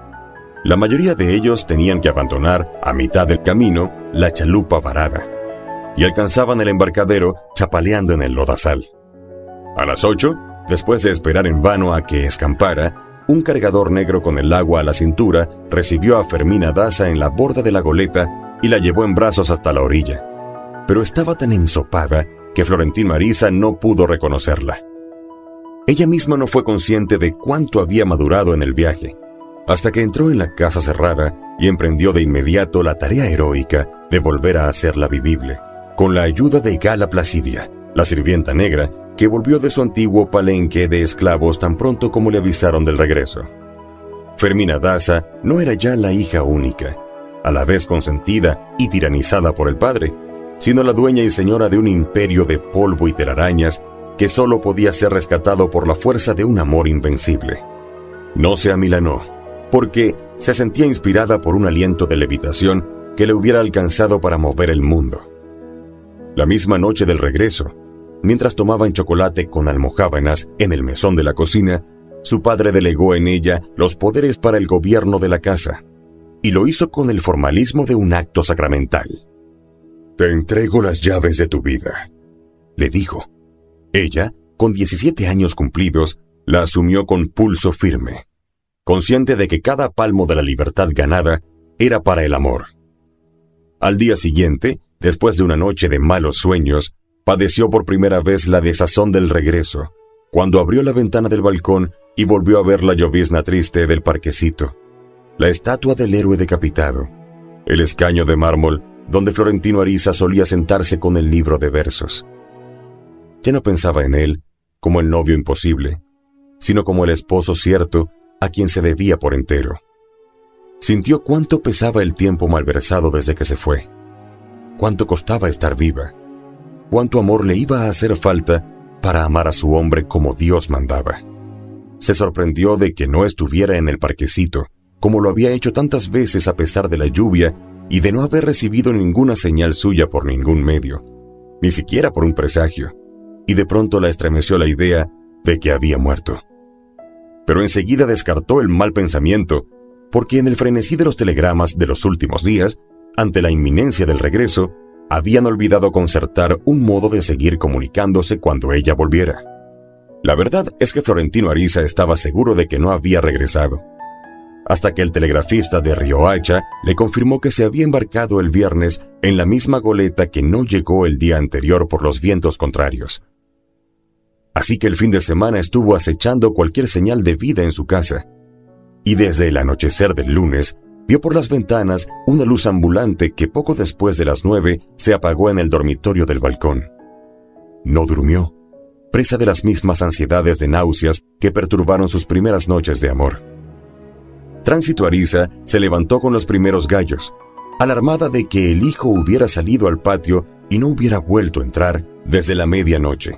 La mayoría de ellos tenían que abandonar a mitad del camino la chalupa varada, y alcanzaban el embarcadero chapaleando en el lodazal. A las ocho, después de esperar en vano a que escampara, un cargador negro con el agua a la cintura recibió a Fermina Daza en la borda de la goleta y la llevó en brazos hasta la orilla. Pero estaba tan ensopada que Florentino Ariza no pudo reconocerla. Ella misma no fue consciente de cuánto había madurado en el viaje, hasta que entró en la casa cerrada y emprendió de inmediato la tarea heroica de volver a hacerla vivible, con la ayuda de Gala Placidia, la sirvienta negra, que volvió de su antiguo palenque de esclavos tan pronto como le avisaron del regreso. Fermina Daza no era ya la hija única, a la vez consentida y tiranizada por el padre, sino la dueña y señora de un imperio de polvo y telarañas que solo podía ser rescatado por la fuerza de un amor invencible. No se amilanó, porque se sentía inspirada por un aliento de levitación que le hubiera alcanzado para mover el mundo. La misma noche del regreso, mientras tomaban chocolate con almojábanas en el mesón de la cocina, su padre delegó en ella los poderes para el gobierno de la casa, y lo hizo con el formalismo de un acto sacramental. «Te entrego las llaves de tu vida», le dijo. Ella, con diecisiete años cumplidos, la asumió con pulso firme, consciente de que cada palmo de la libertad ganada era para el amor. Al día siguiente, después de una noche de malos sueños, padeció por primera vez la desazón del regreso, cuando abrió la ventana del balcón y volvió a ver la llovizna triste del parquecito, la estatua del héroe decapitado, el escaño de mármol donde Florentino Ariza solía sentarse con el libro de versos. Ya no pensaba en él como el novio imposible, sino como el esposo cierto a quien se debía por entero. Sintió cuánto pesaba el tiempo malversado desde que se fue, cuánto costaba estar viva, cuánto amor le iba a hacer falta para amar a su hombre como Dios mandaba. Se sorprendió de que no estuviera en el parquecito, como lo había hecho tantas veces a pesar de la lluvia y de no haber recibido ninguna señal suya por ningún medio, ni siquiera por un presagio, y de pronto la estremeció la idea de que había muerto. Pero enseguida descartó el mal pensamiento, porque en el frenesí de los telegramas de los últimos días, ante la inminencia del regreso, habían olvidado concertar un modo de seguir comunicándose cuando ella volviera. La verdad es que Florentino Ariza estaba seguro de que no había regresado, hasta que el telegrafista de Riohacha le confirmó que se había embarcado el viernes en la misma goleta que no llegó el día anterior por los vientos contrarios. Así que el fin de semana estuvo acechando cualquier señal de vida en su casa, y desde el anochecer del lunes vio por las ventanas una luz ambulante que poco después de las nueve se apagó en el dormitorio del balcón. No durmió, presa de las mismas ansiedades de náuseas que perturbaron sus primeras noches de amor. Tránsito Ariza se levantó con los primeros gallos, alarmada de que el hijo hubiera salido al patio y no hubiera vuelto a entrar desde la medianoche.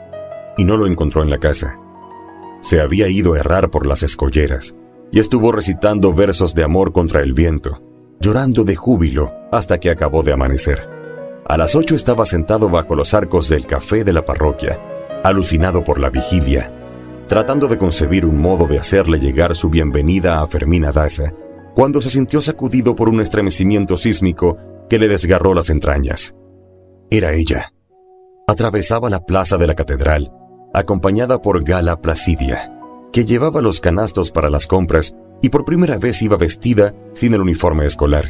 Y no lo encontró en la casa. Se había ido a errar por las escolleras y estuvo recitando versos de amor contra el viento, llorando de júbilo hasta que acabó de amanecer. A las ocho estaba sentado bajo los arcos del café de la parroquia, alucinado por la vigilia, tratando de concebir un modo de hacerle llegar su bienvenida a Fermina Daza, cuando se sintió sacudido por un estremecimiento sísmico que le desgarró las entrañas. Era ella. Atravesaba la plaza de la catedral, acompañada por Gala Placidia, que llevaba los canastos para las compras y por primera vez iba vestida sin el uniforme escolar.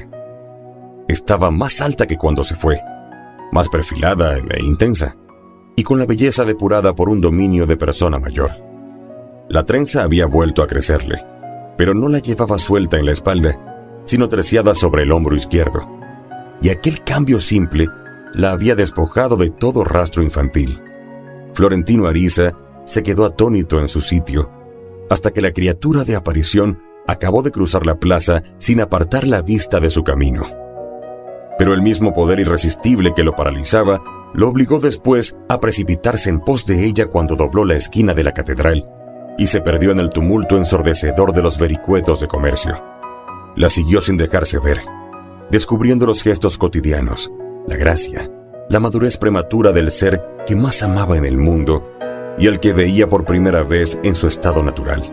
Estaba más alta que cuando se fue, más perfilada e intensa, y con la belleza depurada por un dominio de persona mayor. La trenza había vuelto a crecerle, pero no la llevaba suelta en la espalda, sino terciada sobre el hombro izquierdo, y aquel cambio simple la había despojado de todo rastro infantil. Florentino Ariza se quedó atónito en su sitio, hasta que la criatura de aparición acabó de cruzar la plaza sin apartar la vista de su camino. Pero el mismo poder irresistible que lo paralizaba lo obligó después a precipitarse en pos de ella cuando dobló la esquina de la catedral y se perdió en el tumulto ensordecedor de los vericuetos de comercio. La siguió sin dejarse ver, descubriendo los gestos cotidianos, la gracia, la madurez prematura del ser que más amaba en el mundo y el que veía por primera vez en su estado natural.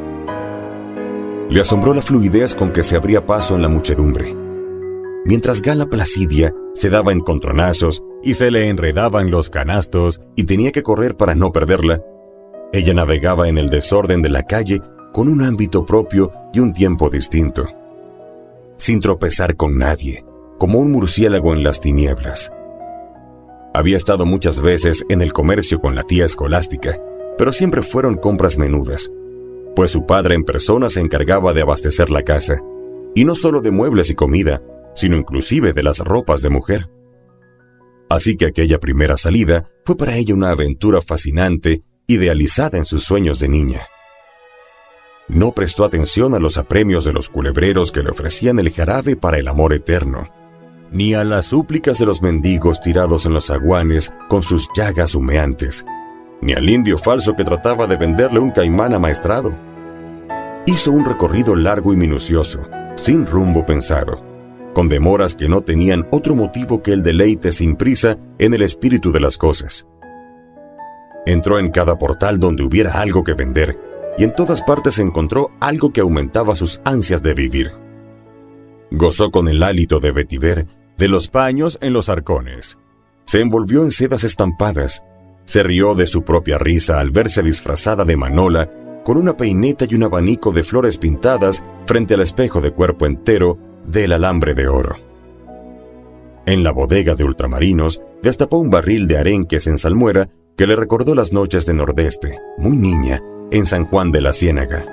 Le asombró la fluidez con que se abría paso en la muchedumbre. Mientras Gala Placidia se daba encontronazos y se le enredaban los canastos y tenía que correr para no perderla, ella navegaba en el desorden de la calle con un ámbito propio y un tiempo distinto, sin tropezar con nadie, como un murciélago en las tinieblas. Había estado muchas veces en el comercio con la tía Escolástica, pero siempre fueron compras menudas, pues su padre en persona se encargaba de abastecer la casa, y no solo de muebles y comida, sino inclusive de las ropas de mujer. Así que aquella primera salida fue para ella una aventura fascinante, idealizada en sus sueños de niña. No prestó atención a los apremios de los culebreros que le ofrecían el jarabe para el amor eterno, ni a las súplicas de los mendigos tirados en los zaguanes con sus llagas humeantes, ni al indio falso que trataba de venderle un caimán amaestrado. Hizo un recorrido largo y minucioso, sin rumbo pensado, con demoras que no tenían otro motivo que el deleite sin prisa en el espíritu de las cosas. Entró en cada portal donde hubiera algo que vender, y en todas partes encontró algo que aumentaba sus ansias de vivir. Gozó con el hálito de vetiver de los paños en los arcones. Se envolvió en sedas estampadas. Se rió de su propia risa al verse disfrazada de Manola con una peineta y un abanico de flores pintadas frente al espejo de cuerpo entero del alambre de oro. En la bodega de ultramarinos destapó un barril de arenques en salmuera que le recordó las noches de Nordeste, muy niña, en San Juan de la Ciénaga.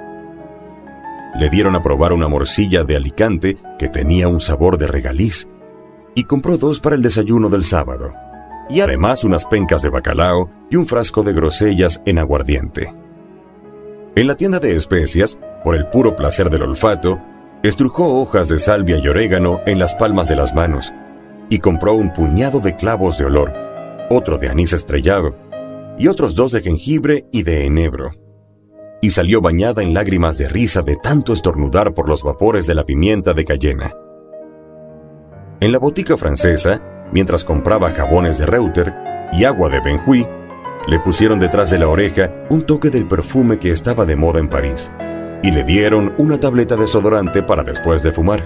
Le dieron a probar una morcilla de Alicante que tenía un sabor de regaliz, y compró dos para el desayuno del sábado, y además unas pencas de bacalao y un frasco de grosellas en aguardiente. En la tienda de especias, por el puro placer del olfato, estrujó hojas de salvia y orégano en las palmas de las manos, y compró un puñado de clavos de olor, otro de anís estrellado, y otros dos de jengibre y de enebro. Y salió bañada en lágrimas de risa de tanto estornudar por los vapores de la pimienta de cayena. En la botica francesa, mientras compraba jabones de Reuter y agua de Benjuy, le pusieron detrás de la oreja un toque del perfume que estaba de moda en París, y le dieron una tableta de desodorante para después de fumar.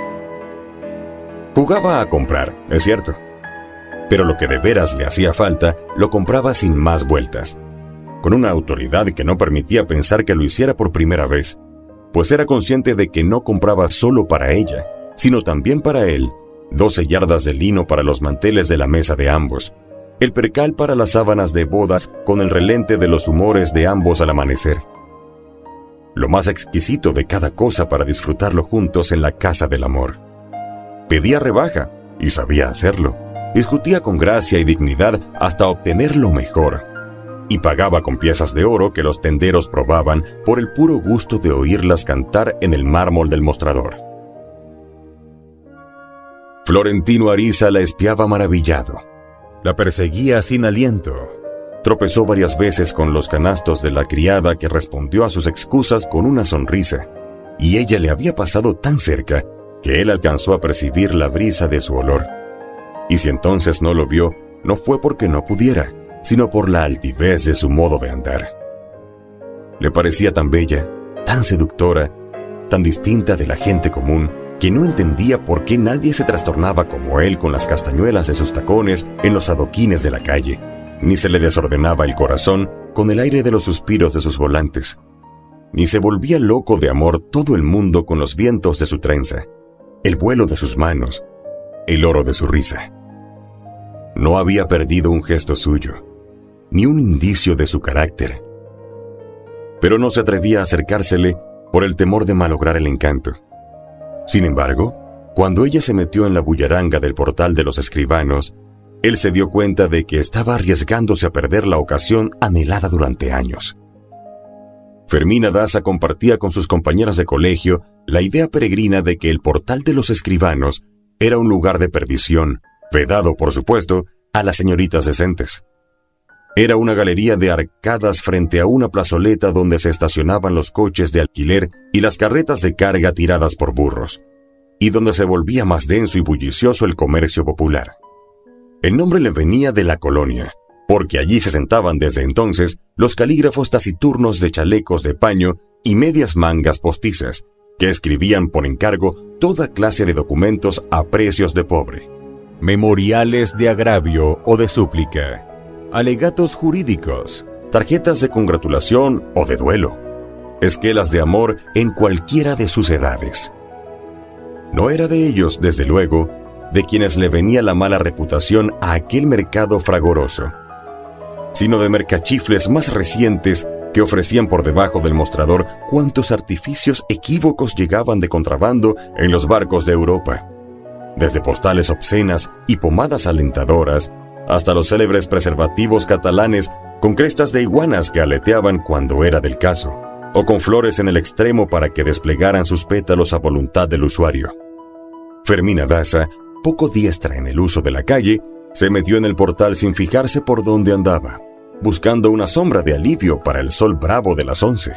Jugaba a comprar, es cierto, pero lo que de veras le hacía falta lo compraba sin más vueltas, con una autoridad que no permitía pensar que lo hiciera por primera vez, pues era consciente de que no compraba solo para ella, sino también para él, doce yardas de lino para los manteles de la mesa de ambos, el percal para las sábanas de bodas con el relente de los humores de ambos al amanecer. Lo más exquisito de cada cosa para disfrutarlo juntos en la casa del amor. Pedía rebaja, y sabía hacerlo. Discutía con gracia y dignidad hasta obtener lo mejor. Y pagaba con piezas de oro que los tenderos probaban por el puro gusto de oírlas cantar en el mármol del mostrador. Florentino Ariza la espiaba maravillado. La perseguía sin aliento. Tropezó varias veces con los canastos de la criada que respondió a sus excusas con una sonrisa, y ella le había pasado tan cerca que él alcanzó a percibir la brisa de su olor. Y si entonces no lo vio, no fue porque no pudiera, sino por la altivez de su modo de andar. Le parecía tan bella, tan seductora, tan distinta de la gente común, que no entendía por qué nadie se trastornaba como él con las castañuelas de sus tacones en los adoquines de la calle, ni se le desordenaba el corazón con el aire de los suspiros de sus volantes, ni se volvía loco de amor todo el mundo con los vientos de su trenza, el vuelo de sus manos, el oro de su risa. No había perdido un gesto suyo, ni un indicio de su carácter. Pero no se atrevía a acercársele por el temor de malograr el encanto. Sin embargo, cuando ella se metió en la bullaranga del portal de los escribanos, él se dio cuenta de que estaba arriesgándose a perder la ocasión anhelada durante años. Fermina Daza compartía con sus compañeras de colegio la idea peregrina de que el portal de los escribanos era un lugar de perdición, vedado, por supuesto, a las señoritas decentes. Era una galería de arcadas frente a una plazoleta donde se estacionaban los coches de alquiler y las carretas de carga tiradas por burros, y donde se volvía más denso y bullicioso el comercio popular. El nombre le venía de la colonia, porque allí se sentaban desde entonces los calígrafos taciturnos de chalecos de paño y medias mangas postizas, que escribían por encargo toda clase de documentos a precios de pobre. Memoriales de agravio o de súplica, alegatos jurídicos, tarjetas de congratulación o de duelo, esquelas de amor en cualquiera de sus edades. No era de ellos, desde luego, de quienes le venía la mala reputación a aquel mercado fragoroso, sino de mercachifles más recientes que ofrecían por debajo del mostrador cuantos artificios equívocos llegaban de contrabando en los barcos de Europa, desde postales obscenas y pomadas alentadoras hasta los célebres preservativos catalanes con crestas de iguanas que aleteaban cuando era del caso, o con flores en el extremo para que desplegaran sus pétalos a voluntad del usuario. Fermina Daza, poco diestra en el uso de la calle, se metió en el portal sin fijarse por dónde andaba, buscando una sombra de alivio para el sol bravo de las once.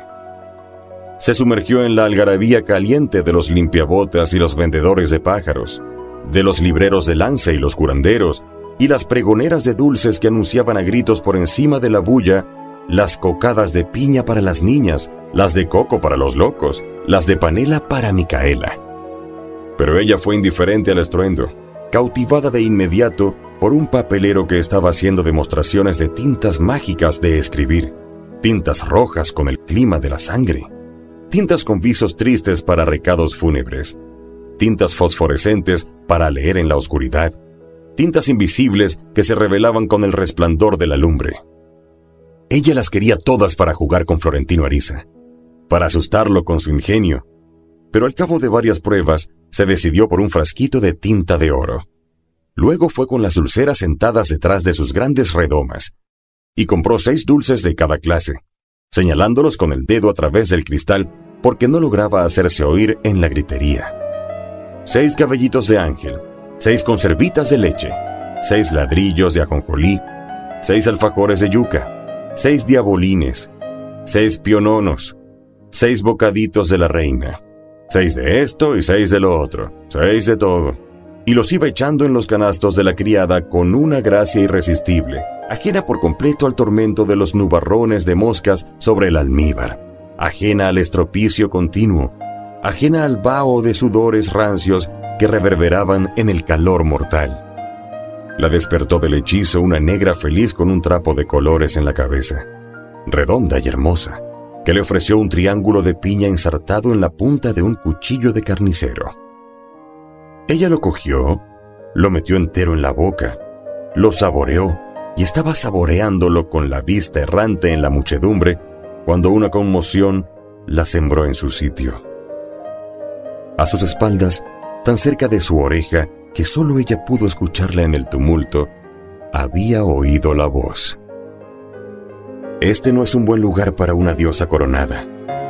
Se sumergió en la algarabía caliente de los limpiabotas y los vendedores de pájaros, de los libreros de lance y los curanderos, y las pregoneras de dulces que anunciaban a gritos por encima de la bulla las cocadas de piña para las niñas, las de coco para los locos, las de panela para Micaela. Pero ella fue indiferente al estruendo, cautivada de inmediato por un papelero que estaba haciendo demostraciones de tintas mágicas de escribir, tintas rojas con el clima de la sangre, tintas con visos tristes para recados fúnebres, tintas fosforescentes para leer en la oscuridad, tintas invisibles que se revelaban con el resplandor de la lumbre. Ella las quería todas para jugar con Florentino Ariza, para asustarlo con su ingenio, pero al cabo de varias pruebas se decidió por un frasquito de tinta de oro. Luego fue con las dulceras sentadas detrás de sus grandes redomas, y compró seis dulces de cada clase, señalándolos con el dedo a través del cristal porque no lograba hacerse oír en la gritería. Seis cabellitos de ángel, seis conservitas de leche, seis ladrillos de ajonjolí, seis alfajores de yuca, seis diabolines, seis piononos, seis bocaditos de la reina, seis de esto y seis de lo otro, seis de todo. Y los iba echando en los canastos de la criada con una gracia irresistible, ajena por completo al tormento de los nubarrones de moscas sobre el almíbar, ajena al estropicio continuo, ajena al vaho de sudores rancios que reverberaban en el calor mortal. La despertó del hechizo una negra feliz con un trapo de colores en la cabeza, redonda y hermosa, que le ofreció un triángulo de piña ensartado en la punta de un cuchillo de carnicero. Ella lo cogió, lo metió entero en la boca, lo saboreó y estaba saboreándolo con la vista errante en la muchedumbre cuando una conmoción la sembró en su sitio. A sus espaldas, tan cerca de su oreja que solo ella pudo escucharla en el tumulto, había oído la voz. Este no es un buen lugar para una diosa coronada.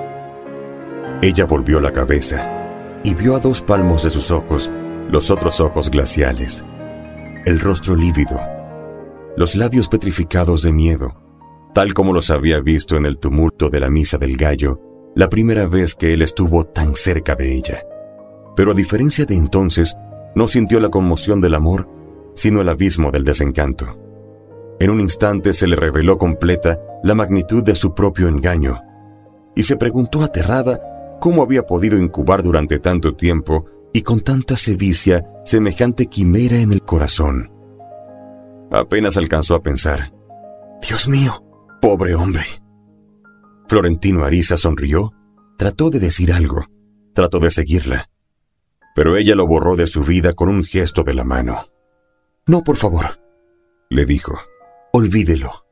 Ella volvió la cabeza y vio a dos palmos de sus ojos los otros ojos glaciales, el rostro lívido, los labios petrificados de miedo, tal como los había visto en el tumulto de la misa del gallo, la primera vez que él estuvo tan cerca de ella. Pero a diferencia de entonces, no sintió la conmoción del amor, sino el abismo del desencanto. En un instante se le reveló completa la magnitud de su propio engaño, y se preguntó aterrada cómo había podido incubar durante tanto tiempo y con tanta sevicia semejante quimera en el corazón. Apenas alcanzó a pensar: «Dios mío, pobre hombre». Florentino Ariza sonrió, trató de decir algo, trató de seguirla, pero ella lo borró de su vida con un gesto de la mano. «No, por favor», le dijo, «olvídelo».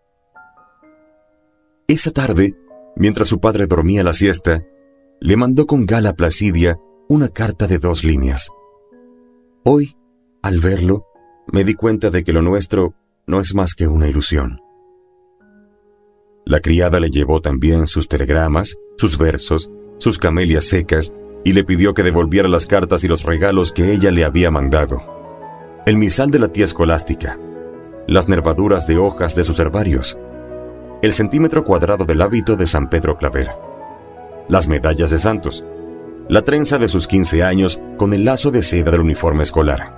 Esa tarde, mientras su padre dormía la siesta, le mandó con gala Placidia una carta de dos líneas. Hoy, al verlo, me di cuenta de que lo nuestro no es más que una ilusión. La criada le llevó también sus telegramas, sus versos, sus camelias secas, y le pidió que devolviera las cartas y los regalos que ella le había mandado. El misal de la tía escolástica, las nervaduras de hojas de sus herbarios, el centímetro cuadrado del hábito de San Pedro Claver, las medallas de santos, la trenza de sus quince años con el lazo de seda del uniforme escolar.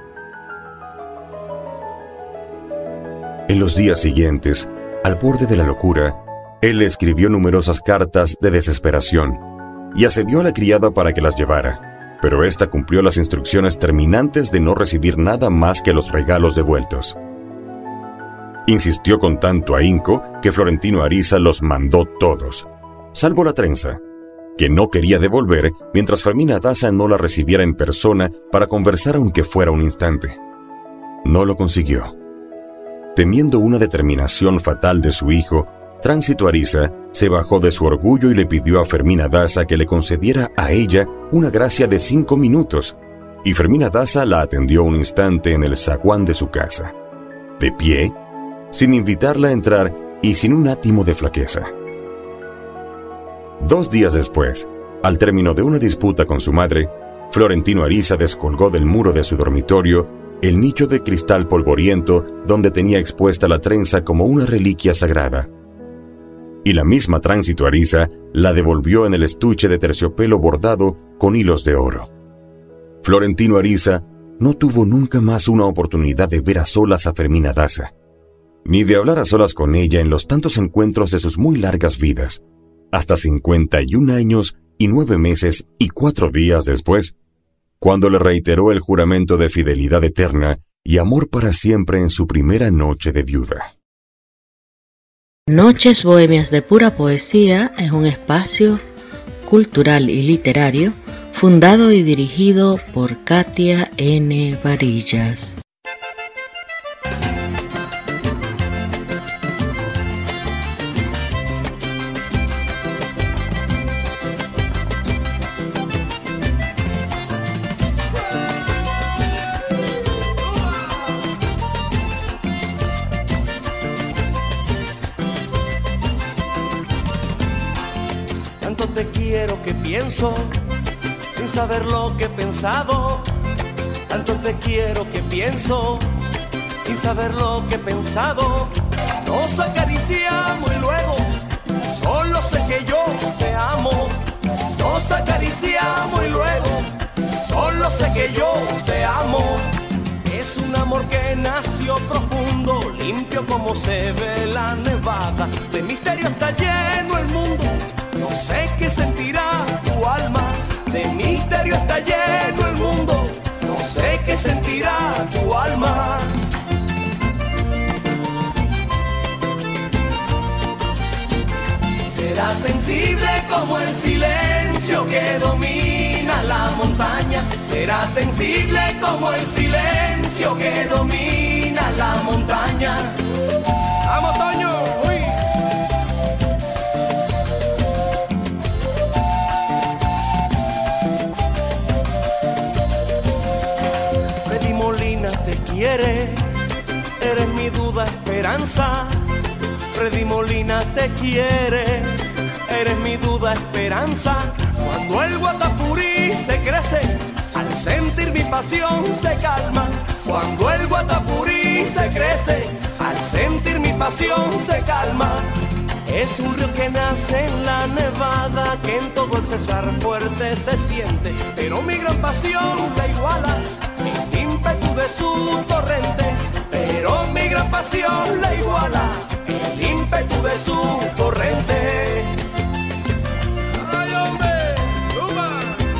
En los días siguientes, al borde de la locura, él le escribió numerosas cartas de desesperación y accedió a la criada para que las llevara, pero ésta cumplió las instrucciones terminantes de no recibir nada más que los regalos devueltos. Insistió con tanto ahínco que Florentino Ariza los mandó todos, salvo la trenza, que no quería devolver mientras Fermina Daza no la recibiera en persona para conversar aunque fuera un instante. No lo consiguió. Temiendo una determinación fatal de su hijo, Tránsito Ariza se bajó de su orgullo y le pidió a Fermina Daza que le concediera a ella una gracia de cinco minutos, y Fermina Daza la atendió un instante en el zaguán de su casa, de pie, sin invitarla a entrar y sin un átimo de flaqueza. Dos días después, al término de una disputa con su madre, Florentino Ariza descolgó del muro de su dormitorio el nicho de cristal polvoriento donde tenía expuesta la trenza como una reliquia sagrada. Y la misma Tránsito Ariza la devolvió en el estuche de terciopelo bordado con hilos de oro. Florentino Ariza no tuvo nunca más una oportunidad de ver a solas a Fermina Daza, ni de hablar a solas con ella en los tantos encuentros de sus muy largas vidas, hasta cincuenta y un años y nueve meses y cuatro días después, cuando le reiteró el juramento de fidelidad eterna y amor para siempre en su primera noche de viuda. Noches Bohemias de Pura Poesía es un espacio cultural y literario fundado y dirigido por Katia N. Varillas. Te quiero que pienso, sin saber lo que he pensado, Tanto te quiero que pienso, sin saber lo que he pensado. Nos acariciamos y luego solo sé que yo te amo. Nos acariciamos y luego solo sé que yo te amo. Es un amor que nació profundo, limpio como se ve la nevada. De misterio está lleno el mundo, no sé qué sentirá tu alma. De misterio está lleno el mundo, no sé qué sentirá tu alma. Será sensible como el silencio que domina la montaña. Será sensible como el silencio que domina la montaña. ¡Vamos, Toño! ¡Uy! Freddy Molina te quiere, eres mi duda, esperanza. Freddy Molina te quiere, eres mi duda, esperanza. Cuando el Guatapurí se crece, al sentir mi pasión se calma. Cuando el Guatapurí se crece, al sentir mi pasión se calma. Es un río que nace en la nevada, que en todo el Cesar fuerte se siente. Pero mi gran pasión la iguala, el ímpetu de su torrente. Pero mi gran pasión la iguala, el ímpetu de su torrente. ¡Ay, hombre! ¡Suma!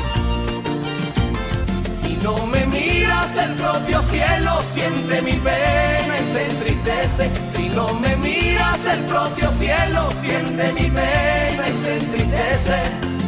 Si no me miras, el propio cielo siente mi pena y se entristece. Si no me miras, el propio cielo siente mi pena y se entristece.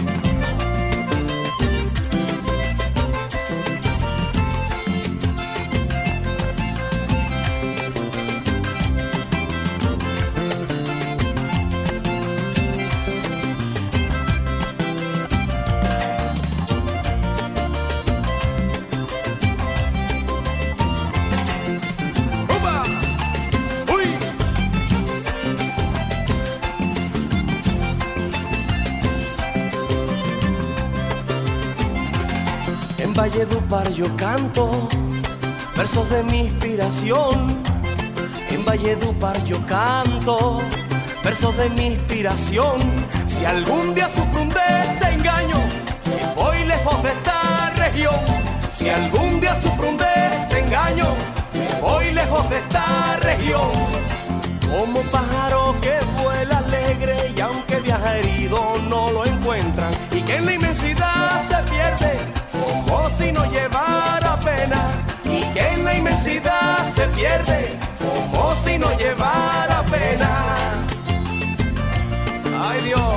En Valledupar yo canto versos de mi inspiración. En Valledupar yo canto versos de mi inspiración. Si algún día sufro un desengaño, me voy lejos de esta región. Si algún día sufro un desengaño, me voy lejos de esta región. Como pájaro que vuela alegre y aunque viaja herido no lo encuentran. Y que en la inmensidad se pierde como si no llevara pena. Y que en la inmensidad se pierde como si no llevara pena. Ay, Dios.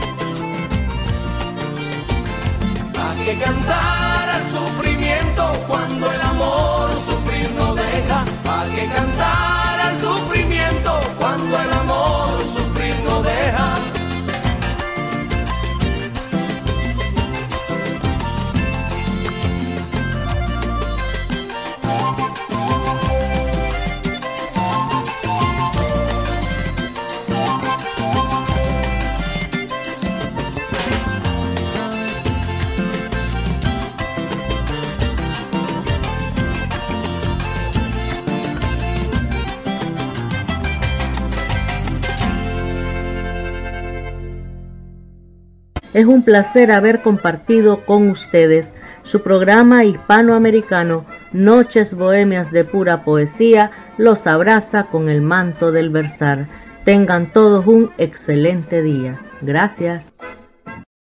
¿Para qué cantar al sufrimiento cuando el amor sufrir no deja? ¿Para qué cantar al sufrimiento cuando el amor sufrir no deja? Es un placer haber compartido con ustedes su programa hispanoamericano Noches Bohemias de Pura Poesía. Los abraza con el manto del versar. Tengan todos un excelente día. Gracias.